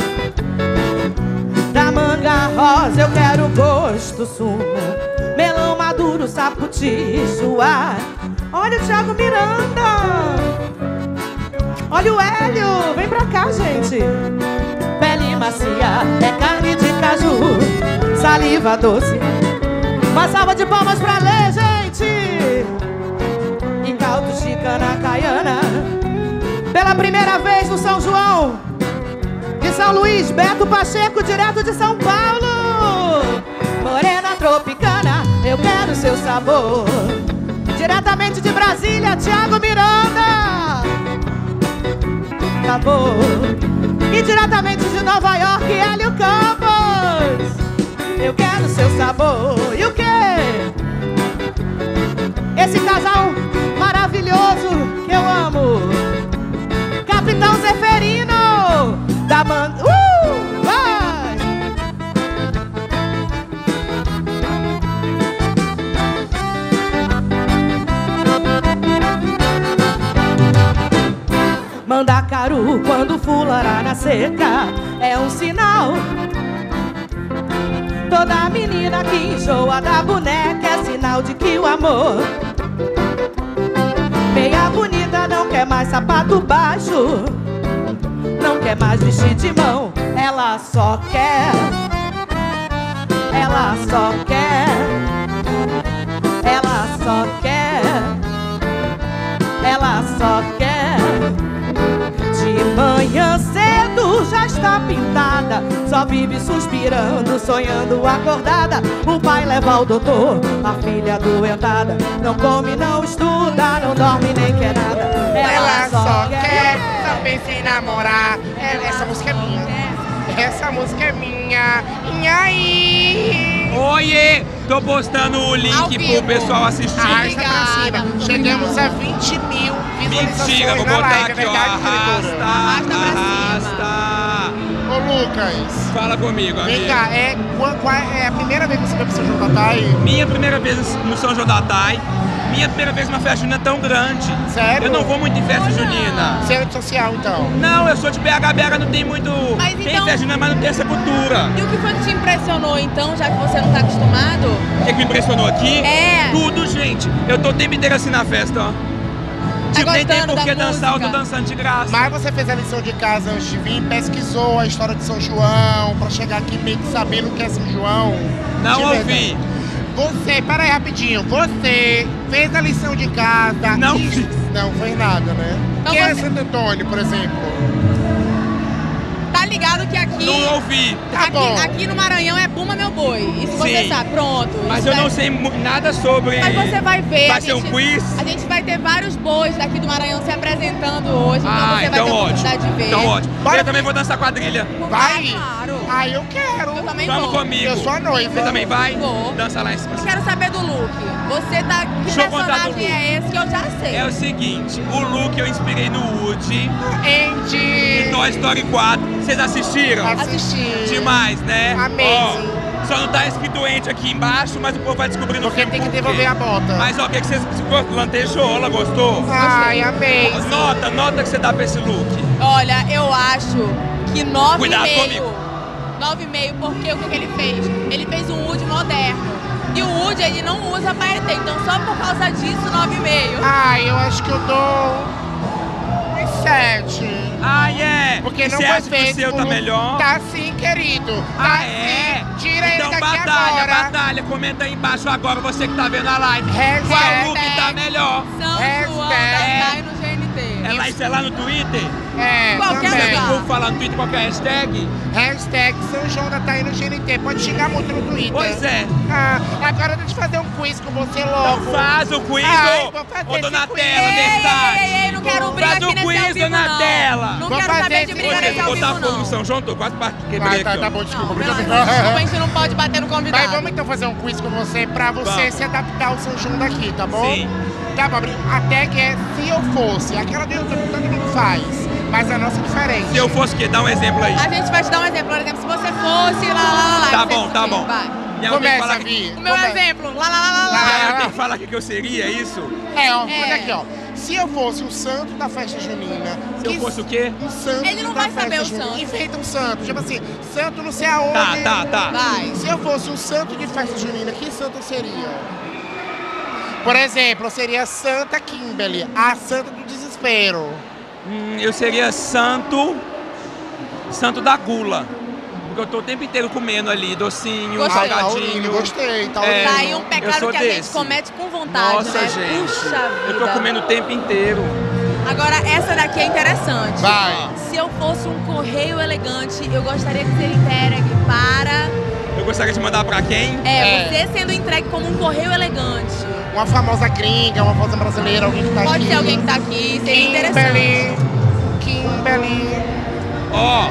Da manga rosa eu quero gosto sumo, melão maduro, saputi, suar. Olha o Thiago Miranda, olha o Hélio, vem pra cá, gente. Pele macia, é carne de caju, saliva doce. Uma salva de palmas pra ler, gente. E caldo de cana caiana, pela primeira vez no São João de São Luís, Beto Pacheco, direto de São Paulo. Morena Tropicana, eu quero seu sabor. Diretamente de Brasília, Thiago Miranda. Acabou. E diretamente de Nova York, Hélio Campos. Eu quero seu sabor. E o quê? Esse casal maravilhoso que eu amo, Capitão Zeferino da banda. Vai! Mandacaru, quando fulará na seca, é um sinal. Toda menina que enjoa da boneca é sinal de que o amor. Meia bonita não quer mais sapato baixo, não quer mais vestir de mão. Ela só quer, ela só quer, ela só quer, ela só quer. De manhã cedo já está pintada, só vive suspirando, sonhando acordada. O pai leva ao doutor, a filha adoentada, não come, não estuda, não dorme nem quer nada. Ela só quer, só pensa em namorar. Essa música é minha. Essa música é minha. E aí? Oiê! Tô postando o link pro pessoal assistir. Arrasta pra cima. Chegamos a 20 mil visualizações. Mentira, vou na botar live, aqui, é ó. verdade, diretora? Arrasta. Ô, Lucas. Fala comigo, amigo. Vem cá, qual é a primeira vez que você foi pro São João da Thay? Minha primeira vez no São João da Thay. Minha primeira vez numa festa junina tão grande. Sério? Eu não vou muito em festa junina. Você é social, então? Não, eu sou de BH, não tem muito... Mas tem então- festa junina, mas não tem essa cultura. E o que foi que te impressionou então, já que você não tá acostumado? O que me impressionou aqui? É. Tudo, gente. Eu tô o tempo inteiro assim na festa, ó. Tipo, nem tem por que dançar, eu tô dançando de graça. Mas você fez a lição de casa antes de vir, pesquisou a história de São João, pra chegar aqui meio que sabendo o que é São João? Não De ouvi. verdade. Você, para aí rapidinho, você fez a lição de casa? Não fiz. Não fez nada, né? Então Quem é você- Santo Antônio, por exemplo? Tá ligado que aqui... Não ouvi. Tá bom. Aqui no Maranhão é Buma Meu Boi. Isso você Sim. sabe, pronto. Mas Isso eu é- não sei nada sobre... Mas você vai ver. Vai a ser um gente- quiz? A gente vai ter vários bois daqui do Maranhão se apresentando hoje, então Ah, você vai então ter a ótimo. oportunidade de ver. Então ótimo. Eu também vou dançar quadrilha. Vai? Claro. Ah, eu quero. Eu também Vamos vou. comigo. Eu sou a noiva. Você também vai? Vou. Dança lá em cima. Eu quero saber do look. Você tá... Que Deixa eu contar do personagem look. é esse que eu já sei? É o seguinte, o look eu inspirei no Woody. Andy. De Toy Story 4. Vocês assistiram? Assisti. Demais, né? Amazing. Ó, só não tá escrito Andy aqui embaixo, mas o povo vai descobrir no Porque filme tem que por quê. devolver a bota. Mas ó, o que vocês lantejola, gostou? Ai, amei. Nota que você dá pra esse look. Olha, eu acho que 9,5. Cuidado comigo. 9,5, porque o que ele fez? Ele fez um Woody moderno. E o Woody, ele não usa paetê, então só por causa disso, 9,5. Ai, eu acho que eu dou uns 7. Ah, é? Porque E não você foi acha que o feito seu tá por- melhor? Tá sim, querido. Tá Ah, é? sim. Tira então, ele daqui batalha, agora. batalha. Comenta aí embaixo agora, você que tá vendo a live. Hashtag. Qual look tá melhor? São João da Thay no GNT. Isso é lá no Twitter? É, Qualquer também. lugar. Vou falar no Twitter qual que é a hashtag? Hashtag São João da Thay no GNT. Pode xingar muito no Twitter. Pois é. Ah, agora deixa eu fazer um quiz com você logo. Então faz o quiz, Ai, ô. vou fazer Ô, esse Donatella, quiz. Versace. Ei, não quero briga Faz aqui o nesse quiz, ao vivo, Donatella. não. Não Vou quero fazer saber de esse briga Ô, nesse gente, ao botar vivo, fogo no não. São João, tô quase quebrei Tá, aqui, tá ó. bom, desculpa. Pelo obrigado. amor de Deus, a gente não pode bater no convidado. Mas vamos então fazer um quiz com você pra você Vamos. se adaptar ao São João daqui, tá bom? Sim. Tá bom, até que é se eu fosse. Aquela do YouTube todo mundo faz, mas a nossa é diferente. Se eu fosse o quê? Dá um exemplo aí. A gente vai te dar um exemplo. Por exemplo, se você fosse lá. Tá você- bom, tá bom. Vai. Minha mãe tem que falar Começa, Vi. O meu exemplo. Lá. Ah, eu tenho que falar o que eu seria, é isso? É, ó, É. olha aqui, ó. Se eu fosse o santo da festa junina... Se eu fosse o quê? Um santo Ele não da vai saber festa o junina. santo. Inventa um santo, tipo assim, santo não sei aonde... Tá. Vai. Se eu fosse um santo de festa junina, que santo eu seria? Por exemplo, eu seria Santa Kimberly, a santa do desespero. Eu seria santo da gula. Porque eu tô o tempo inteiro comendo ali, docinho, Gostei. salgadinho. Gostei, tá É, Tá aí um eu pecado sou que a gente desse. comete com vontade, Nossa, né? gente. Puxa vida. Eu tô comendo o tempo inteiro. Agora, essa daqui é interessante. Vai. Se eu fosse um correio elegante, eu gostaria de ser entregue para... Eu gostaria de mandar pra quem? você sendo entregue como um correio elegante. Uma famosa gringa, uma famosa brasileira, alguém que tá aqui. Pode ser alguém que tá aqui, seria interessante. Kimberly. Ó,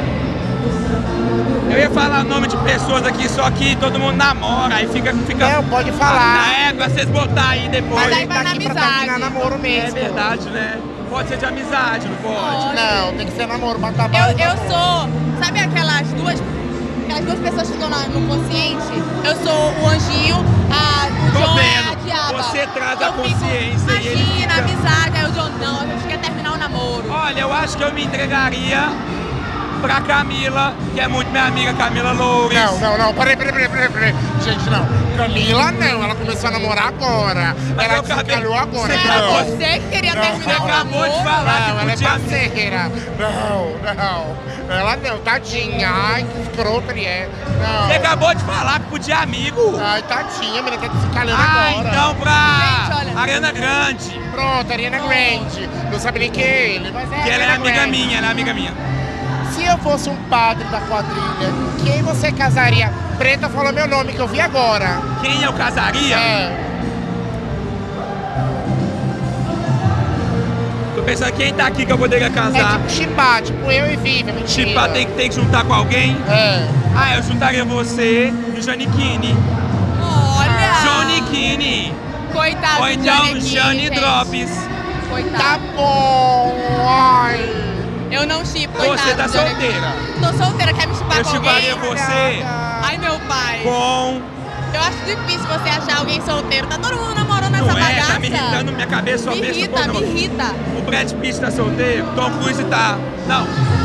eu ia falar nome de pessoas aqui, só que todo mundo namora, aí fica... Não, pode falar. Na época, vocês botar aí depois. Mas aí Tá vai na aqui pra amizade. terminar namoro mesmo. É verdade, né? Pode ser de amizade, não pode? Não, tem que ser namoro, batar Eu sou... Sabe aquelas duas pessoas que estão no consciente? Eu sou o anjinho, o Tô John é vendo. a diaba. Você traz a Eu fico, consciência e ele imagina, fica... amizade, aí o John, não, a gente quer terminar o namoro. Olha, eu acho que eu me entregaria pra Camila, que é muito minha amiga, Camila Loures. Não, peraí. Gente, não. Camila não, ela começou a namorar agora. Mas Ela eu acabei- desencalhou agora. Você não. acabou- Você que queria terminar o Você acabou de namoro. falar que Não, ela é podia... parceira. Não. Ela não, tadinha. Ai, que escrota ele é. Não. Você acabou de falar que podia amigo. Ai, tadinha, a menina tá desencalhando Ah, agora. então pra Gente, olha. Ariana Grande. Pronto, Ariana Grande. Não sabe nem que é ele, mas é Que ela é Ariana amiga Grande. minha, ela é amiga minha. Se eu fosse um padre da quadrilha, quem você casaria? Preta falou meu nome, que eu vi agora. Quem eu casaria? É. Tô pensando quem tá aqui que eu poderia casar. É tipo chipar, tipo eu e Vivian, mentira. Chipar tem que juntar com alguém? É. Ah, eu juntaria você e o Giannichini. Olha! Giannichini. Coitado Ou do então Giannichini, Gianni gente. Drops. Coitado. Tá bom, ai. Eu não chipo, coitado. Você tá do Giannichini. solteira? Tô solteira, quer me chipar Eu com alguém? chiparia você Ai, meu pai. com... Eu acho difícil você achar alguém solteiro. Tá todo mundo namorando nessa Não bagaça. tá me irritando minha cabeça só Me pensa irrita, no me pornô. irrita. O Brad Pitt tá solteiro, Tom Cruise tá... Não.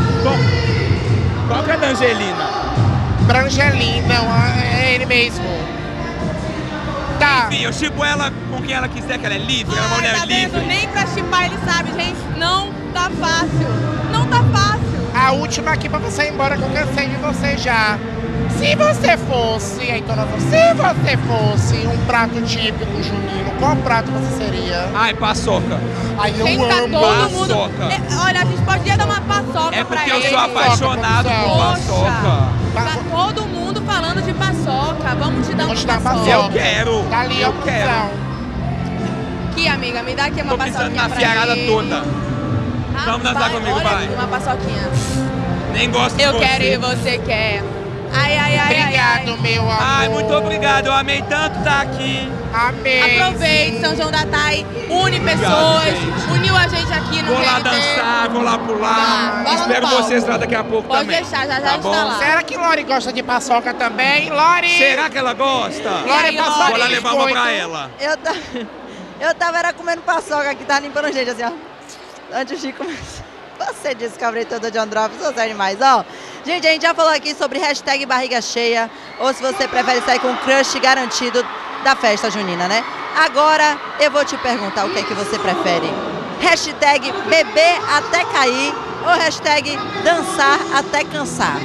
Qual que é a da Angelina? Brangelina, é ele mesmo. Tá. Enfim, eu chipo ela com quem ela quiser, que ela é livre, ela é uma mulher Tá vendo? livre. Nem pra chipar ele sabe, gente. Não tá fácil. Não tá fácil. A última aqui pra você ir embora, que eu cansei de você já. Se você fosse, aí dona, se você fosse um prato típico junino, qual prato você seria? Ai, paçoca. Ai, eu Gente, tá amo todo mundo... paçoca. Olha, a gente podia dar uma paçoca É pra porque ele. eu sou apaixonado por paçoca. Tá todo mundo falando de paçoca. Vamos te dar uma paçoca. Eu quero. Tá ali, eu quero. Aqui, amiga, me dá aqui uma Tô pensando paçoquinha na pra fiarada ele. toda. Vamos dançar comigo, olha vai. aqui, uma paçoquinha. Nem gosto Eu de você. quero e você quer. Ai, ai, ai, Obrigado, ai, meu amor. Ai, muito obrigado. Eu amei tanto estar aqui. Amei. Aproveite, São João da Tai une Obrigado, pessoas, gente. uniu a gente aqui no Vou lá GNT. dançar, vou lá pular. Vai lá no Espero palco. vocês lá daqui a pouco Pode também. deixar, já tá está bom? lá. Será que Lori gosta de paçoca também? Lori! Será que ela gosta? Lori, aí, paçoca. Vou lá levar uma pra ela. Eu tava era comendo paçoca aqui, tava limpando gente assim, ó. Antes de começar. Você disse que abrei toda John Drops, você é demais, ó. Gente, a gente já falou aqui sobre hashtag barriga cheia, ou se você prefere sair com o crush garantido da festa junina, né? Agora eu vou te perguntar o que é que você prefere. Hashtag beber até cair ou hashtag dançar até cansar?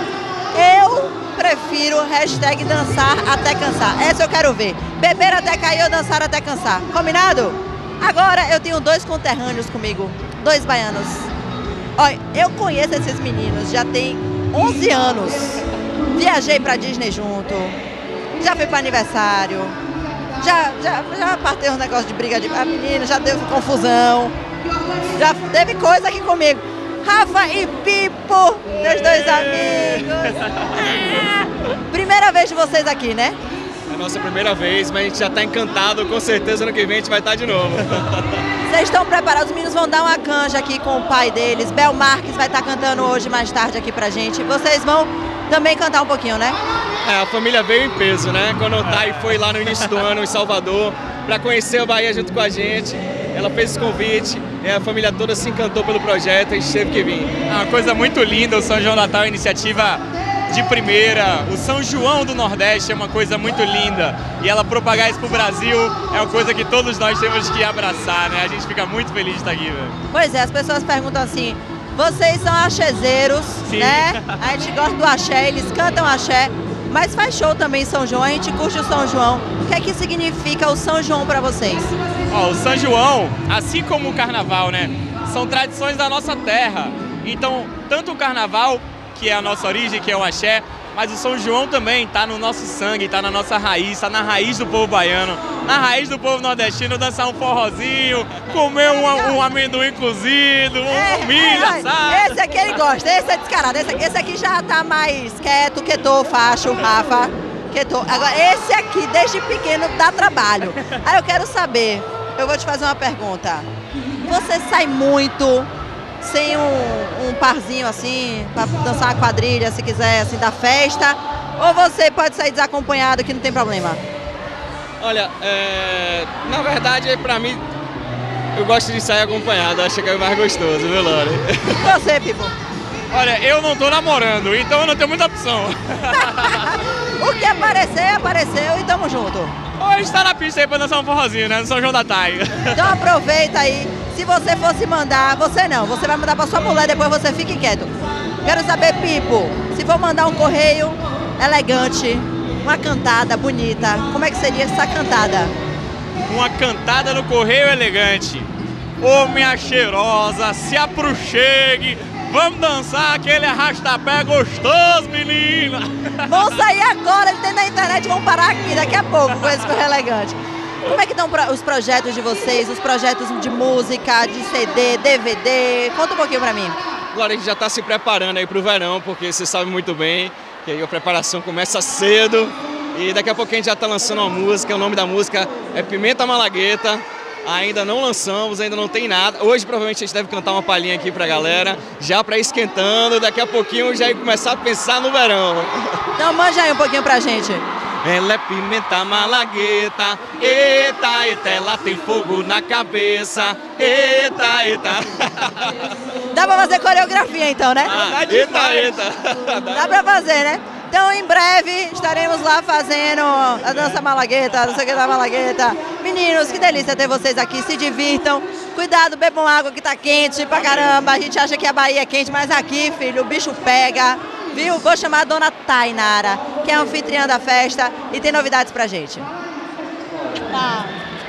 Eu prefiro hashtag dançar até cansar. Essa eu quero ver. Beber até cair ou dançar até cansar. Combinado? Agora eu tenho 2 conterrâneos comigo, 2 baianos. Olha, eu conheço esses meninos, já tem 11 anos. Viajei pra Disney junto, já fui pra aniversário, já partei um negócio de briga de menino, já teve confusão, já teve coisa aqui comigo. Rafa e Pipo, meus 2 amigos. Primeira vez de vocês aqui, né? É a nossa primeira vez, mas a gente já tá encantado, com certeza ano que vem a gente vai estar de novo. Vocês estão preparados? Os meninos vão dar uma canja aqui com o pai deles. Bel Marques vai estar cantando hoje mais tarde aqui pra gente. Vocês vão também cantar um pouquinho, né? É, a família veio em peso, né? Quando o Thay foi lá no início do ano em Salvador para conhecer a Bahia junto com a gente, ela fez esse convite, a família toda se encantou pelo projeto e a gente teve que vir. É uma coisa muito linda, o São João da Tai é uma iniciativa de primeira, o São João do Nordeste é uma coisa muito linda e ela propagar isso pro Brasil é uma coisa que todos nós temos que abraçar, né? A gente fica muito feliz de estar aqui, velho. Pois é, as pessoas perguntam assim, vocês são axezeiros, né? A gente gosta do axé, eles cantam axé, mas faz show também em São João, a gente curte o São João. O que é que significa o São João para vocês? Ó, o São João, assim como o Carnaval, né? São tradições da nossa terra. Então, tanto o Carnaval, que é a nossa origem, que é o axé, mas o São João também tá no nosso sangue, tá na nossa raiz, tá na raiz do povo baiano, na raiz do povo nordestino, dançar um forrozinho, comer um amendoim cozido, um milho assado. Esse aqui ele gosta, esse é descarado, esse aqui já tá mais quieto, quietou, facho, Rafa, quietou. Agora, esse aqui, desde pequeno, dá trabalho. Aí eu quero saber, eu vou te fazer uma pergunta. Você sai muito sem um parzinho assim, pra dançar uma quadrilha, se quiser, assim, da festa? Ou você pode sair desacompanhado, que não tem problema? Olha, na verdade, pra mim, eu gosto de sair acompanhado, acho que é mais gostoso, viu, Lori? E você, Pipo? Olha, eu não tô namorando, então eu não tenho muita opção. O que aparecer, apareceu e tamo junto. Ou a gente tá na pista aí pra dançar um forrozinho, né, no São João da Tai. Então aproveita aí. Se você fosse mandar, você não, você vai mandar pra sua mulher, depois você fique quieto. Quero saber, Pipo, se for mandar um correio elegante, uma cantada bonita, como é que seria essa cantada? Uma cantada no correio elegante. Ô minha cheirosa, se apruchegue, vamos dançar aquele arrastapé gostoso, menina. Vão sair agora, tem na internet, vão parar aqui daqui a pouco com esse correio elegante. Como é que estão os projetos de vocês, os projetos de música, de CD, DVD? Conta um pouquinho pra mim. Agora a gente já está se preparando aí para o verão, porque você sabe muito bem que aí a preparação começa cedo e daqui a pouco a gente já está lançando uma música, o nome da música é Pimenta Malagueta, ainda não lançamos, ainda não tem nada. Hoje provavelmente a gente deve cantar uma palhinha aqui pra galera, já para ir esquentando, daqui a pouquinho já ia começar a pensar no verão. Então manja aí um pouquinho pra gente. Ela é pimenta malagueta, eita, eita, ela tem fogo na cabeça, eita, eita. Dá pra fazer coreografia então, né? Eita, eita. Dá pra fazer, né? Então em breve estaremos lá fazendo a dança malagueta, não sei o que da malagueta. Meninos, que delícia ter vocês aqui, se divirtam. Cuidado, bebam água que tá quente pra caramba. A gente acha que a Bahia é quente, mas aqui, filho, o bicho pega. Viu? Vou chamar a dona Tainara, que é a anfitriã da festa e tem novidades pra gente. Tá.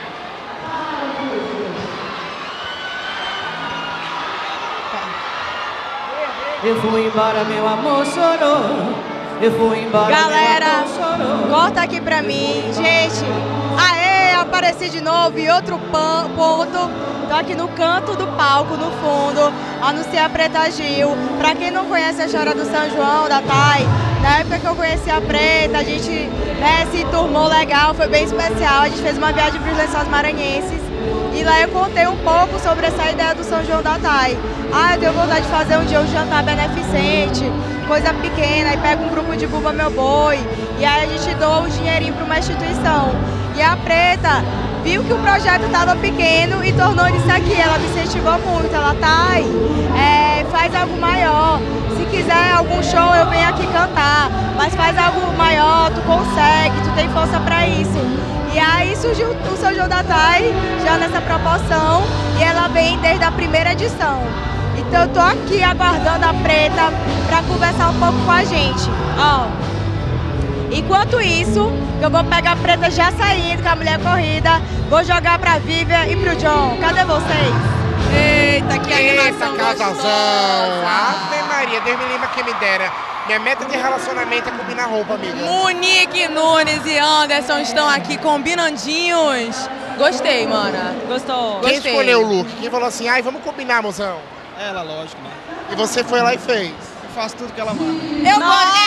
Eu fui embora, meu amor chorou. Eu fui embora, galera, meu amor chorou. corta aqui pra mim. Gente, aê, apareci de novo em outro ponto. Tô aqui no canto do palco, no fundo, anunciei a Preta Gil. Pra quem não conhece a história do São João, da Thay, na época que eu conheci a Preta, a gente se turmou legal, foi bem especial. A gente fez uma viagem para os Lençóis Maranhenses e lá eu contei um pouco sobre essa ideia do São João da Thay. Eu tenho vontade de fazer um dia um jantar beneficente, coisa pequena, aí pega um grupo de Bumba Meu Boi e aí a gente doa um dinheirinho para uma instituição. E a Preta viu que o projeto estava pequeno e tornou isso aqui. Ela me incentivou muito. Ela faz algo maior. Se quiser algum show, eu venho aqui cantar. Mas faz algo maior, tu consegue, tu tem força para isso. E aí surgiu o São João da Thay, já nessa proporção, e ela vem desde a primeira edição. Então eu tô aqui aguardando a Preta para conversar um pouco com a gente. Enquanto isso, eu vou pegar a Preta já saindo com a mulher corrida, vou jogar pra Vivian e pro John. Cadê vocês? Eita, que animação casalzão! Ave Maria, Deus me livre quem me dera. Minha meta de relacionamento é combinar roupa, amiga. Monique Nunes e Anderson estão aqui combinandinhos. Gostei, mana. Gostou? Quem Gostei. escolheu o look? Quem falou assim, vamos combinar, mozão? Ela, lógico, né? E você foi lá e fez? Eu faço tudo que ela manda. Eu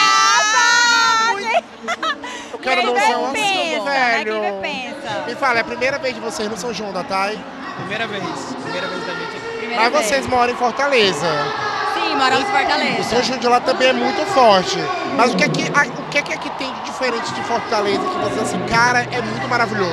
Eu quero mozão assim, Quem velho. pensa? Me fala, é a primeira vez de vocês no São João da Thay? Primeira vez da gente aqui. Mas vocês moram em Fortaleza. Sim, moramos em Fortaleza. O São João de lá também é muito forte. Mas o que é que aqui tem de diferente de Fortaleza que vocês assim, cara, é muito maravilhoso?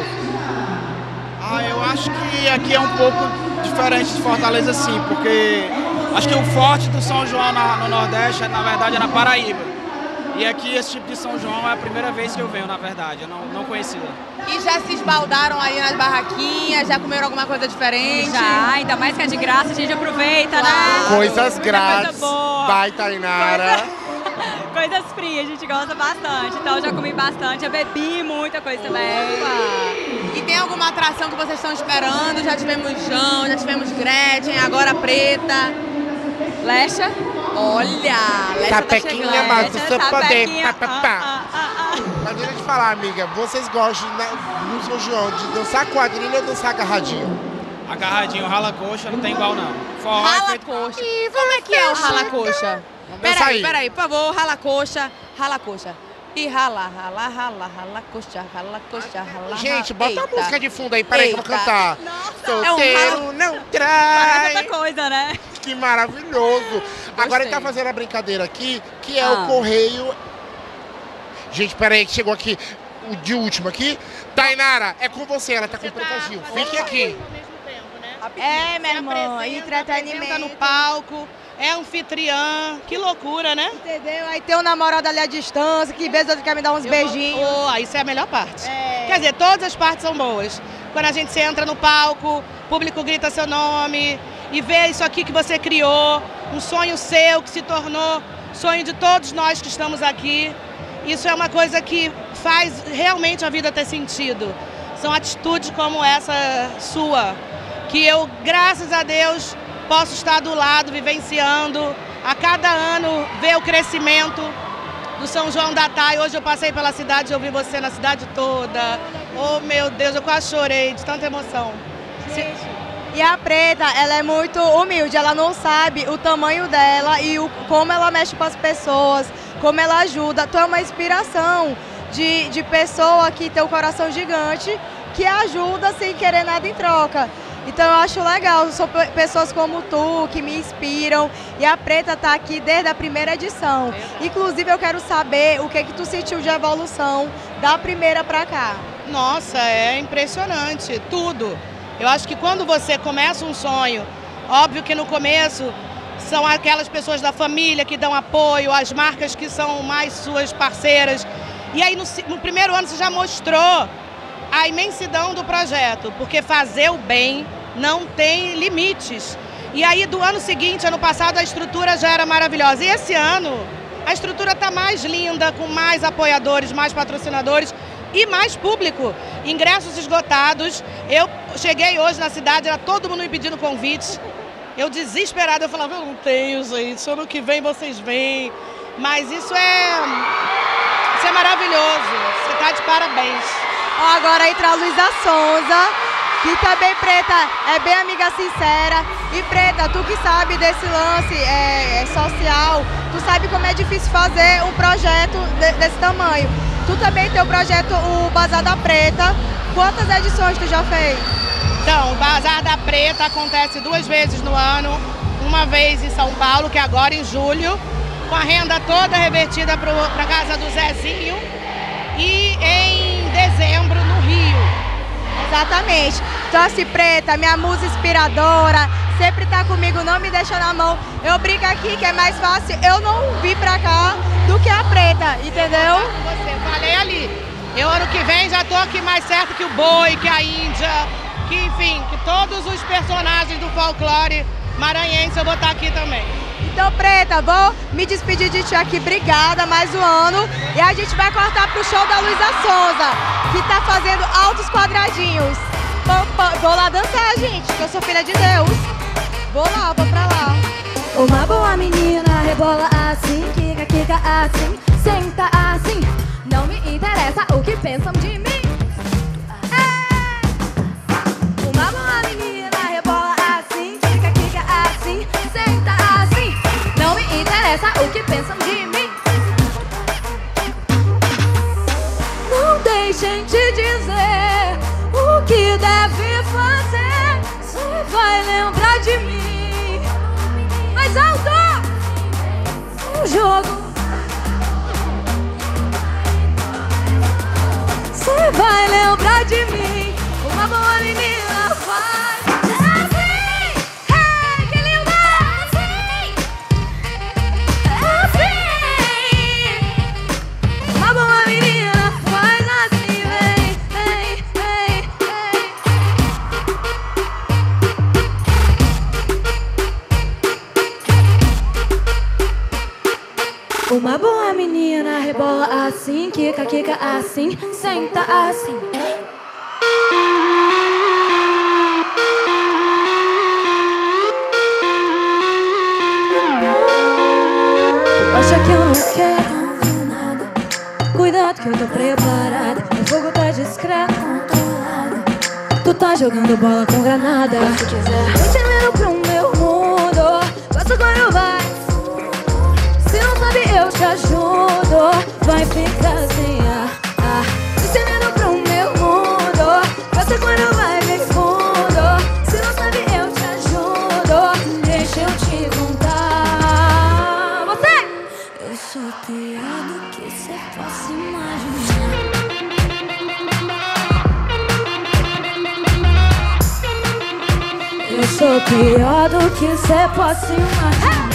Eu acho que aqui é um pouco diferente de Fortaleza, sim, porque acho que o forte do São João no Nordeste, na verdade, é na Paraíba. E aqui esse tipo de São João é a primeira vez que eu venho, na verdade, eu não conhecia. E já se esbaldaram aí nas barraquinhas, já comeram alguma coisa diferente? Já, ainda mais que é de graça, a gente aproveita, né? Coisas grátis, vai Tainara. Coisas frias, a gente gosta bastante, então eu já comi bastante, já bebi muita coisa também. E tem alguma atração que vocês estão esperando? Já tivemos João, já tivemos Gretchen, agora Preta. Lecha? Olha, Lecha Tapequinha, tá chegando. mas você poder. Tapequinha. Mas deixa eu te falar, amiga, vocês gostam no São João de dançar quadrilha ou dançar agarradinho? Agarradinho, rala coxa, não tem igual não. Rala coxa. E como é que é o rala coxa? Peraí, por favor, rala coxa. E rala coxa, rala. Gente, bota a música de fundo aí, peraí que eu vou cantar. Solteiro não traz. Parece outra coisa, né? Que maravilhoso. Agora ele tá fazendo a brincadeira aqui, que é o correio. Gente, peraí que chegou aqui, o de último aqui. Tainara, é com você, ela tá com o Preta Gil. Fique aqui. Minha irmã, entretenimento no palco, é anfitriã, que loucura, né? Entendeu? Aí tem um namorado ali à distância, que vez outro quer me dar uns beijinhos. Isso é a melhor parte. Quer dizer, todas as partes são boas. Quando a gente entra no palco, o público grita seu nome e vê isso aqui que você criou, um sonho seu que se tornou sonho de todos nós que estamos aqui. Isso é uma coisa que faz realmente a vida ter sentido. São atitudes como essa sua, que eu, graças a Deus, posso estar do lado, vivenciando, a cada ano ver o crescimento do São João da Thay. Hoje eu passei pela cidade e ouvi você na cidade toda. Oh, meu Deus, eu quase chorei de tanta emoção. E a Preta, ela é muito humilde, ela não sabe o tamanho dela e como ela mexe com as pessoas, como ela ajuda. Tu é uma inspiração de pessoa que tem um coração gigante, que ajuda sem querer nada em troca. Então eu acho legal, são pessoas como tu que me inspiram e a Preta tá aqui desde a primeira edição. Inclusive eu quero saber o que tu sentiu de evolução da primeira pra cá. Nossa, é impressionante, tudo. Eu acho que quando você começa um sonho, óbvio que no começo são aquelas pessoas da família que dão apoio, as marcas que são mais suas parceiras. E aí no primeiro ano você já mostrou a imensidão do projeto, porque fazer o bem não tem limites. E aí do ano seguinte, ano passado, a estrutura já era maravilhosa. E esse ano a estrutura está mais linda, com mais apoiadores, mais patrocinadores e mais público. Ingressos esgotados. Eu cheguei hoje na cidade, era todo mundo me pedindo convites. Eu desesperada, eu falava, eu não tenho, gente, ano que vem vocês vêm. Mas isso é maravilhoso, você está de parabéns. Agora entra a Luísa Sonza, que também, Preta, é bem amiga sincera. E Preta, tu que sabe desse lance social, tu sabe como é difícil fazer um projeto desse tamanho. Tu também tem o projeto, o Bazar da Preta. Quantas edições tu já fez? Então, o Bazar da Preta acontece 2 vezes no ano. Uma vez em São Paulo, que é agora em julho, com a renda toda revertida para a casa do Zezinho. E em dezembro, no Rio. Exatamente. Então, assim, Preta, minha musa inspiradora, sempre tá comigo, não me deixa na mão. Eu brinco aqui que é mais fácil eu não vir pra cá do que a Preta, entendeu? Eu falei ali. Eu, ano que vem, já tô aqui mais certo que o Boi, que a Índia, que, enfim, que todos os personagens do folclore maranhense eu vou estar aqui também. Então, Preta, vou me despedir de ti aqui. Obrigada, mais um ano. E a gente vai cortar pro show da Luísa Sonza, que tá fazendo altos quadradinhos. Vou lá dançar, gente, que eu sou filha de Deus. Vou pra lá. Uma boa menina rebola assim, quica, quica assim, senta assim. Não me interessa o que pensam de mim. Uma boa menina rebola assim, quica, quica assim, senta assim. Não me interessa o que pensam de mim. Não deixem de dizer o que deve fazer. Você vai lembrar de mim. Mais alto! O jogo. Você vai lembrar de mim. Uma boa menina faz assim. Hey, que linda! Assim. Uma boa menina faz assim. Vem, vem, vem, vem. Uma boa menina rebola assim, quica, quica assim, senta assim. Acha que eu não quero nada? Cuidado que eu tô preparada. O fogo tá discreto, controlado. Tu tá jogando bola com granada. Se quiser, vem te lendo pro meu mundo. Gosto quando vai. Se não sabe eu te ajudo. Vai ficar assim, vem te lendo pro meu mundo. Gosto quando vai bem fundo. Se não sabe eu te ajudo. Deixa eu te contar. Você! Eu sou pior do que cê possa imaginar. Eu sou pior do que cê possa imaginar.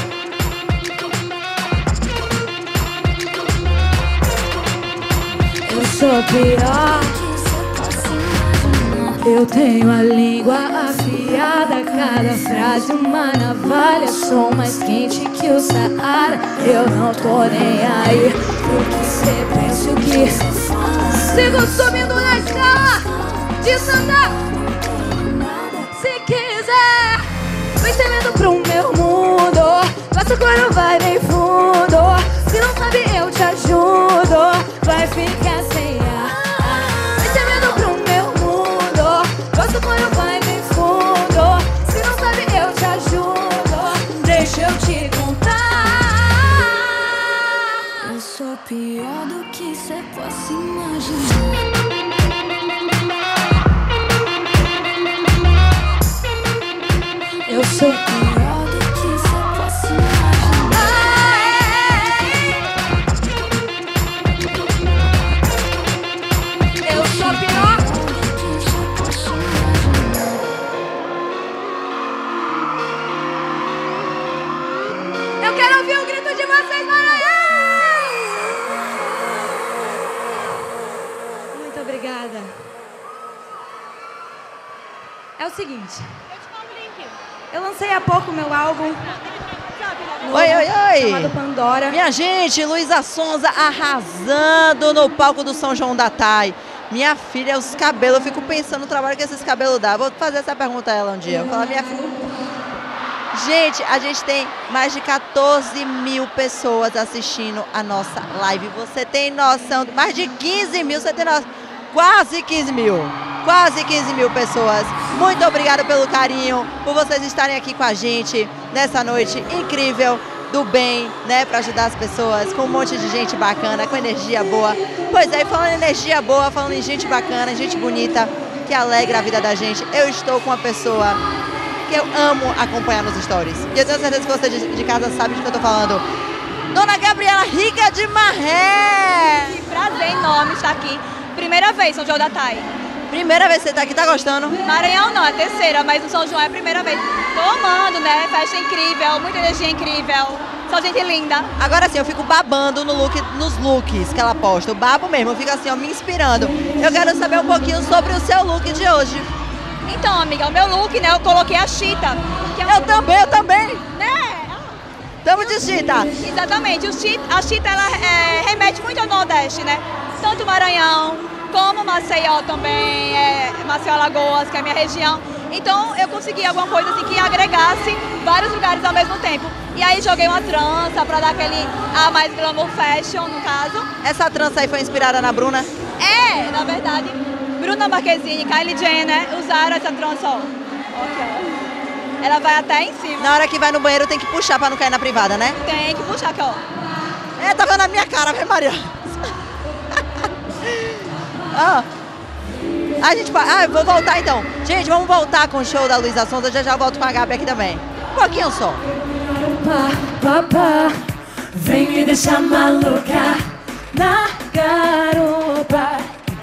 Eu sou pior que cê possa imaginar. Eu tenho a língua afiada, cada frase uma navalha. Sou mais quente que o Saara. Eu não tô nem aí pro que cê pensa, o que cê fala. Sigo subindo na escala de Santa. Se quiser, vem tremendo pro meu mundo. Gosto quando vai bem fundo. Se não sabe eu te ajudo. Vai ficar sem ar, vem tremendo pro meu mundo. Gosto quando vai bem fundo. Se não sabe eu te ajudo. Deixa eu te contar. Eu sou pior do que cê possa imaginar. Eu sou pior do que cê possa imaginar. Eu sou pior do que cê possa imaginar. Eu quero ouvir o grito de vocês, Maranhão! Muito obrigada. É o seguinte. Eu lancei há pouco meu álbum. Oi, oi, oi! Chamado Pandora. Minha gente, Luísa Sonza arrasando no palco do São João da TAI. Minha filha, os cabelos, eu fico pensando no trabalho que esses cabelos dão. Vou fazer essa pergunta a ela um dia. Eu vou falar, minha filha. Gente, a gente tem mais de 14 mil pessoas assistindo a nossa live. Você tem noção? Mais de 15 mil, você tem noção? Quase 15 mil. Quase 15 mil pessoas. Muito obrigada pelo carinho, por vocês estarem aqui com a gente nessa noite incrível do bem, né? Para ajudar as pessoas, com um monte de gente bacana, com energia boa. Pois é, e falando em energia boa, falando em gente bacana, gente bonita, que alegra a vida da gente, eu estou com uma pessoa que eu amo acompanhar nos stories. E eu tenho certeza que você de casa sabe de que eu tô falando. Dona Gabriela Riga de Marré! Que prazer enorme estar aqui. Primeira vez, São João da TAI. Primeira vez que você tá aqui, tá gostando? Maranhão não, é a terceira, mas no São João é a primeira vez. Tô amando, né? Festa incrível, muita energia incrível, só gente linda. Agora sim, eu fico babando no nos looks que ela posta. Eu babo mesmo, eu fico assim, ó, me inspirando. Eu quero saber um pouquinho sobre o seu look de hoje. Então, amiga, o meu look, né, eu coloquei a chita. Que é eu também. Né? Tamo de chita. Exatamente, a chita, ela remete muito ao Nordeste, né? Tanto Maranhão, como Maceió também, Maceió Alagoas, que é a minha região. Então eu consegui alguma coisa assim que agregasse vários lugares ao mesmo tempo. E aí joguei uma trança pra dar aquele mais glamour fashion, no caso. Essa trança aí foi inspirada na Bruna? É, na verdade, Bruna Marquezine e Kylie Jenner usaram essa trança, ó. Okay. Ela vai até em cima. Na hora que vai no banheiro tem que puxar pra não cair na privada, né? Tem que puxar aqui, ó. Tava na minha cara, velho, Maria. A gente vou voltar então. Gente, vamos voltar com o show da Luísa Sonza. Já volto com a Gabi aqui também. Um pouquinho só. Papá, vem me deixar maluca na garupa.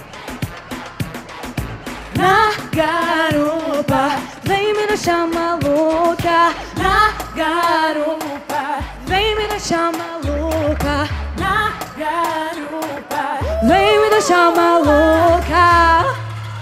Na garupa, vem me deixar maluca na garupa. Vem me deixar maluca na garupa. Vem me deixar maluca.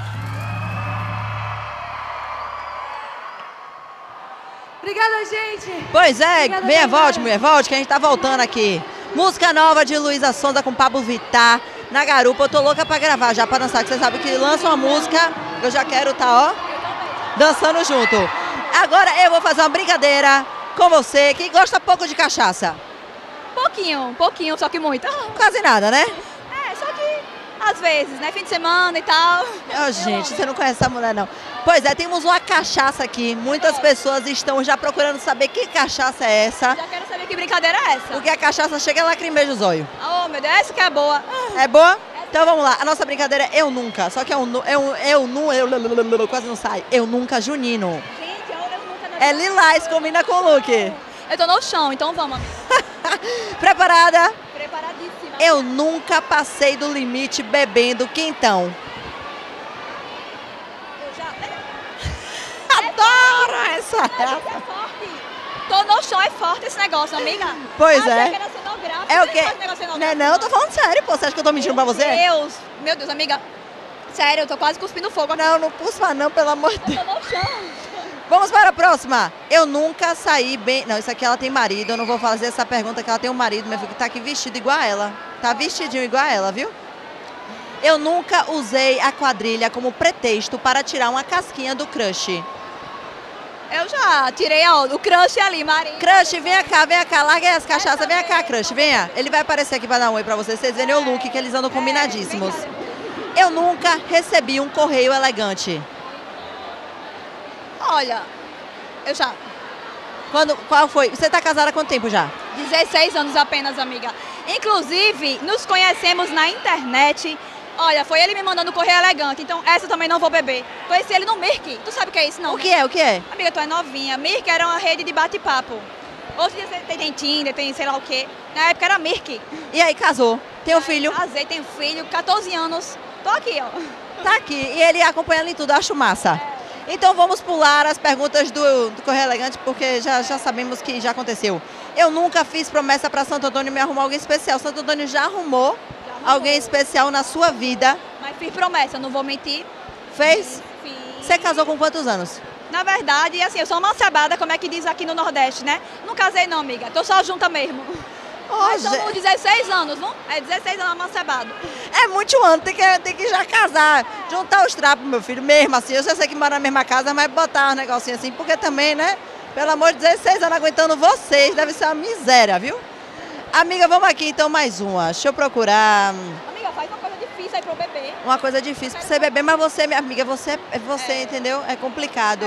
Obrigada, gente. Pois é, Obrigada, venha, volte, mulher, volte, que a gente tá voltando aqui. Música nova de Luísa Sonza com Pablo Vittar na garupa. Eu tô louca pra gravar já, pra dançar, que você sabe que lança uma música, eu já quero tá, ó, dançando junto. Agora eu vou fazer uma brincadeira com você que gosta pouco de cachaça. Pouquinho, só que muito. Quase nada, né? Só que às vezes, né? Fim de semana e tal. Gente, você não conhece essa mulher, não. Pois é, temos uma cachaça aqui. Muitas pessoas estão já procurando saber que cachaça é essa. Já quero saber que brincadeira é essa. Porque a cachaça chega e lacrimeja os olhos. Oh, meu Deus, essa que é boa. É boa? Então vamos lá. A nossa brincadeira é Eu Nunca. Só que eu quase não sai. Eu Nunca Junino. Gente, eu nunca. É lilás, combina com o look. Eu tô no chão, então vamos, amiga. Preparada? Preparadíssima. Eu nunca passei do limite bebendo quentão. Adoro essa! É forte. Tô no chão, é forte esse negócio, amiga. Pois é. Que era cenográfico. É o quê? Não, eu tô falando sério, pô. Você acha que eu tô mentindo pra você? Meu Deus, amiga. Sério, eu tô quase cuspindo fogo. Não cuspa não, pelo amor de Deus. Eu tô no chão. Vamos para a próxima. Eu nunca saí bem... Não, isso aqui ela tem marido. Eu não vou fazer essa pergunta que ela tem um marido, meu filho, que tá aqui vestido igual a ela. Tá vestidinho igual a ela, viu? Eu nunca usei a quadrilha como pretexto para tirar uma casquinha do crush. Eu já tirei o crush ali, Marinho. Crush, vem cá, larga aí as cachaças, vem cá, Crush, venha. Ele vai aparecer aqui pra dar um oi pra vocês verem o look que eles andam combinadíssimos. Eu nunca recebi um correio elegante. Olha, eu já. Qual foi? Você tá casada há quanto tempo já? 16 anos apenas, amiga. Inclusive, nos conhecemos na internet. Olha, foi ele me mandando correio elegante, então essa eu também não vou beber. Conheci ele no Mirk. Tu sabe o que é isso, não? O que é? O que é? Amiga, tu é novinha. Mirk era uma rede de bate-papo. Hoje em dia tem Tinder, tem sei lá o quê. Na época era Mirk. E aí, casou? Tem um filho? Casei, tenho filho, 14 anos. Tô aqui, ó. Tá aqui. E ele acompanhando em tudo, acho massa. Então vamos pular as perguntas do Correio Elegante, porque já sabemos que já aconteceu. Eu nunca fiz promessa para Santo Antônio me arrumar alguém especial. Santo Antônio já arrumou alguém especial na sua vida? Mas fiz promessa, não vou mentir. Fez? Fiz. Você casou com quantos anos? Na verdade, assim, eu sou uma cebada, como é que diz aqui no Nordeste, né? Não casei não, amiga. Tô só junta mesmo. Mas somos 16 anos, não? É 16 anos amancebado. É muito ano, tem que já casar. Juntar os trapos, meu filho, mesmo assim. Eu sei que mora na mesma casa, mas botar um negocinho assim, porque também, né? Pelo amor de 16 anos aguentando vocês, deve ser uma miséria, viu? Amiga, vamos aqui então mais uma. Deixa eu procurar. Amiga, faz uma coisa difícil aí pro bebê. Uma coisa difícil pra você beber, mas você, minha amiga, você entendeu? É complicado.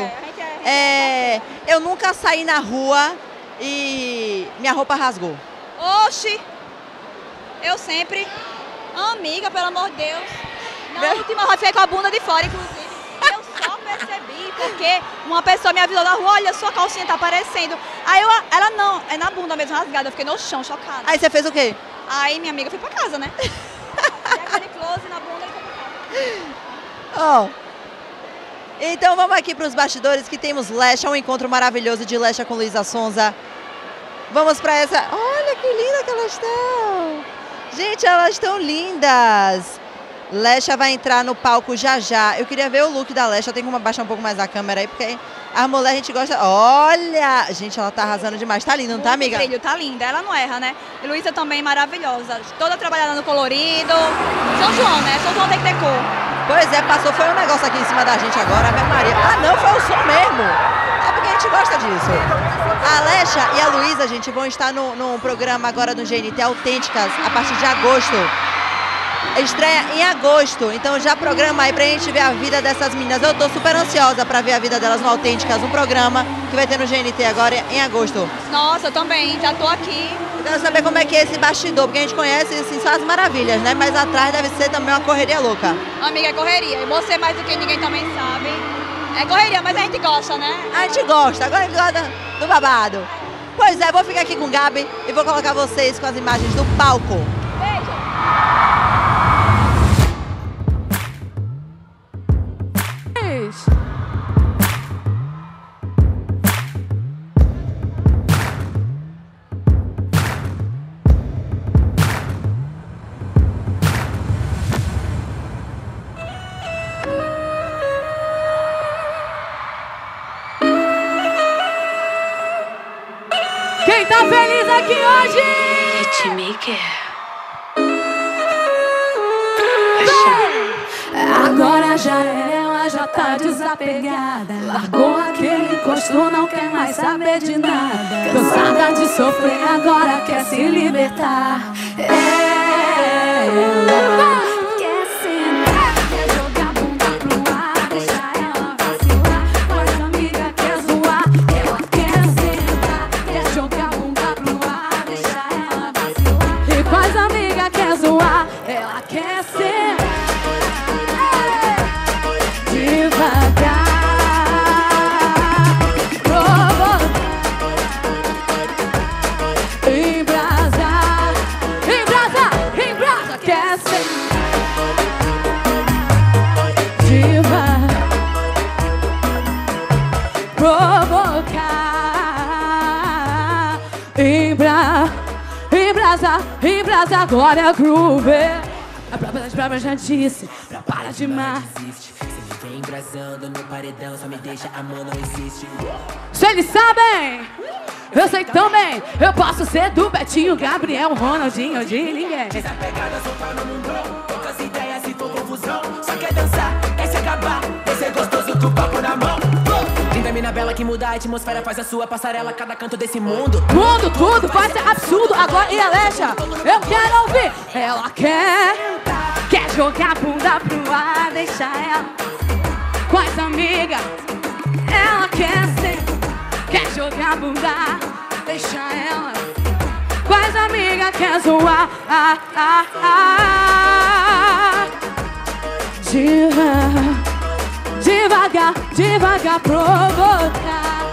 Eu nunca saí na rua e minha roupa rasgou. Oxi! Eu sempre. Amiga, pelo amor de Deus. Na última eu fiquei com a bunda de fora, inclusive. Eu só percebi, porque uma pessoa me avisou na rua, olha, sua calcinha tá aparecendo. Aí ela não, é na bunda mesmo, rasgada. Eu fiquei no chão, chocada. Aí você fez o quê? Aí minha amiga foi pra casa, né? E aquele close na bunda e foi pra Ó. casa. Então vamos aqui para os bastidores, que temos Lesha, um encontro maravilhoso de Lesha com Luísa Sonza. Vamos para essa... Olha que linda que elas estão! Gente, elas estão lindas! Lesha vai entrar no palco já já. Eu queria ver o look da Lesha, tem como abaixar um pouco mais a câmera aí, porque a mulher a gente gosta... Olha! Gente, ela tá arrasando demais. Tá linda, não tá, amiga? Brilho, tá linda, ela não erra, né? E Luísa também maravilhosa, toda trabalhada no colorido. São João, né? São João tem que ter cor. Pois é, passou, foi um negócio aqui em cima da gente agora, Ave Maria. Ah, não, foi o som mesmo. É porque a gente gosta disso. A Lesha e a Luísa, gente, vão estar num programa agora no GNT Autênticas, a partir de agosto. Estreia em agosto, então já programa aí pra gente ver a vida dessas meninas. Eu tô super ansiosa pra ver a vida delas no Autênticas, um programa que vai ter no GNT agora em agosto. Nossa, eu também, já tô aqui. Eu quero saber como é que é esse bastidor, porque a gente conhece assim, só as maravilhas, né? Mas atrás deve ser também uma correria louca. Amiga, é correria, e você mais do que ninguém também sabe. É correria, mas a gente gosta, né? A gente gosta, agora a gente gosta do babado. Pois é, vou ficar aqui com o Gabi e vou colocar vocês com as imagens do palco. Beijo! Quem tá feliz aqui hoje? Hitmaker. Agora já ela já tá desapegada. Largou aquele encosto, não quer mais saber de nada. Cansada de sofrer, agora quer se libertar. Ela quer sentar, quer jogar bunda pro ar, deixar ela vacilar. Mas a amiga quer zoar, ela quer sentar, quer jogar bunda pro ar, deixar ela vacilar. E quase a amiga quer zoar, ela quer sentar. Embrasa, agora é groove. A própria já disse, pra para de mar. Se vem embrasando no paredão, só me deixa, amor, não existe. Se eles sabem, eu sei também. Eu posso ser do Betinho, Gabriel, Ronaldinho, de ninguém. Desapegada, soltar no mundão, poucas ideias e for confusão. Só quer dançar, quer se acabar, quer ser gostoso com o papo na mão. Linda mina bela. ela que muda a atmosfera, faz a sua passarela, cada canto desse mundo. Mundo tudo, vai ser absurdo. Agora, e Alexa, eu quero ouvir. Ela quer jogar a bunda pro ar, deixar ela com as amigas. Ela quer jogar a bunda, deixar ela com as amigas, quer zoar. Devagar provocar.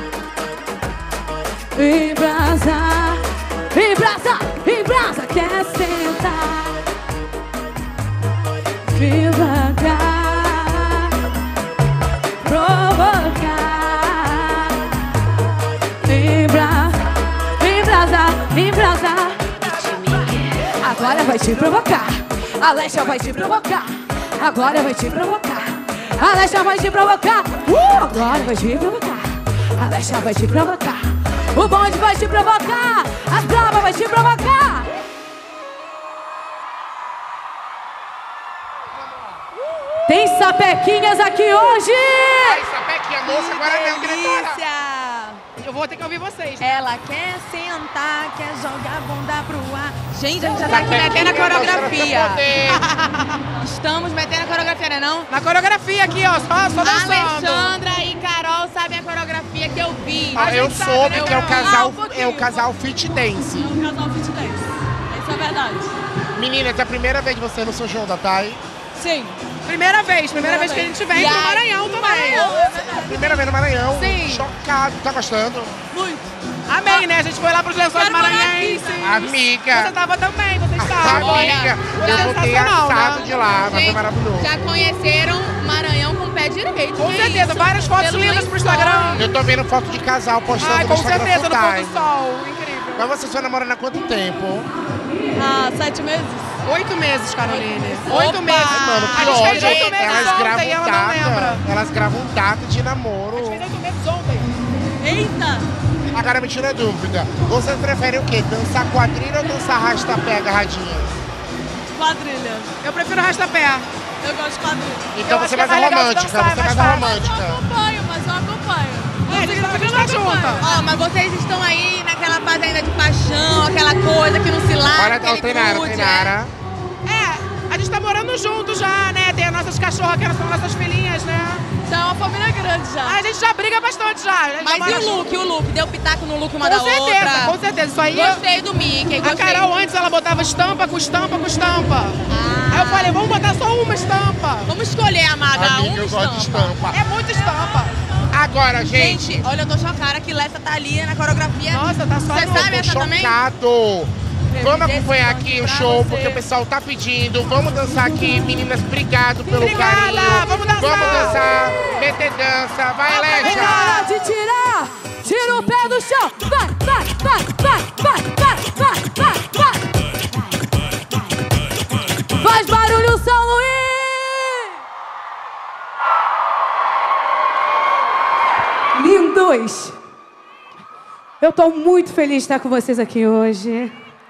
Embrasa, quer sentar. Devagar provocar. Embrasa. Agora vai te provocar. Alexa vai te provocar. Agora vai te provocar. Alexa vai te provocar. Agora vai te provocar. Alexa vai te provocar. O bonde vai te provocar. As bravas vai te provocar. Tem sapequinhas aqui hoje. Ai, sapequinha, moça, agora não, diretora. Eu vou ter que ouvir vocês. Ela quer sentar, quer jogar a bunda pro ar. Gente, a gente já tá aqui metendo a coreografia. Estamos metendo a coreografia, né não? Na coreografia aqui, ó, só dançando. Alexandra e Carol sabem a coreografia que eu vi. Eu soube que é o casal Fit Dance. É o casal Fit Dance. Isso é verdade. Meninas, é a primeira vez de você no São João da Thay? Sim. Primeira vez que a gente vem pro Maranhão também. Primeira vez no Maranhão. Sim. Chocado. Tá gostando? Muito. Amém, né? A gente foi lá pros Lençóis Maranhenses. Amiga. Você tava também, você estava. Amiga, eu voltei assado de lá, mas foi maravilhoso. Já conheceram Maranhão com o pé direito. Com certeza, várias fotos lindas pro Instagram. Eu tô vendo foto de casal postando no Instagram. Com certeza, no pôr do sol. Incrível. Mas vocês estão namorando há quanto tempo? 7 meses. 8 meses, Caroline. 8 Opa! meses. Mano, que A gente fez ódio. 8 meses ontem e ela não lembra. Elas gravam data de namoro. A gente fez 8 meses ontem. Eita! Agora me tira a dúvida. Vocês preferem o quê? Dançar quadrilha ou dançar arrasta-pé agarradinha? Quadrilha. Eu prefiro arrasta-pé. Eu gosto de quadrilha. Então você é mais romântica, você é mais romântica. Eu acompanho. A gente tá junto. Ó, mas vocês estão aí naquela fase ainda de paixão, aquela coisa que não se larga. Olha, Tainara. A gente tá morando junto já, né? Tem as nossas cachorras que são nossas filhinhas, né? Já é uma família grande já. A gente já briga bastante já. Mas e o look? Deu pitaco no look uma da outra? Com certeza, isso aí. Gostei do Mickey, A Carol antes ela botava estampa com estampa com estampa. Aí eu falei, vamos botar só uma estampa. Vamos escolher, amada, Amiga, eu gosto de estampa. É muita estampa. Agora, gente. Olha, eu tô chocada que Lessa tá ali na coreografia. Nossa, tá só Você sabe essa também? Chocado. Vamos acompanhar aqui o show, porque o pessoal tá pedindo. Vamos dançar aqui, meninas. Obrigado pelo carinho. Vamos dançar. Vamos dançar. Meter dança. Vai, Alexa. É hora de tirar. Tira o pé do chão. Vai. Faz barulho, São Luís. Lindos. Eu tô muito feliz de estar com vocês aqui hoje.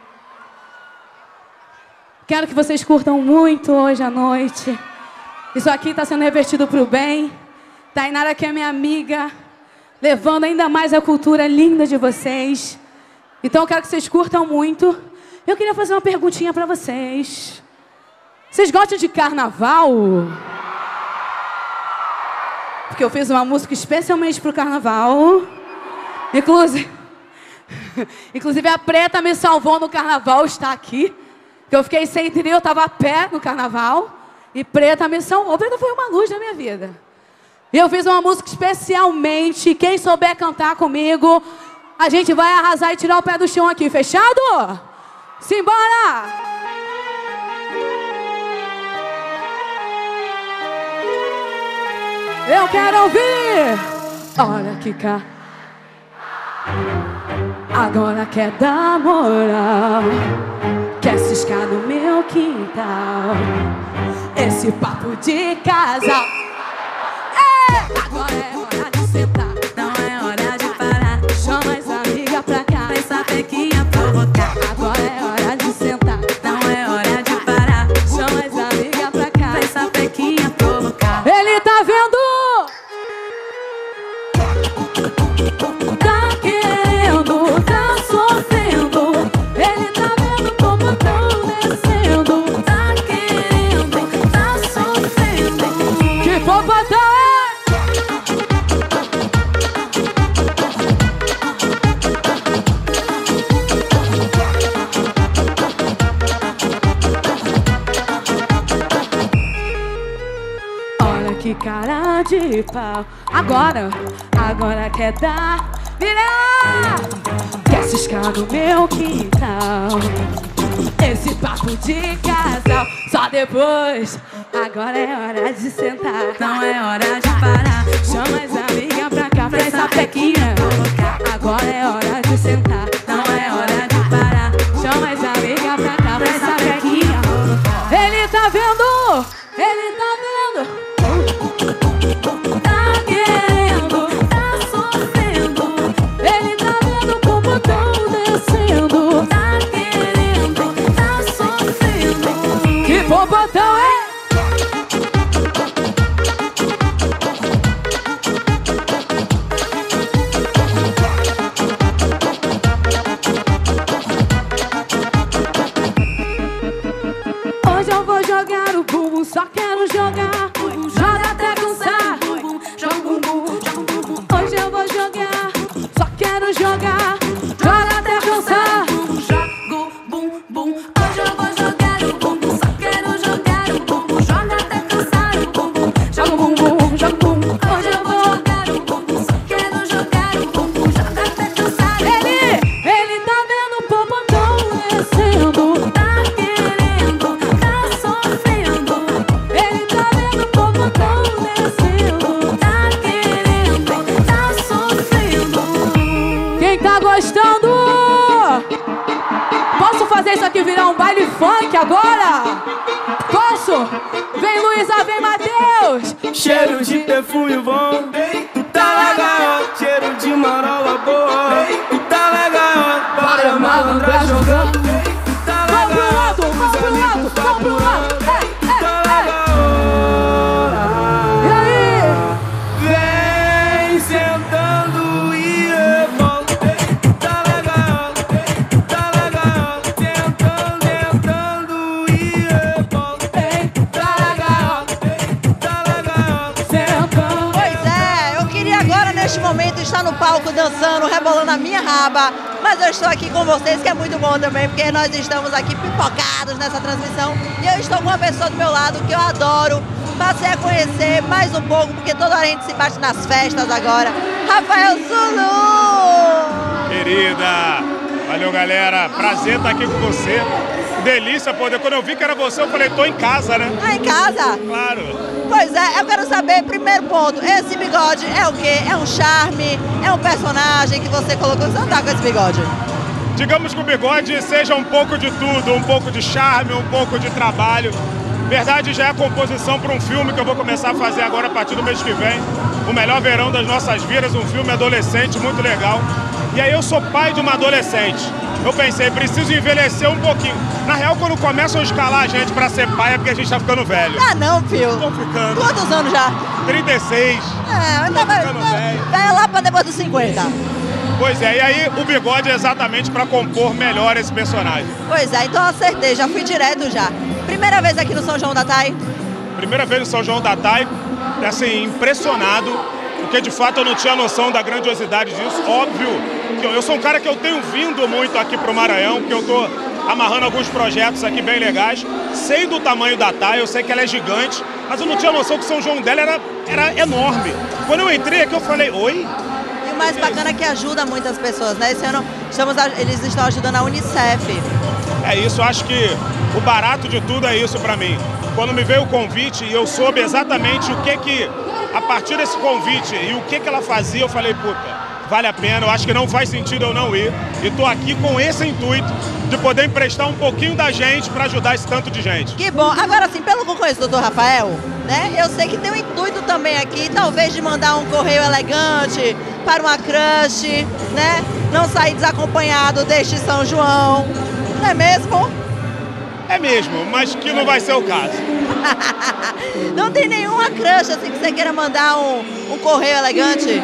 Quero que vocês curtam muito hoje à noite. Isso aqui está sendo revertido para o bem. Tainara, que é minha amiga, levando ainda mais a cultura linda de vocês. Então eu quero que vocês curtam muito. Eu queria fazer uma perguntinha para vocês. Vocês gostam de carnaval? Porque eu fiz uma música especialmente para o carnaval. Inclusive a Preta me salvou no carnaval, está aqui. Eu fiquei sem trilha, eu estava a pé no carnaval. E Preta me salvou. Preta foi uma luz na minha vida. E eu fiz uma música especialmente. Quem souber cantar comigo, a gente vai arrasar e tirar o pé do chão aqui. Fechado? Simbora! Eu quero ouvir. Olha que cá. Agora quer dar moral. Quer ciscar no meu quintal. Esse papo de casal. Agora é hora de sentar. Não é hora de parar. Chama as amigas pra cá. Faz sapequinha provocar. Agora é hora de sentar. Não é hora de parar. Chama as amigas pra cá. Faz sapequinha provocar. Ele tá vendo? que cara de pau. Agora quer dar virar, quer ciscar no meu quintal. Esse papo de casal, só depois. Agora é hora de sentar, não é hora de parar. Chama as amigas pra cá, pra essa pequinha. Agora é hora de sentar, não é hora de parar. Chama as amigas pra cá, pra essa pequinha. Ele tá vendo, ele tá vendo. Tá querendo, tá sofrendo. Ele tá vendo como tão descendo. Tá querendo, tá sofrendo. Que popotão é? Só quero jogar, joga até cansar. Joga bumbum, joga bumbum. Hoje eu vou jogar, só quero jogar, joga até cansar. Joga o bumbum. Hoje eu vou jogar o bumbum, só quero jogar o bumbum, joga até cansar o bumbum. Joga o bumbum, joga o bumbum. Hoje eu vou jogar o bumbum, só quero jogar o bumbum, joga até cansar. Ele tá vendo o popotão descendo. Tá querendo, tá sofrendo. Ele tá vendo o popotão descendo. Tá querendo, tá sofrendo. Quem tá gostando? Posso fazer isso aqui virar um baile funk agora? Posso? Vem Luísa, vem Matheus. Cheiro de perfume bom, tu tá legal. Cheiro de marola boa, tu tá legal. Para malandra jogando, tá legal. Vamos pro lado, vamos pro lado, vamos pro lado. E aí? Vem sentando e revolta. Tá legal, tentando e revolta. Tá legal, sentando. Pois é, eu queria agora neste momento estar no palco dançando, rebolando a minha raba, mas eu estou aqui com vocês, que é muito bom também, porque nós estamos aqui pipocados nessa transmissão e eu estou com uma pessoa do meu lado que eu adoro. Passei a conhecer mais um pouco, porque toda hora a gente se bate nas festas agora. Rafael Zulu! Querida, valeu galera, prazer estar aqui com você. Delícia poder, quando eu vi que era você, eu falei, tô em casa, né? Tá em casa? Claro. Pois é, eu quero saber, primeiro ponto, esse bigode é o quê? É um charme? É um personagem que você colocou? Você não tá com esse bigode? Digamos que o bigode seja um pouco de tudo, um pouco de charme, um pouco de trabalho. Verdade, já é a composição para um filme que eu vou começar a fazer agora a partir do mês que vem. O Melhor Verão das Nossas Vidas, um filme adolescente muito legal. E aí eu sou pai de uma adolescente. Eu pensei, preciso envelhecer um pouquinho. Na real, quando começam a escalar a gente pra ser pai, é porque a gente tá ficando velho. Ah, não, filho. Tô ficando. Quantos anos já? 36. É, ainda vai lá pra depois dos 50. Pois é, e aí o bigode é exatamente pra compor melhor esse personagem. Pois é, então acertei, já fui direto já. Primeira vez aqui no São João da Tai? Primeira vez no São João da Tai, assim, impressionado, porque de fato eu não tinha noção da grandiosidade disso. Óbvio que eu sou um cara que eu tenho vindo muito aqui pro Maranhão, porque eu tô amarrando alguns projetos aqui bem legais. Sei do tamanho da Tai, eu sei que ela é gigante, mas eu não tinha noção que o São João dela era enorme. Quando eu entrei aqui eu falei, oi? E o mais bacana é que ajuda muitas pessoas, né? Esse ano eles estão ajudando a Unicef. É isso, acho que o barato de tudo é isso pra mim. Quando me veio o convite e eu soube exatamente o que a partir desse convite e o que ela fazia, eu falei, puta, vale a pena, eu acho que não faz sentido eu não ir. E tô aqui com esse intuito de poder emprestar um pouquinho da gente pra ajudar esse tanto de gente. Que bom. Agora sim, pelo que eu conheço o Dr. Rafael, né? Eu sei que tem um intuito também aqui, talvez de mandar um correio elegante para uma crush, né? Não sair desacompanhado deste São João. Não é mesmo? É mesmo, mas que não vai ser o caso. Não tem nenhuma crush assim que você queira mandar um correio elegante?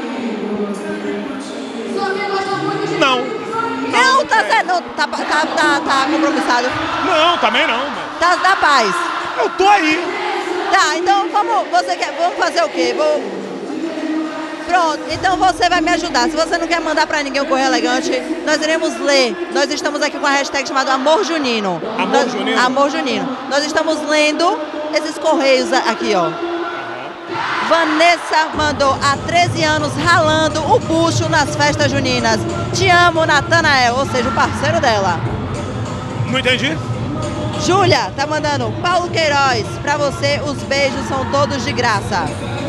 Não. Não, tá certo. Não, tá compromissado. Não, também não. Tá da paz. Eu tô aí. Tá, então vamos fazer o quê? Pronto, então você vai me ajudar. Se você não quer mandar pra ninguém um correio elegante, nós iremos ler. Nós estamos aqui com a hashtag chamada Amor Junino. Amor Junino? Amor Junino. Nós estamos lendo esses correios aqui, ó. Vanessa mandou há 13 anos ralando o bucho nas festas juninas. Te amo, Natanael, ou seja, o parceiro dela. Não entendi. Júlia tá mandando, Paulo Queiroz, pra você os beijos são todos de graça.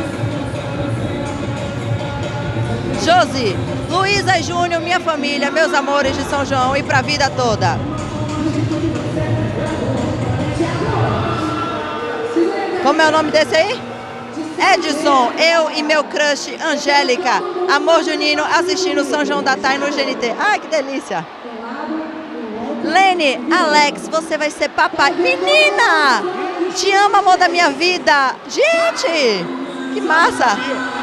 Josi, Luísa e Júnior, minha família, meus amores de São João e pra vida toda. Como é o nome desse aí? Edson, eu e meu crush Angélica, amor junino, assistindo São João da Thay no GNT. Ai, que delícia. Lene, Alex, você vai ser papai. Menina! Te amo, amor da minha vida. Gente, que massa.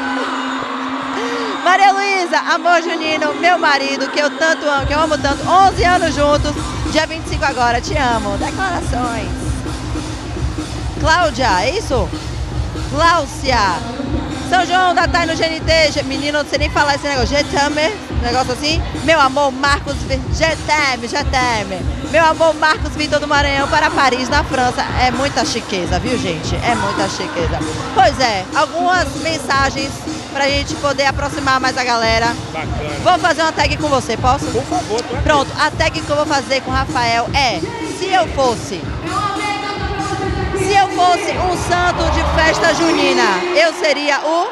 Maria Luísa, amor junino, meu marido, que eu tanto amo, que eu amo tanto. 11 anos juntos, dia 25 agora, te amo. Declarações. Cláudia, é isso? Cláudia. São João da Thay no GNT. Menino, não sei nem falar esse negócio. Jetame, negócio assim. Meu amor, Marcos... Jetame. Meu amor, Marcos Vitor do Maranhão para Paris, na França. É muita chiqueza, viu, gente? É muita chiqueza. Pois é, algumas mensagens pra gente poder aproximar mais a galera. Bacana. Vou fazer uma tag com você, posso? Por favor, tô aqui. Pronto, a tag que eu vou fazer com o Rafael é: se eu fosse um santo de festa junina, eu seria o...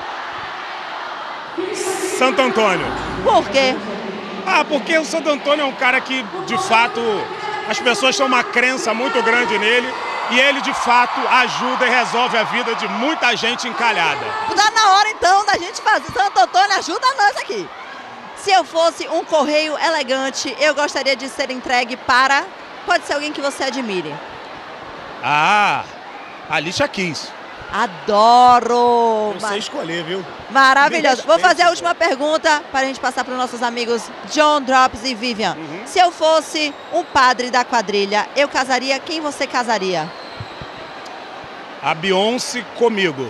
Santo Antônio. Por quê? Ah, porque o Santo Antônio é um cara que, de fato, as pessoas têm uma crença muito grande nele e ele, de fato, ajuda e resolve a vida de muita gente encalhada. Tá na hora, então, da gente fazer. Santo Antônio, ajuda nós aqui. Se eu fosse um correio elegante, eu gostaria de ser entregue para... Pode ser alguém que você admire. Ah, Alicia Keys. Adoro! Eu sei escolher, viu? Maravilhoso. Vou fazer a última pergunta para a gente passar para os nossos amigos John, Drops e Vivian. Se eu fosse um padre da quadrilha, eu casaria, quem você casaria? A Beyoncé comigo.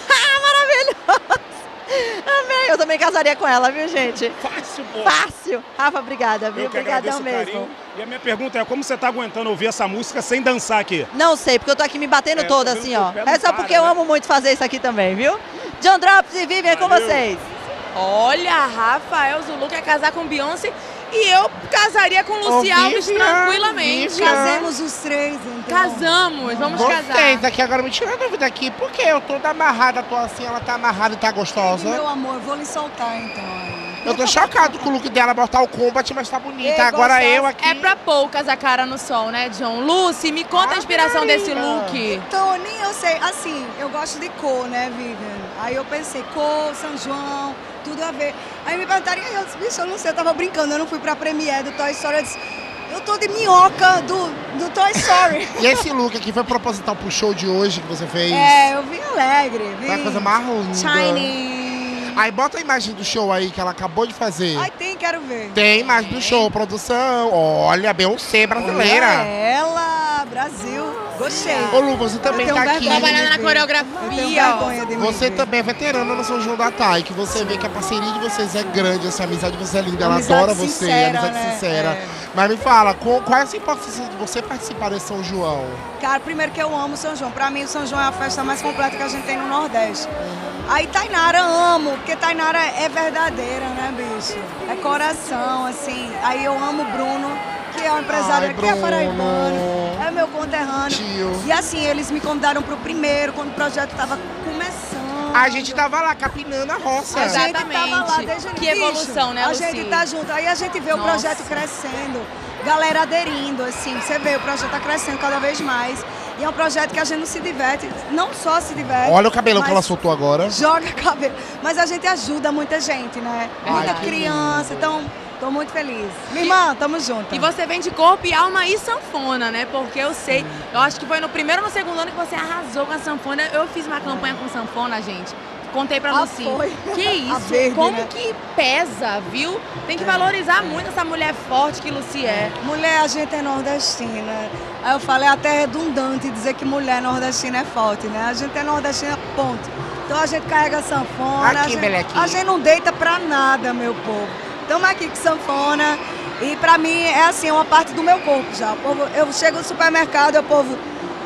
Maravilhoso! Amei! Eu também casaria com ela, viu, gente? Fácil, pô. Fácil! Rafa, obrigada, viu? Eu que Obrigadão agradeço o mesmo. carinho. E a minha pergunta é, como você tá aguentando ouvir essa música sem dançar aqui? Não sei, porque eu tô aqui me batendo toda assim, ó. É só porque eu amo muito fazer isso aqui também, viu? John Drops e Vivian, com vocês. Olha, Rafael Zulu quer casar com Beyoncé e eu casaria com Lucy Alves tranquilamente. Casemos os três, então. Casamos, vamos casar. Vocês aqui agora me tira a dúvida aqui, porque eu tô toda amarrada, tô assim, ela tá amarrada e tá gostosa. Meu amor, eu vou lhe soltar então. Eu tô chocado com o look dela, Mortal Kombat, mas tá bonita. Ei, Agora gostosa. eu aqui... É pra poucas a cara no sol, né, John? Lucy, me conta a inspiração desse look. Então, nem eu sei. Assim, eu gosto de cor, né, Vivian? Aí eu pensei, cor, São João, tudo a ver. Aí me perguntaram, e eu disse, bicho, eu não sei, eu tava brincando, eu não fui pra premiere do Toy Story. Eu disse, eu tô de minhoca do Toy Story. E esse look aqui foi proposital pro show de hoje que você fez? É, eu vim alegre. Tá a coisa mais linda. Shiny. Aí bota a imagem do show aí que ela acabou de fazer. Ai, tem, quero ver. Tem imagem do show, produção. Olha, Beyoncé brasileira. Olha ela, Brasil. Gostei. Ô Lu, você também tá aqui. Trabalhando na coreografia. Você também é veterana no São João da Thay, que você vê que a parceria de vocês é grande, essa amizade de vocês é linda, ela Amizade adora você, sincera, amizade né? sincera. É. Mas me fala, qual é a importância de você participar desse São João? Cara, primeiro que eu amo São João. Pra mim, o São João é a festa mais completa que a gente tem no Nordeste. Aí Tainara amo, porque Tainara é verdadeira, né, bicho? É coração, assim. Aí eu amo o Bruno, que é um empresário aqui, é paraibano, é meu conterrâneo. Tio. E assim, eles me convidaram pro primeiro, quando o projeto tava começando. A gente tava lá capinando a roça. A gente tava lá desde o Que início. evolução, né, A Lucy? gente tá junto. Aí a gente vê o Nossa. projeto crescendo, galera aderindo, assim. Você vê, o projeto tá crescendo cada vez mais. E é um projeto que a gente não se diverte, não só se diverte. Olha o cabelão que mas ela soltou agora. Joga cabelo. Mas a gente ajuda muita gente, né? Muita que criança. Então, tô muito feliz. Minha irmã, tamo junto. E você vem de corpo e alma e sanfona, né? Porque eu sei, eu acho que foi no primeiro ou no segundo ano que você arrasou com a sanfona. Eu fiz uma campanha com sanfona, gente. Contei pra Lucy. Foi. Que A isso? verde, Como né? que pesa, viu? Tem que valorizar muito essa mulher forte que Lucy é. Mulher, a gente é nordestina. Aí eu falei, até é redundante dizer que mulher nordestina é forte, né? A gente é nordestina, ponto. Então a gente carrega sanfona. Aqui, a gente não deita pra nada, meu povo. Estamos aqui com sanfona. E pra mim é assim, é uma parte do meu corpo já. O povo, eu chego no supermercado e o povo,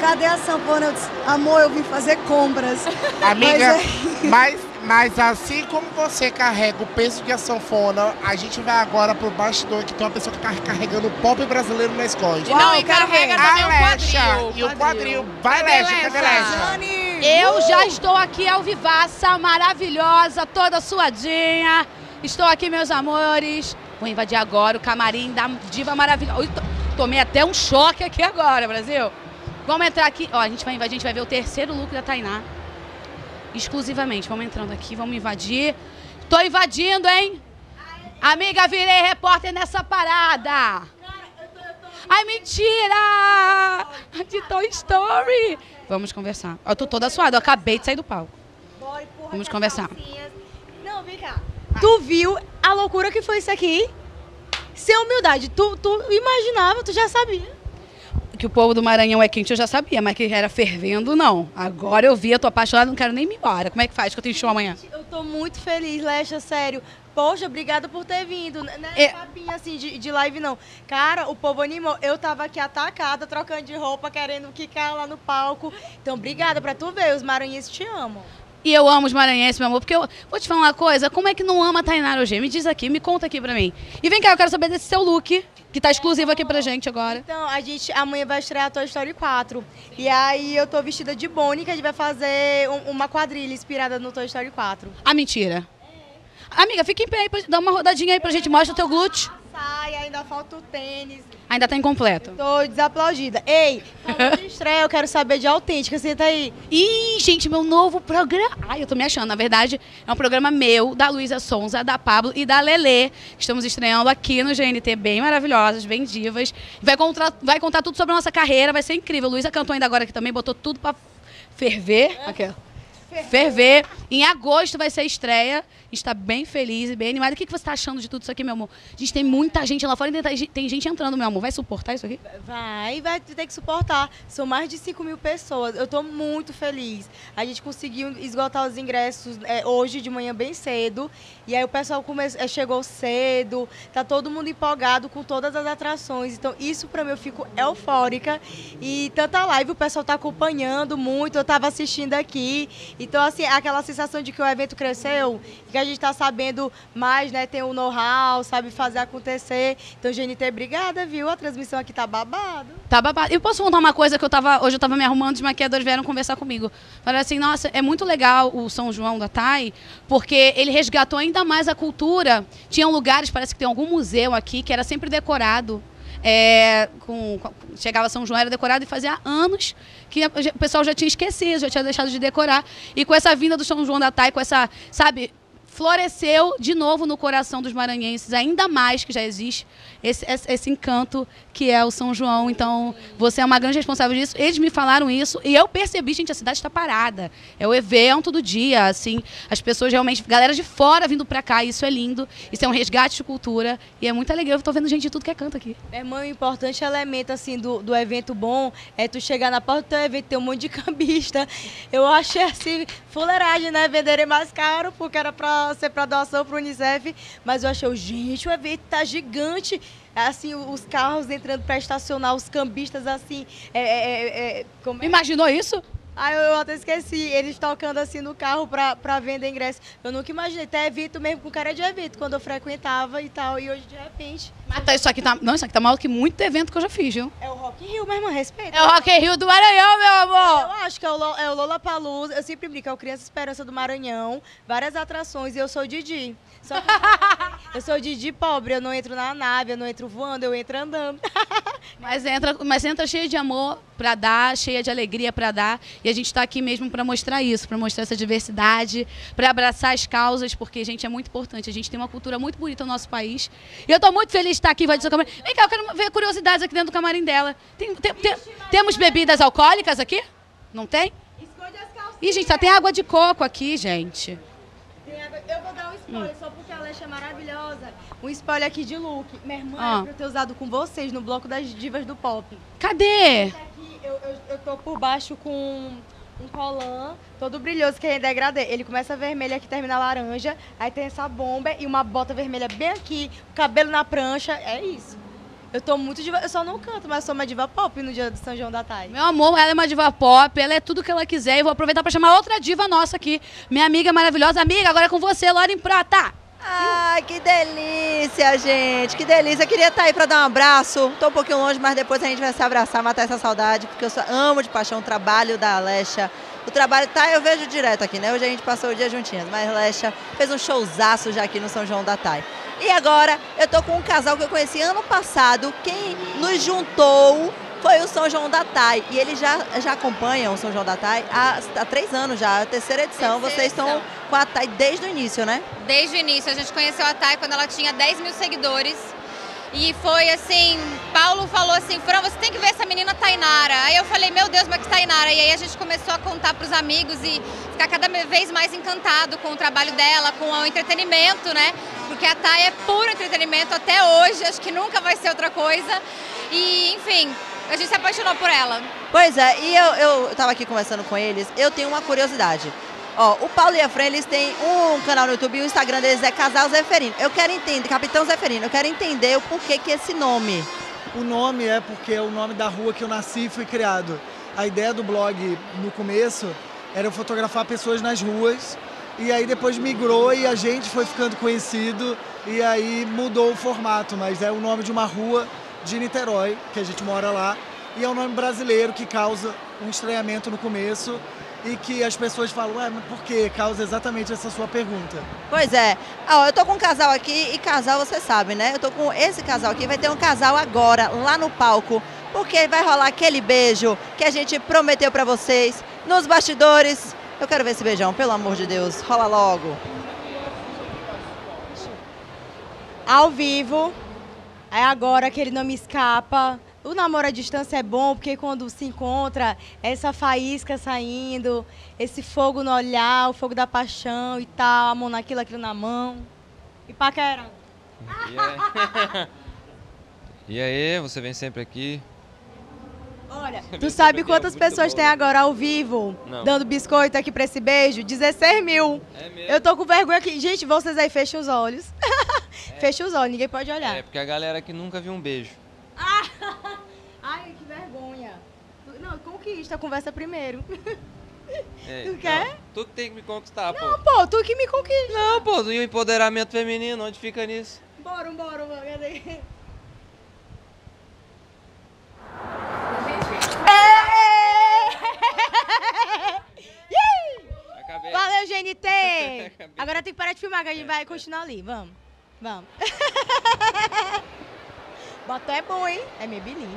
cadê a sanfona? Eu disse, amor, eu vim fazer compras. Amiga, mas assim como você carrega o peso de a sanfona, a gente vai agora pro bastidor, que tem uma pessoa que tá carregando o pop brasileiro na escola. Não, e carrega também o quadril. E o quadril. Vai, Lecha, cadê Lecha? Eu já estou aqui ao vivaça, maravilhosa, toda suadinha. Estou aqui, meus amores. Vou invadir agora o camarim da diva maravilhosa. Tomei até um choque aqui agora, Brasil. Vamos entrar aqui. Ó, a gente vai invadir, a gente vai ver o terceiro look da Tainá. Exclusivamente. Vamos entrando aqui, vamos invadir. Tô invadindo, hein? Amiga, virei repórter nessa parada. Ai, mentira! De Toy Story. Vamos conversar. Eu tô toda suada, eu acabei de sair do palco. Vamos conversar. Não, vem cá. Tu viu a loucura que foi isso aqui? Sem humildade. Tu imaginava, tu já sabia. Que o povo do Maranhão é quente, eu já sabia, mas que era fervendo, não. Agora eu vi, eu tô apaixonada, não quero nem ir embora. Como é que faz que eu tenho show amanhã? Eu tô muito feliz, Lecha, sério. Poxa, obrigada por ter vindo. Não é papinho assim de live, não. Cara, o povo animou. Eu tava aqui atacada, trocando de roupa, querendo quicar lá no palco. Então, obrigada pra tu ver, os maranhenses te amam. E eu amo os maranhenses, meu amor, porque eu vou te falar uma coisa, como é que não ama a Tainá hoje? Me diz aqui, me conta aqui pra mim. E vem cá, eu quero saber desse seu look, que tá exclusivo aqui pra gente agora. Então, amanhã vai estrear a Toy Story 4. E aí eu tô vestida de Bonnie, que a gente vai fazer uma quadrilha inspirada no Toy Story 4. Ah, mentira. Amiga, fica em pé aí, dá uma rodadinha aí pra gente, mostra o teu glúteo. Sai, ainda falta o tênis. Ainda tá incompleto. Tô desaplaudida. Ei, falando de estreia, eu quero saber de Autêntica, senta aí. Ih, gente, meu novo programa. Ai, eu tô me achando. Na verdade, é um programa meu, da Luísa Sonza, da Pablo e da Lelê. Estamos estreando aqui no GNT, bem maravilhosas, bem divas. Vai contar tudo sobre a nossa carreira, vai ser incrível. Luísa cantou ainda agora aqui também, botou tudo pra ferver. Aqui, ó. Ferver. Em agosto vai ser a estreia. Está bem feliz e bem animada. O que você está achando de tudo isso aqui, meu amor? A gente tem muita gente lá fora e tem gente entrando, meu amor. Vai suportar isso aqui? Vai ter que suportar. São mais de 5.000 pessoas. Eu estou muito feliz. A gente conseguiu esgotar os ingressos hoje de manhã bem cedo. E aí o pessoal chegou cedo. Tá todo mundo empolgado com todas as atrações. Então isso para mim eu fico eufórica. E tanta live o pessoal está acompanhando muito. Eu estava assistindo aqui. Então, assim, aquela sensação de que o evento cresceu, que a gente está sabendo mais, né? Tem o know-how, sabe fazer acontecer. Então, GNT, obrigada, viu? A transmissão aqui tá babado. Tá babado. Eu posso contar uma coisa que hoje eu tava me arrumando, os maquiadores vieram conversar comigo. Falaram assim, nossa, é muito legal o São João da TAI, porque ele resgatou ainda mais a cultura. Tinham lugares, parece que tem algum museu aqui, que era sempre decorado. Chegava São João, era decorado e fazia anos que o pessoal já tinha esquecido, já tinha deixado de decorar. E com essa vinda do São João da TAI, com essa, sabe, floresceu de novo no coração dos maranhenses, ainda mais que já existe esse encanto que é o São João. Então, você é uma grande responsável disso. Eles me falaram isso e eu percebi, gente, a cidade está parada. É o evento do dia, assim, as pessoas realmente, galera de fora vindo pra cá, isso é lindo, isso é um resgate de cultura e é muito alegre. Eu tô vendo gente de tudo que é canto aqui. Meu irmão, o importante elemento, assim, do evento bom é tu chegar na porta do teu evento, ter um monte de cambista. Eu achei, assim, fuleiragem, né? Venderem mais caro, porque era pra ser pra doação pro Unicef, mas eu achei, gente, o evento tá gigante. Assim, os carros entrando para estacionar, os cambistas, assim... Imaginou isso? Eu até esqueci, eles tocando assim no carro pra vender ingresso. Eu nunca imaginei, até evento mesmo, com cara de evento, quando eu frequentava e tal, e hoje de repente... Mas isso aqui tá maior que muito evento que eu já fiz, viu? É o Rock in Rio, minha irmã, respeita. É o Rock in Rio do Maranhão, meu amor! Eu acho que é o Lollapalooza, eu sempre brinco, é o Criança Esperança do Maranhão, várias atrações, e eu sou o Didi. Só que eu sou o Didi pobre, eu não entro na nave, eu não entro voando, eu entro andando. Mas entra cheia de amor pra dar, cheia de alegria pra dar. E a gente está aqui mesmo para mostrar isso, para mostrar essa diversidade, para abraçar as causas, porque, gente, é muito importante. A gente tem uma cultura muito bonita no nosso país. E eu estou muito feliz de estar aqui, vai dizer camarim. Vem cá, eu quero ver curiosidades aqui dentro do camarim dela. Temos bebidas alcoólicas aqui? Não tem? Esconde as calcinhas. Ih, gente, só tem água de coco aqui, gente. Eu vou dar um spoiler, só porque a Alexa é maravilhosa. Um spoiler aqui de look. Minha irmã é pra eu ter usado com vocês no bloco das divas do pop. Cadê? Aqui, eu tô por baixo com um colã todo brilhoso, que é em degradê. Ele começa vermelho, aqui termina laranja. Aí tem essa bomba e uma bota vermelha bem aqui. O cabelo na prancha, é isso. Eu tô muito diva, eu só não canto, mas sou uma diva pop no dia do São João da Thay. Meu amor, ela é uma diva pop, ela é tudo que ela quiser. E vou aproveitar para chamar outra diva nossa aqui. Minha amiga maravilhosa. Amiga, agora é com você, Lauren Prata. Ai, que delícia, gente. Que delícia. Queria estar aí para dar um abraço. Tô um pouquinho longe, mas depois a gente vai se abraçar, matar essa saudade, porque eu amo de paixão o trabalho da Alexa. O trabalho tá, eu vejo direto aqui, né? Hoje a gente passou o dia juntinhas, mas Alexa fez um showzaço já aqui no São João da Thay. E agora eu tô com um casal que eu conheci ano passado. Quem nos juntou foi o São João da Thay. E eles já acompanham o São João da Thay há 3 anos já, a terceira edição. Vocês estão com a Thay desde o início, né? Desde o início. A gente conheceu a Thay quando ela tinha 10 mil seguidores. E foi assim, Paulo falou assim, Fran, você tem que ver essa menina Tainara. Aí eu falei, meu Deus, mas que Tainara? E aí a gente começou a contar para os amigos e ficar cada vez mais encantado com o trabalho dela, com o entretenimento, né? Porque a Thay é puro entretenimento até hoje, acho que nunca vai ser outra coisa. E, enfim, a gente se apaixonou por ela. Pois é, e eu tava aqui conversando com eles, eu tenho uma curiosidade. Ó, o Paulo e a Fran, eles têm um canal no YouTube e o Instagram deles é Casal Zeferino. Eu quero entender, Capitão Zeferino, eu quero entender o porquê que esse nome. O nome é porque é o nome da rua que eu nasci e fui criado. A ideia do blog no começo era eu fotografar pessoas nas ruas e aí depois migrou e a gente foi ficando conhecido e aí mudou o formato, mas é o nome de uma rua de Niterói, que a gente mora lá, e é um nome brasileiro que causa um estranhamento no começo. E que as pessoas falam, ué, mas por que? Causa exatamente essa sua pergunta. Pois é. Ó, eu tô com um casal aqui e casal você sabe, né? Eu tô com esse casal aqui, vai ter um casal agora, lá no palco, porque vai rolar aquele beijo que a gente prometeu pra vocês nos bastidores. Eu quero ver esse beijão, pelo amor de Deus, rola logo. Ao vivo, é agora que ele não me escapa. O namoro à distância é bom, porque quando se encontra, essa faísca saindo, esse fogo no olhar, o fogo da paixão e tal, a mão naquilo, aquilo na mão. E paquera. E aí, você vem sempre aqui? Olha, tu sabe quantas pessoas tem agora ao vivo, dando biscoito aqui pra esse beijo? 16 mil. É mesmo? Eu tô com vergonha aqui. Gente, vocês aí, fechem os olhos. Fecha os olhos, ninguém pode olhar. É, porque a galera aqui nunca viu um beijo. Ai, que vergonha. Não, conquista, conversa primeiro. É, Tu quer? Não, tu que tem que me conquistar, pô. Não, pô, tu que me conquista. Não, pô, e o empoderamento feminino, onde fica nisso? Bora, cadê? Valeu, GNT! Agora tem que parar de filmar, que a gente vai continuar ali. Vamos. Batom é bom, hein? É Maybelline.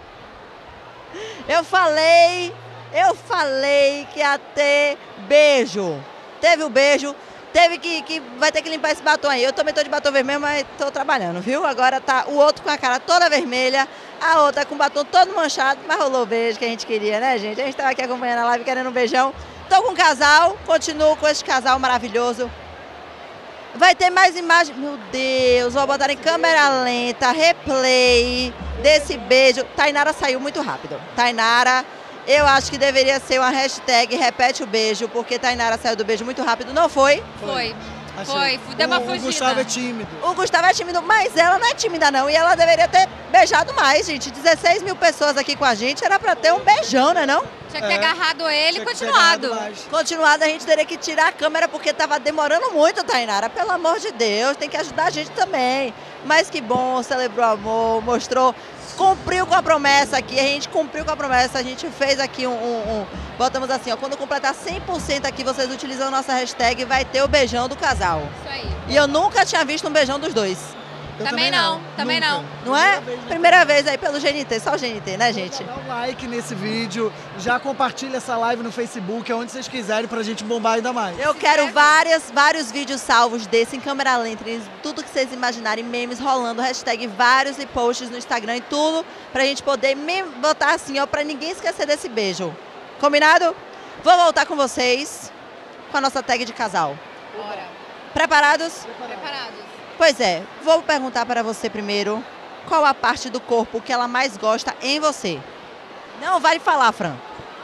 Eu falei que ia ter beijo. Teve o beijo, teve que vai ter que limpar esse batom aí. Eu também tô de batom vermelho, mas tô trabalhando, viu? Agora tá o outro com a cara toda vermelha, a outra com o batom todo manchado, mas rolou o beijo que a gente queria, né, gente? A gente tava aqui acompanhando a live querendo um beijão. Tô com um casal, continuo com esse casal maravilhoso. Vai ter mais imagens. Meu Deus, vou botar em câmera lenta, replay desse beijo. Tainara saiu muito rápido. Tainara, eu acho que deveria ser uma hashtag repete o beijo, porque Tainara saiu do beijo muito rápido. Não foi? Foi, deu uma fugida. O Gustavo é tímido. O Gustavo é tímido, mas ela não é tímida não. E ela deveria ter beijado mais, gente. 16 mil pessoas aqui com a gente, era pra ter um beijão, né não? Tinha que ter agarrado ele e continuado. Continuado, a gente teria que tirar a câmera porque tava demorando muito, Tainara. Pelo amor de Deus, tem que ajudar a gente também. Mas que bom, celebrou amor, mostrou, cumpriu com a promessa aqui. A gente cumpriu com a promessa, a gente fez aqui botamos assim, ó, quando completar 100% aqui, vocês utilizam a nossa hashtag, vai ter o beijão do casal. Isso aí. E eu nunca tinha visto um beijão dos dois. Também não. Não é? Primeira vez aí pelo GNT, só o GNT, né, gente? Dá um like nesse vídeo, já compartilha essa live no Facebook, aonde vocês quiserem, pra gente bombar ainda mais. Eu quero vários vídeos salvos desse em câmera lenta, tudo que vocês imaginarem, memes rolando, hashtag vários e posts no Instagram e tudo, pra gente poder botar assim, ó, pra ninguém esquecer desse beijo. Combinado? Vou voltar com vocês com a nossa tag de casal. Bora. Preparados? Preparados. Pois é, vou perguntar para você primeiro, qual a parte do corpo que ela mais gosta em você? Não vale falar, Fran.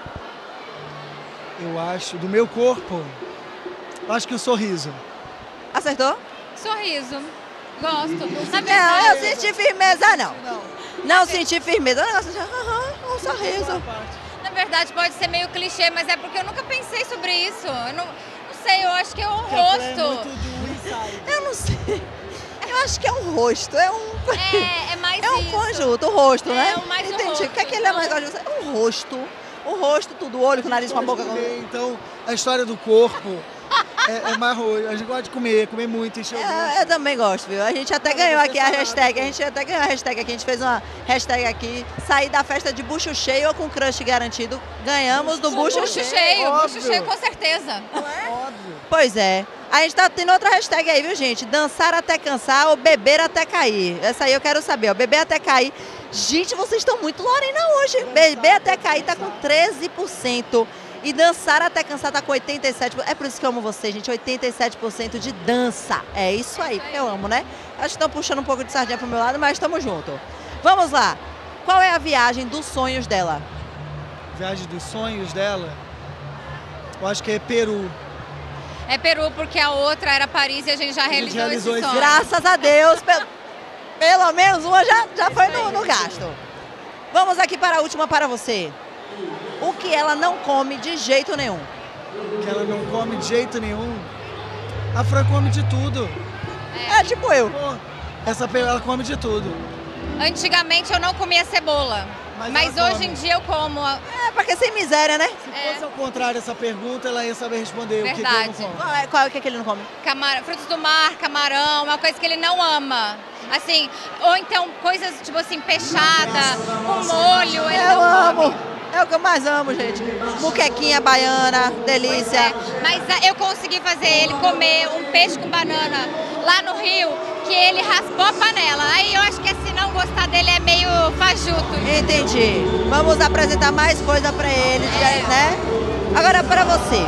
Eu acho, do meu corpo, eu acho que o sorriso. Acertou? Sorriso. Gosto. Não, eu senti firmeza, não. Não sentir firmeza. É um negócio de um sorriso. Na verdade, pode ser meio clichê, mas é porque eu nunca pensei sobre isso. Eu não sei, eu acho que é um rosto. Eu não sei. Eu acho que é um rosto. É mais um conjunto, o rosto, né? Mais o Entendi. rosto. O que é que ele é mais gosta de você? É um rosto. O rosto, tudo, o olho, com o nariz, com a boca. Então, a história do corpo é mais rosto. A gente gosta de comer muito, encher o bucho. Eu também gosto, viu? A gente até ganhou aqui a hashtag. A gente até ganhou a hashtag aqui. A gente fez uma hashtag aqui. Sair da festa de bucho cheio ou com crush garantido. Ganhamos do bucho cheio. Bucho cheio, com certeza. Óbvio. Pois é. A gente tá tendo outra hashtag aí, viu, gente? Dançar até cansar ou beber até cair. Essa aí eu quero saber, ó. Beber até cair. Gente, vocês estão muito Lorena hoje. Beber até cair tá com 13%. E dançar até cansar tá com 87%. É por isso que eu amo vocês, gente. 87% de dança. É isso aí, eu amo, né? Acho que estão puxando um pouco de sardinha pro meu lado, mas estamos juntos. Vamos lá. Qual é a viagem dos sonhos dela? Viagem dos sonhos dela? Eu acho que é Peru. É Peru, porque a outra era Paris e a gente já realizou esse sonho. Graças a Deus. Pelo menos uma já foi no gasto. Vamos aqui para a última para você. O que ela não come de jeito nenhum? O que ela não come de jeito nenhum? A Fran come de tudo. É tipo eu. Pô, ela come de tudo. Antigamente eu não comia cebola, mas hoje em dia eu como. É, porque sem miséria, né? Se fosse ao contrário essa pergunta, ela ia saber responder Verdade. o que ele não come. Qual é o que ele não come? Frutos do mar, camarão, uma coisa que ele não ama. Assim, ou então coisas tipo assim, peixada, com molho, ele Eu não amo. come. É o que eu mais amo, gente. Muquequinha baiana, delícia. Mas eu consegui fazer ele comer um peixe com banana lá no Rio, que ele raspou a panela. Aí eu acho que se não gostar dele é meio fajuto. Entendi. Vamos apresentar mais coisa pra ele, né? Agora pra você.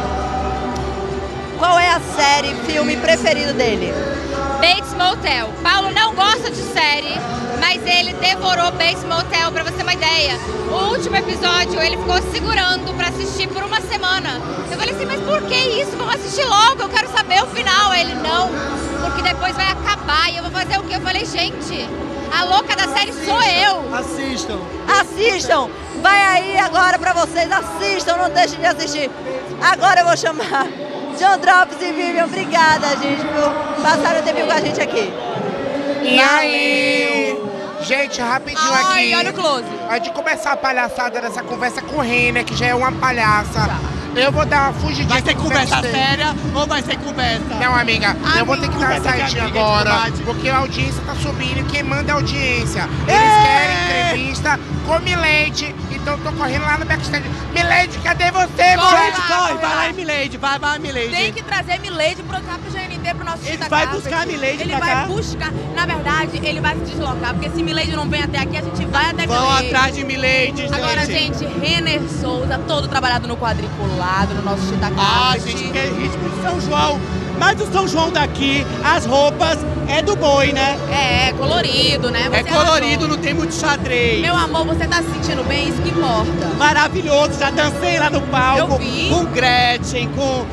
Qual é a série, filme preferido dele? Bates Motel. Paulo não gosta de série, mas ele devorou Bates Motel, pra você ter uma ideia. O último episódio ele ficou segurando pra assistir por uma semana. Eu falei assim, mas por que isso? Vamos assistir logo, eu quero saber o final. Ele, não, porque depois vai acabar e eu vou fazer o quê? Eu falei, gente, a louca da série sou eu. Assistam. Assistam. Vai aí agora pra vocês, assistam, não deixem de assistir. Agora eu vou chamar John Drops e Vivian. Obrigada, gente, por passarem o tempo com a gente aqui. E aí? Gente, rapidinho aqui. Olha o close. Antes de começar a palhaçada dessa conversa com o Renner, que já é uma palhaça, eu vou dar uma fugidinha. Vai ser conversa séria ou vai ser conversa? Não, amiga, eu vou ter que dar uma saidinha agora, porque a audiência tá subindo e quem manda é a audiência. Eles querem entrevista com Milady, então eu tô correndo lá no backstage. Milady, cadê você, Milady? Corre, vai lá em Milady, vai Milady. Tem que trazer Milady pro GNT, pro nosso Ele vai buscar a Milady Ele pra vai cá? buscar, na verdade, ele vai se deslocar, porque se Milady não vem até aqui, a gente vai até Vão Milady. atrás de Milady, gente. Agora, gente, Renner Souza, todo trabalhado no quadriculado, no nosso Chitacabra. Ah, gente, que é ritmo de São João. Mas o São João daqui, as roupas é do boi, né? É colorido, né? É colorido, não tem muito xadrez. Meu amor, você tá se sentindo bem? Isso que importa. Maravilhoso, já dancei lá no palco. Eu vi. Com Gretchen, com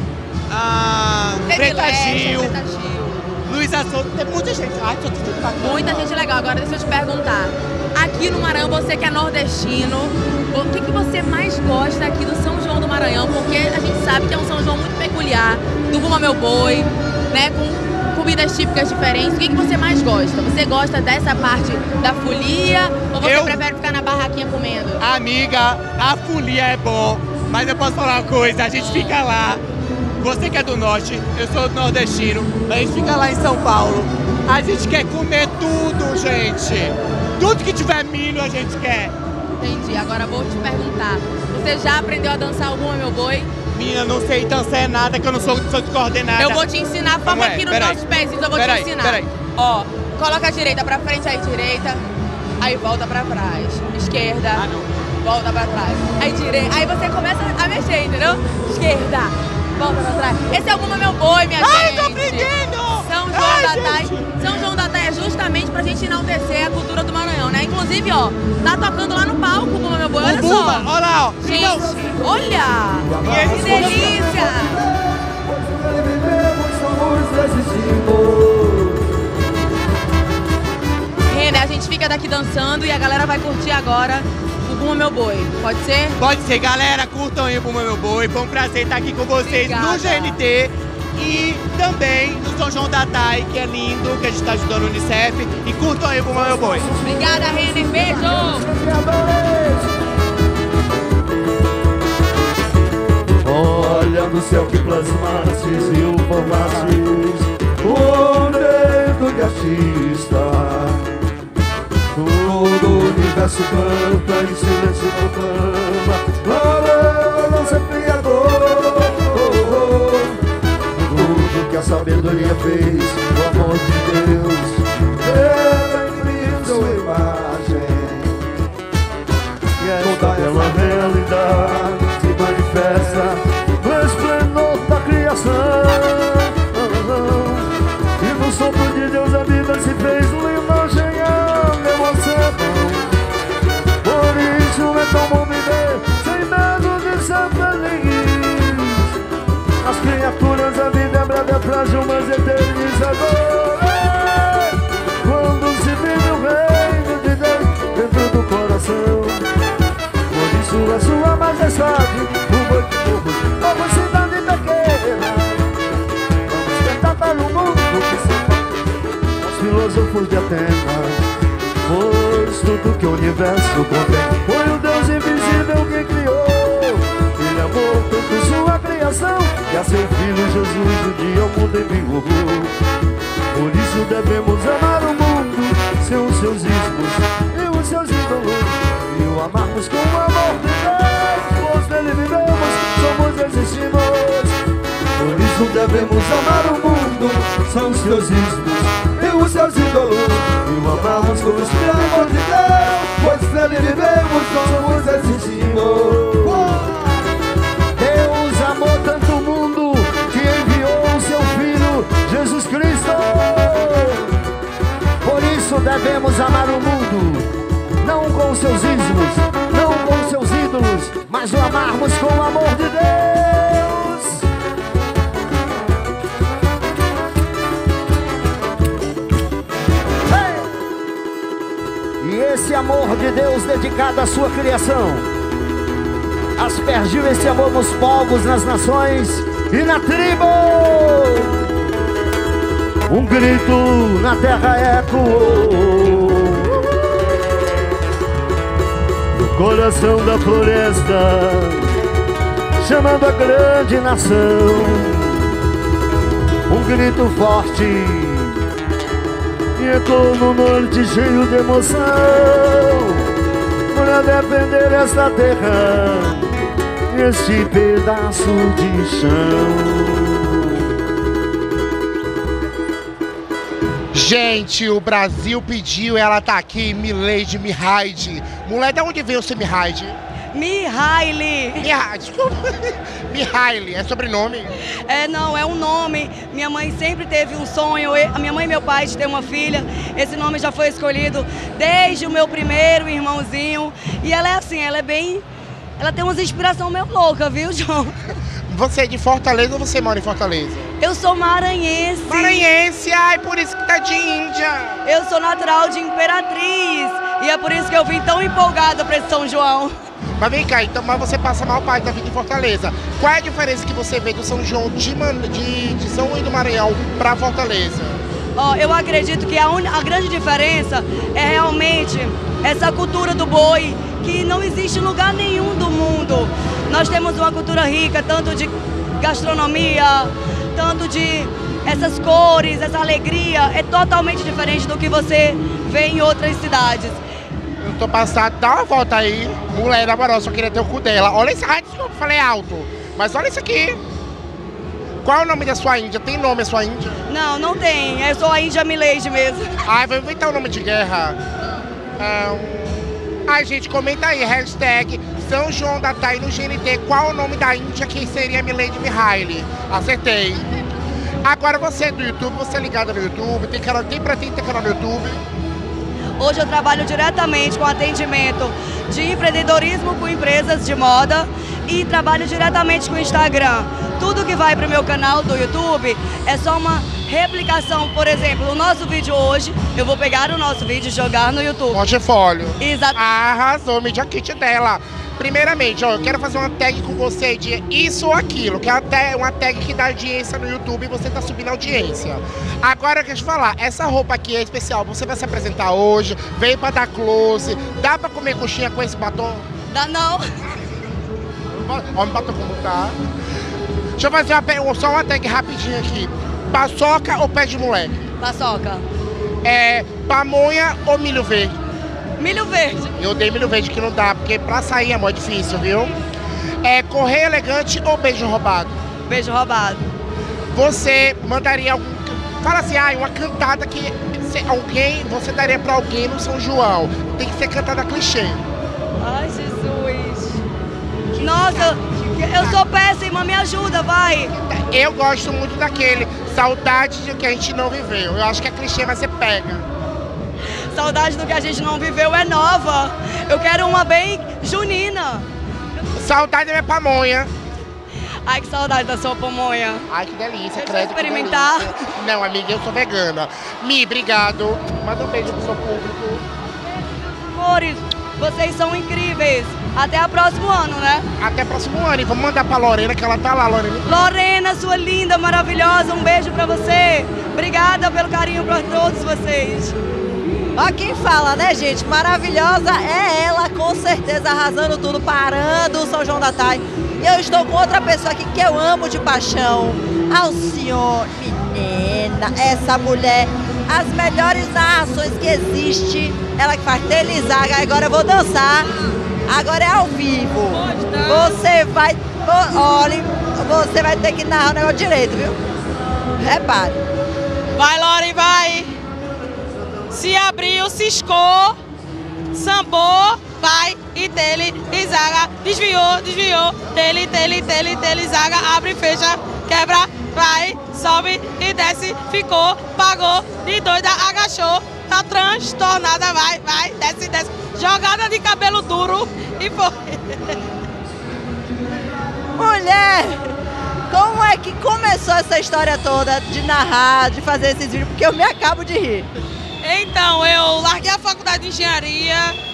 Preta Gil, Luísa Souza, tem muita gente. Ai, tô tudo bacana. Muita gente legal. Agora deixa eu te perguntar. Aqui no Maranhão, você que é nordestino, o que você mais gosta aqui do São João do Maranhão? Porque a gente sabe que é um São João muito peculiar, do Buma Meu Boi, né, com comidas típicas diferentes. O que você mais gosta? Você gosta dessa parte da folia ou você prefere ficar na barraquinha comendo? Amiga, a folia é bom, mas eu posso falar uma coisa, a gente fica lá. Você que é do norte, eu sou nordestino, a gente fica lá em São Paulo. A gente quer comer tudo, gente. Tudo que tiver milho a gente quer. Entendi. Agora vou te perguntar. Você já aprendeu a dançar o Buma Meu Boi? Minha, não sei dançar nada, que eu não sou coordenada. Eu vou te ensinar, foca aqui nos nossos pezinhos, eu vou te ensinar. Peraí. Ó, coloca a direita pra frente, aí direita, aí volta pra trás. Esquerda, volta pra trás. Aí direita, aí você começa a mexer, entendeu? Esquerda, volta pra trás. Esse é o Buma Meu Boi, minha gente. Ai, tô aprendendo! São João da Tai é justamente pra gente enaltecer a cultura do Maranhão, né? Inclusive, ó, tá tocando lá no palco o Buma Meu Boi, olha só. Olha lá, ó. Gente, olha! Que delícia! Renner, a gente fica daqui aqui dançando e a galera vai curtir agora o Bumba Meu Boi. Pode ser? Pode ser, galera, curtam aí o Bumba Meu Boi. Foi um prazer estar aqui com vocês no GNT e também no São João da TAI, que é lindo, que a gente está ajudando o Unicef. E curtam aí o Bumba Meu Boi. Obrigada, Renner. Beijo! Olha no céu que plasmastes e o formastes o dedo de artista. Todo o universo canta em silêncio proclama glória ao Criador. Tudo que a sabedoria fez, o amor de Deus, ela imprime sua imagem. E toda bela realidade se manifesta no esplendor da criação. E no sopro de Deus a vida se fez limagem a emoção. Por isso é tão bom viver sem medo de ser feliz. As criaturas a vida é breve, é frágil, mas eternizadora. Quando se vive o reino de Deus dentro do coração. Por isso a sua majestade, o boi de povo, como cidade pequena. Vamos tentar para o mundo que se os filósofos de Atenas. Pois tudo que o universo contém foi o Deus invisível que criou. Ele amou tanto sua criação que a seu filho Jesus um dia o mundo enviou. Por isso devemos amar o mundo sem os seus ismos e os seus ídolos, e o amarmos com o amor de Deus, pois nele vivemos, somos, existimos. Por isso devemos amar o mundo, são os seus ismos e os seus ídolos, e o amarmos com o amor de Deus, pois nele vivemos, somos, existimos. Deus amou tanto o mundo que enviou o seu Filho Jesus Cristo. Por isso devemos amar o mundo, não com seus ismos, não com seus ídolos, mas o amarmos com o amor de Deus. Hey! E esse amor de Deus dedicado à sua criação aspergiu esse amor nos povos, nas nações e na tribo. Um grito na terra ecoou no coração da floresta, chamando a grande nação. Um grito forte e ecoou no norte cheio de emoção, para defender esta terra, este pedaço de chão. Gente, o Brasil pediu, ela tá aqui, Milady Mihaly. Mulher, de onde veio o seu Mihaly? Mihaly. Desculpa. Mihaly, é sobrenome? É, não, é um nome. Minha mãe sempre teve um sonho, a minha mãe e meu pai de ter uma filha. Esse nome já foi escolhido desde o meu primeiro irmãozinho. E ela é assim, ela é bem... Ela tem umas inspirações meio loucas, viu, João? Você é de Fortaleza ou você mora em Fortaleza? Eu sou maranhense. Maranhense, ai, por isso que tá de Índia. Eu sou natural de Imperatriz. E é por isso que eu vim tão empolgada para esse São João. Mas vem cá, então, mas você passa a maior parte da vida em Fortaleza. Qual é a diferença que você vê do São João de São Luís do Maranhão para Fortaleza? Ó, eu acredito que a grande diferença é realmente essa cultura do boi, que não existe em lugar nenhum do mundo. Nós temos uma cultura rica, tanto de gastronomia, tanto de essas cores, essa alegria. É totalmente diferente do que você vê em outras cidades. Eu tô passado, dá uma volta aí. Mulher, na moral, só queria ter o cu dela. Olha esse... Ai, desculpa, falei alto. Mas olha isso aqui. Qual é o nome da sua Índia? Tem nome a sua Índia? Não, não tem. Eu sou a Índia Milady mesmo. Ai, vou inventar o nome de guerra. Ai, gente, comenta aí, hashtag São João da TAI no GNT. Qual o nome da Índia que seria Milady Mihaly? Acertei. Agora você é do YouTube, você é ligada no YouTube, pretende ter canal no YouTube? Hoje eu trabalho diretamente com atendimento de empreendedorismo com empresas de moda e trabalho diretamente com o Instagram. Tudo que vai para o meu canal do YouTube é só uma replicação, por exemplo, o nosso vídeo hoje, eu vou pegar o nosso vídeo e jogar no YouTube. Portfólio. Exato. Arrasou, Media Kit dela. Primeiramente, ó, eu quero fazer uma tag com você de isso ou aquilo, que é uma tag que dá audiência no YouTube e você tá subindo a audiência. Agora eu quero te falar, essa roupa aqui é especial, você vai se apresentar hoje, veio pra dar close, dá pra comer coxinha com esse batom? Dá não. Ó, me batom como tá. Deixa eu fazer só uma tag rapidinho aqui. Paçoca ou pé de moleque? Paçoca. Pamonha ou milho verde? Milho verde. Eu dei milho verde que não dá, porque pra sair é muito difícil, viu? Correio elegante ou beijo roubado? Beijo roubado. Você mandaria algum... Fala assim, uma cantada que você daria pra alguém no São João. Tem que ser cantada clichê. Ai, Jesus. Nossa, eu sou péssima, me ajuda, vai. Eu gosto muito daquele saudade de que a gente não viveu. Eu acho que é clichê, mas você pega. Saudade do que a gente não viveu é nova. Eu quero uma bem junina. Saudade da minha pamonha. Ai, que saudade da sua pamonha. Ai, que delícia. Deixa eu experimentar. Não, amiga, eu sou vegana. Mi, obrigado. Manda um beijo pro seu público. Amores, vocês são incríveis. Até o próximo ano, né? Até o próximo ano. E vamos mandar pra Lorena, que ela tá lá, Lorena. Lorena, sua linda, maravilhosa. Um beijo pra você. Obrigada pelo carinho pra todos vocês. Ó quem fala, né, gente? Maravilhosa é ela, com certeza, arrasando tudo, parando o São João da TAI. E eu estou com outra pessoa aqui que eu amo de paixão. Alcione, menina, essa mulher, as melhores narrações que existe. Ela que faz Telizaga, agora eu vou dançar. Agora é ao vivo. Você vai, olha, você vai ter que narrar o negócio direito, viu? Repare. Vai, Loren, vai. Se abriu, ciscou, sambou, vai, e tele, e zaga, desviou, tele, zaga, abre, fecha, quebra, vai, sobe e desce, ficou, pagou, de doida, agachou, tá transtornada, vai, desce, jogada de cabelo duro e foi. Mulher, como é que começou essa história toda de narrar, de fazer esses vídeos? Porque eu me acabo de rir. Então, eu larguei a faculdade de engenharia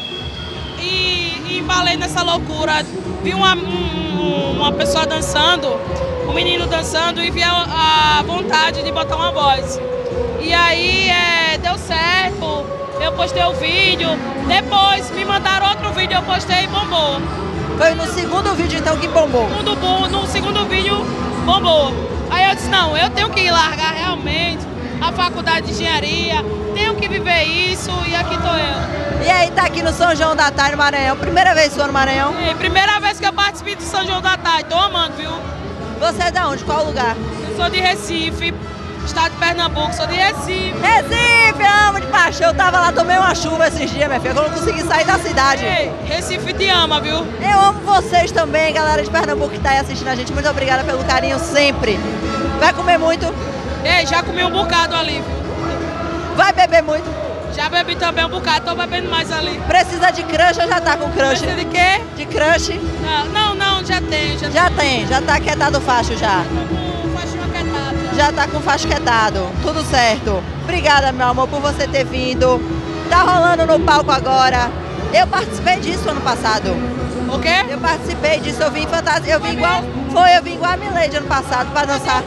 e embalei nessa loucura. Vi uma pessoa dançando, um menino dançando e vi a vontade de botar uma voz. E aí deu certo, eu postei o vídeo, depois me mandaram outro vídeo, eu postei e bombou. Foi no segundo vídeo então que bombou? No segundo vídeo bombou. Aí eu disse, não, eu tenho que largar realmente a faculdade de engenharia, tenho que viver isso e aqui tô eu. E aí, tá aqui no São João da TAI no Maranhão, primeira vez que foi no Maranhão? É, primeira vez que eu participei do São João da TAI, tô amando, viu? Você é de onde? Qual lugar? Eu sou de Recife, estado de Pernambuco, sou de Recife. Recife, amo de paixão, eu tava lá, tomei uma chuva esses dias, minha filha, eu não consegui sair da cidade. Ei, Recife te ama, viu? Eu amo vocês também, galera de Pernambuco que tá aí assistindo a gente, muito obrigada pelo carinho sempre. Vai comer muito? Ei, já comi um bocado ali, viu? Vai beber muito? Já bebi também um bocado, tô bebendo mais ali. Precisa de crush ou já tá com crush? Precisa de quê? De crush? Não, já tem. Já tá quietado o facho já. Com o facho quietado. Já tá com o facho quietado, tudo certo. Obrigada, meu amor, por você ter vindo. Tá rolando no palco agora. Eu participei disso ano passado. O quê? Eu participei disso, eu vim em fantasia, eu vim igual a Milady ano passado pra dançar.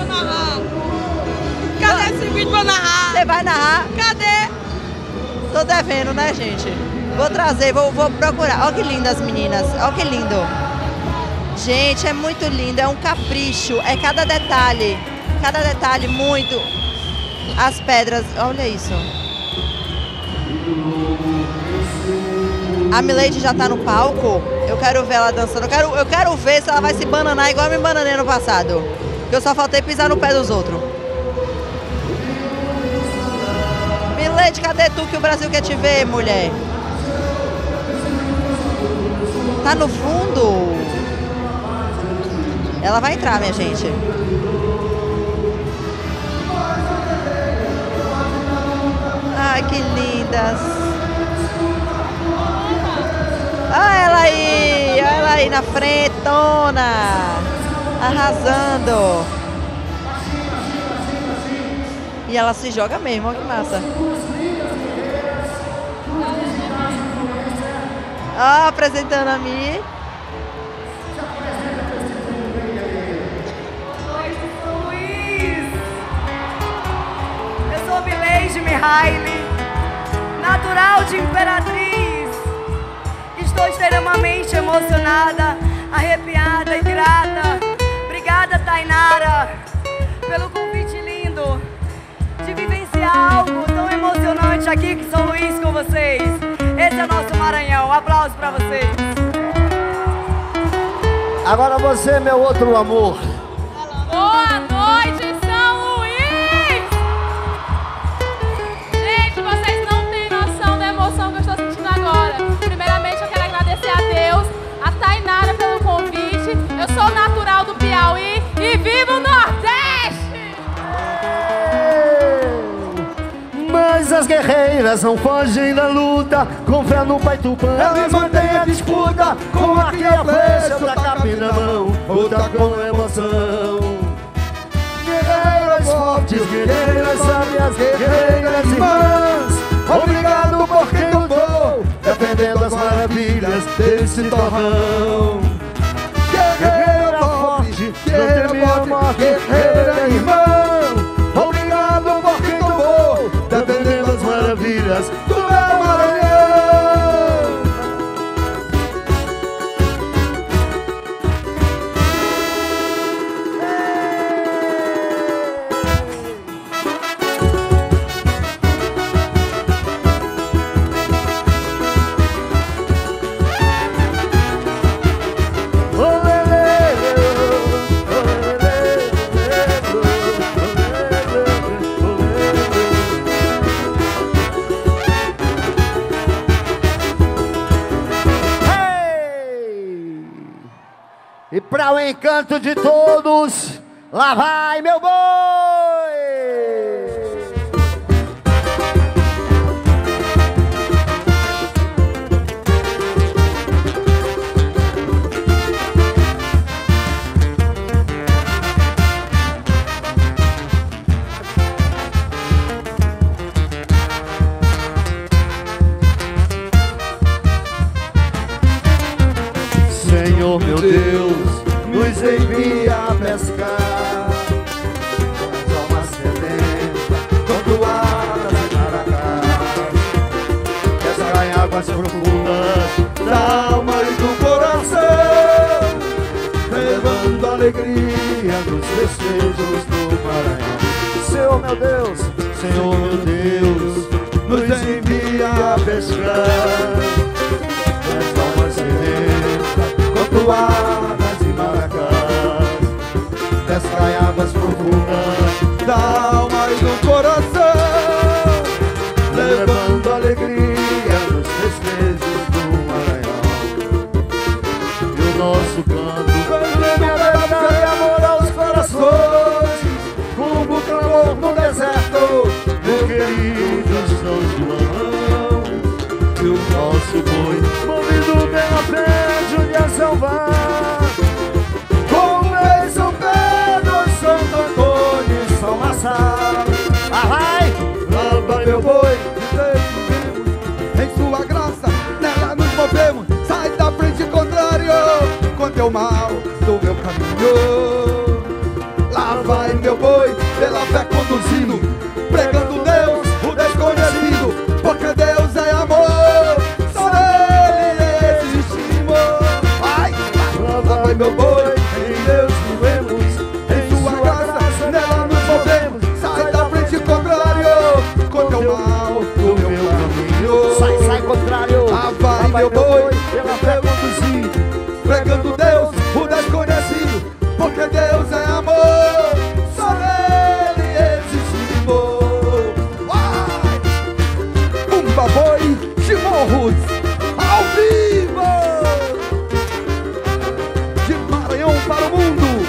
Cadê esse vídeo pra narrar? Você vai narrar? Cadê? Tô devendo, né, gente? Vou trazer, vou procurar. Olha que lindas as meninas, olha que lindo. Gente, é muito lindo, é um capricho, é cada detalhe muito. As pedras, olha isso. A Milady já tá no palco, eu quero ver ela dançando, eu quero ver se ela vai se bananar igual eu me bananei no passado. Eu só faltei pisar no pé dos outros. Milady, cadê tu que o Brasil quer te ver, mulher? Tá no fundo? Ela vai entrar, minha gente. Ai, que lindas. Olha ela aí na frentona, arrasando. E ela se joga mesmo, olha que massa. Ó, apresentando a Mi. Eu sou Vileide Mihaly, natural de Imperatriz. Estou extremamente emocionada, arrepiada e grata. Obrigada, Tainara, pelo convite lindo de vivenciar algo tão emocionante aqui em São Luís com vocês. Esse é o nosso Maranhão. Um aplauso para vocês. Agora você, meu outro amor. Boa noite, São Luís! Gente, vocês não têm noção da emoção que eu estou sentindo agora. Primeiramente, eu quero agradecer a Deus, a Tainara pelo convite. Eu sou natural do Piauí e vivo no Nordeste! Mas as guerreiras não fogem da luta, com fé no pai Tupã. Elas mantêm a disputa, com arco e a flecha, outra capim na mão, outra com emoção. Guerreiras fortes, guerreiras sábias, guerreiras irmãs, obrigado por quem lutou, defendendo as maravilhas desse torrão. Guerreira forte, guerreira forte, guerreira irmã, obrigado por quem lutou, defendendo as maravilhas do meu Maranhão. E para o encanto de todos, lá vai meu boi! Senhor meu Deus, nos envia a pescar as almas sedentas, tontoadas e maracás, que extraem águas profundas da alma e do coração, levando alegria nos festejos do Maranhão. Senhor meu Deus, Senhor meu Deus, nos envia a pescar as almas sedentas, tontoadas e maracás, pescai águas profundas da alma e do coração, levando alegria nos festejos do Maranhão. E o nosso canto leva amor aos corações, como o clamor no deserto, meu querido São João. E o nosso boi, movido pela fé, Juliação vai, com Rei São Pedro, Santo Antônio e São Marçal. Vai, lá vai meu boi, em sua graça, nela nos movemos. Sai da frente contrário, contra o mal do meu caminho. Lá vai meu boi, pela fé conduzindo, pregando Deus, o desconhecido, porque Deus é amor, só nele existimos. Lá vai meu boi, em Deus vivemos, em sua graça, nela nos movemos. Sai da frente contrário, contra o mal do meu caminho. Sai contrário. Lá vai meu boi, pela fé conduzindo, pregando Deus, o desconhecido, porque Deus é amor, só nele existimos. Pumba Boi de Morros, ao vivo, de Maranhão para o mundo.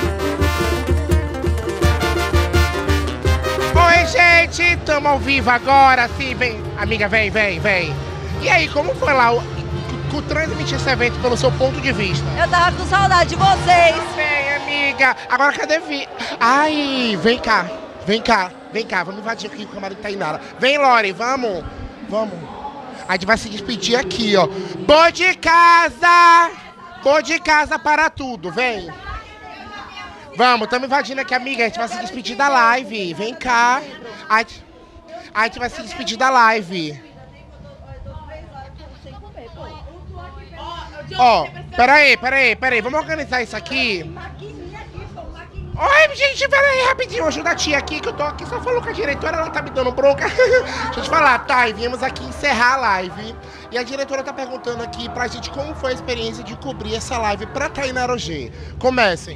Oi, gente, tamo ao vivo agora, sim, vem. Amiga, vem. E aí, como foi lá transmitir esse evento pelo seu ponto de vista? Eu tava com saudade de vocês. Vem, amiga. Agora cadê Vi? Ai, vem cá. Vem cá, vamos invadir aqui com o camarim da Tainara. Vem, Lore, vamos. A gente vai se despedir aqui, ó. Bom de casa para tudo, vem. Vamos, estamos invadindo aqui, amiga, a gente vai se despedir da live. Vem cá. A gente vai se despedir da live. Ó, peraí, vamos organizar isso aqui. Oi, gente, peraí, rapidinho, ajuda a tia aqui, que eu tô aqui só falando com a diretora, ela tá me dando bronca. Deixa eu te falar, tá, e viemos aqui encerrar a live. E a diretora tá perguntando aqui pra gente como foi a experiência de cobrir essa live pra Tainara OG. Comecem.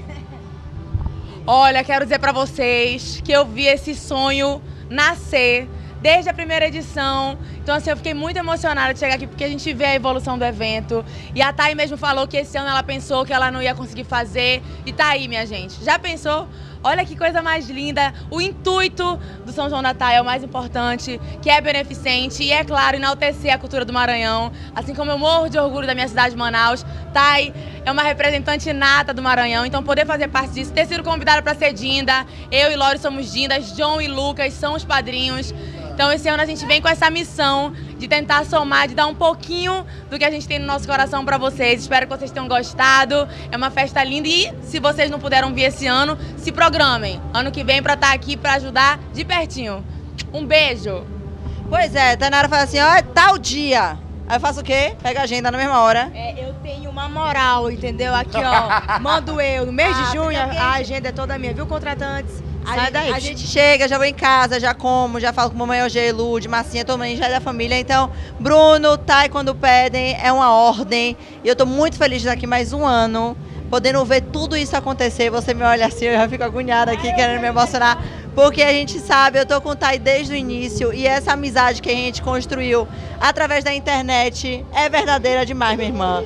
Olha, quero dizer pra vocês que eu vi esse sonho nascer desde a primeira edição. Então, assim, eu fiquei muito emocionada de chegar aqui porque a gente vê a evolução do evento. E a Thay mesmo falou que esse ano ela pensou que ela não ia conseguir fazer. E tá aí, minha gente. Já pensou? Olha que coisa mais linda. O intuito do São João da Thay é o mais importante, que é beneficente e, é claro, enaltecer a cultura do Maranhão. Assim como eu morro de orgulho da minha cidade de Manaus, Thay é uma representante nata do Maranhão. Então, poder fazer parte disso, ter sido convidada para ser Dinda. Eu e Lore somos Dindas, John e Lucas são os padrinhos. Então, esse ano a gente vem com essa missão de tentar somar, de dar um pouquinho do que a gente tem no nosso coração para vocês. Espero que vocês tenham gostado. É uma festa linda e, se vocês não puderam vir esse ano, se programem. Ano que vem para estar aqui para ajudar de pertinho. Um beijo. Pois é, Tainara fala assim, ó, tal dia. Aí eu faço o quê? Pega a agenda na mesma hora. Eu tenho uma moral, entendeu? Aqui, ó, mando eu. No mês de junho, a agenda é toda minha, viu, contratantes? Sai daí. A gente chega, já vou em casa, já como, já falo com mamãe OG, Lud, Marcinha, tua mãe já é da família. Então, Bruno, Thay, quando pedem, é uma ordem. E eu tô muito feliz de estar aqui mais um ano, podendo ver tudo isso acontecer. Você me olha assim, eu já fico agoniada aqui, querendo me emocionar. Porque a gente sabe, eu tô com o Thay desde o início e essa amizade que a gente construiu através da internet é verdadeira demais, minha irmã.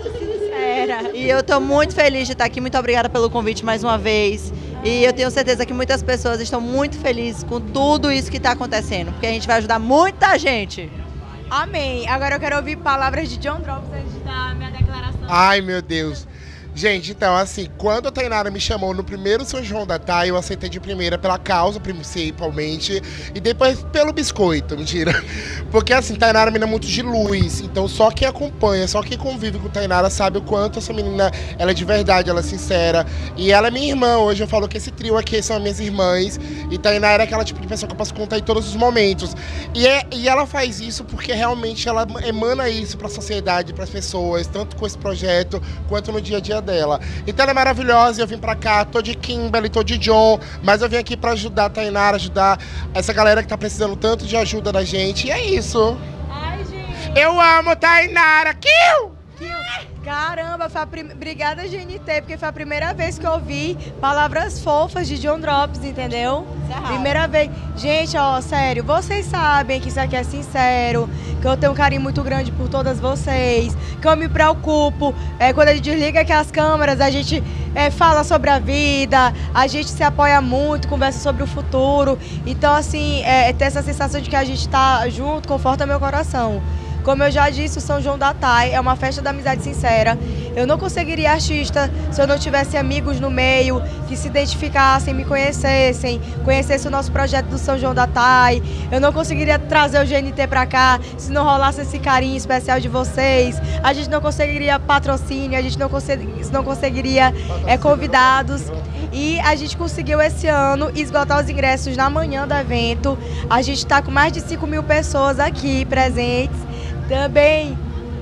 E eu tô muito feliz de estar aqui. Muito obrigada pelo convite mais uma vez. E eu tenho certeza que muitas pessoas estão muito felizes com tudo isso que está acontecendo, porque a gente vai ajudar muita gente. Amém. Agora eu quero ouvir palavras de John Drops antes de dar a minha declaração. Ai, meu Deus. Gente, então, assim, quando a Tainara me chamou no primeiro São João da Thay, eu aceitei de primeira pela causa, principalmente, e depois pelo biscoito, mentira. Porque, assim, Tainara é uma menina muito de luz, então só quem acompanha, só quem convive com Tainara sabe o quanto essa menina, ela é de verdade, ela é sincera. E ela é minha irmã, hoje eu falo que esse trio aqui são as minhas irmãs, e Tainara é aquela tipo de pessoa que eu posso contar em todos os momentos. E ela faz isso porque realmente ela emana isso para a sociedade, para as pessoas, tanto com esse projeto, quanto no dia a dia dela. Então ela é maravilhosa, eu vim pra cá, tô de Kimberly, tô de John, mas eu vim aqui pra ajudar a Tainara, ajudar essa galera que tá precisando tanto de ajuda da gente, e é isso. Ai, gente. Eu amo Tainara, Kill! Caramba, obrigada, GNT, porque foi a primeira vez que eu ouvi palavras fofas de John Drops, entendeu? Primeira vez. Gente, ó, sério, vocês sabem que isso aqui é sincero, que eu tenho um carinho muito grande por todas vocês, que eu me preocupo. Quando a gente desliga aqui as câmeras, a gente fala sobre a vida, a gente se apoia muito, conversa sobre o futuro. Então, assim, ter essa sensação de que a gente tá junto conforta meu coração. Como eu já disse, o São João da Thay é uma festa da amizade sincera. Eu não conseguiria artista se eu não tivesse amigos no meio, que se identificassem, me conhecessem, conhecessem o nosso projeto do São João da Thay. Eu não conseguiria trazer o GNT pra cá se não rolasse esse carinho especial de vocês. A gente não conseguiria patrocínio, a gente não conseguiria convidados. E a gente conseguiu esse ano esgotar os ingressos na manhã do evento. A gente está com mais de 5.000 pessoas aqui presentes. Também,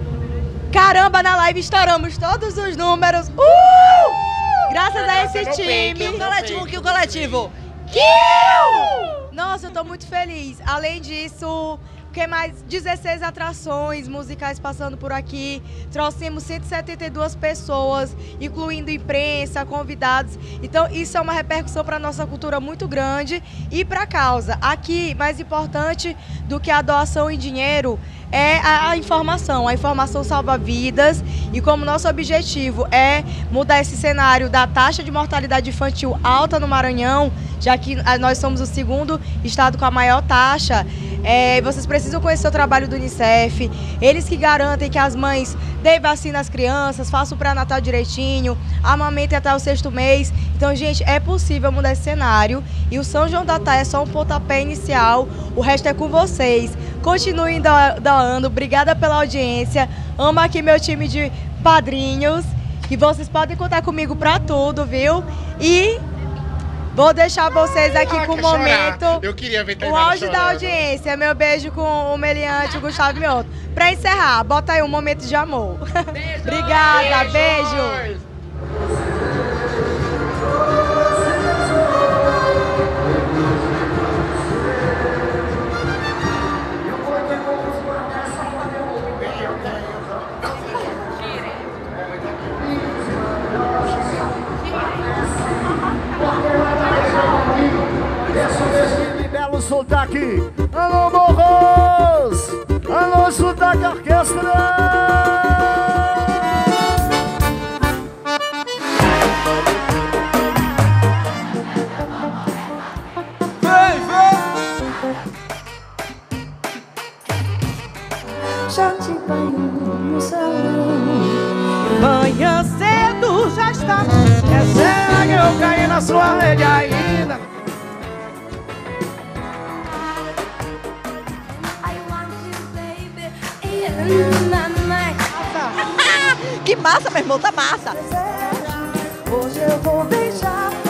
caramba, na live estouramos todos os números. Graças a esse time. Que o coletivo. Nossa, eu tô muito feliz. Além disso, que mais 16 atrações musicais passando por aqui. Trouxemos 172 pessoas, incluindo imprensa, convidados. Então, isso é uma repercussão para a nossa cultura muito grande e para a causa. Aqui, mais importante do que a doação em dinheiro, é a informação. A informação salva vidas e como nosso objetivo é mudar esse cenário da taxa de mortalidade infantil alta no Maranhão, já que nós somos o segundo estado com a maior taxa, Vocês precisam conhecer o trabalho do Unicef, eles que garantem que as mães deem vacina às crianças, façam o pré-natal direitinho, amamentem até o 6º mês. Então, gente, é possível mudar esse cenário e o São João da Thay é só um pontapé inicial, o resto é com vocês. Continuem doando, obrigada pela audiência, amo aqui meu time de padrinhos e vocês podem contar comigo pra tudo, viu? E vou deixar vocês aqui com o momento, eu queria ver o auge da audiência, meu beijo com o meliante, o Gustavo Mioto. Pra encerrar, bota aí um momento de amor. Obrigada, beijo. Belo sotaque, alô Morros, alô sotaque orquestra. Vem, já te banho no salão. Manhã cedo já está. Será que eu caí na sua rede ainda? Que massa, meu irmão, tá massa. Hoje eu vou beijar.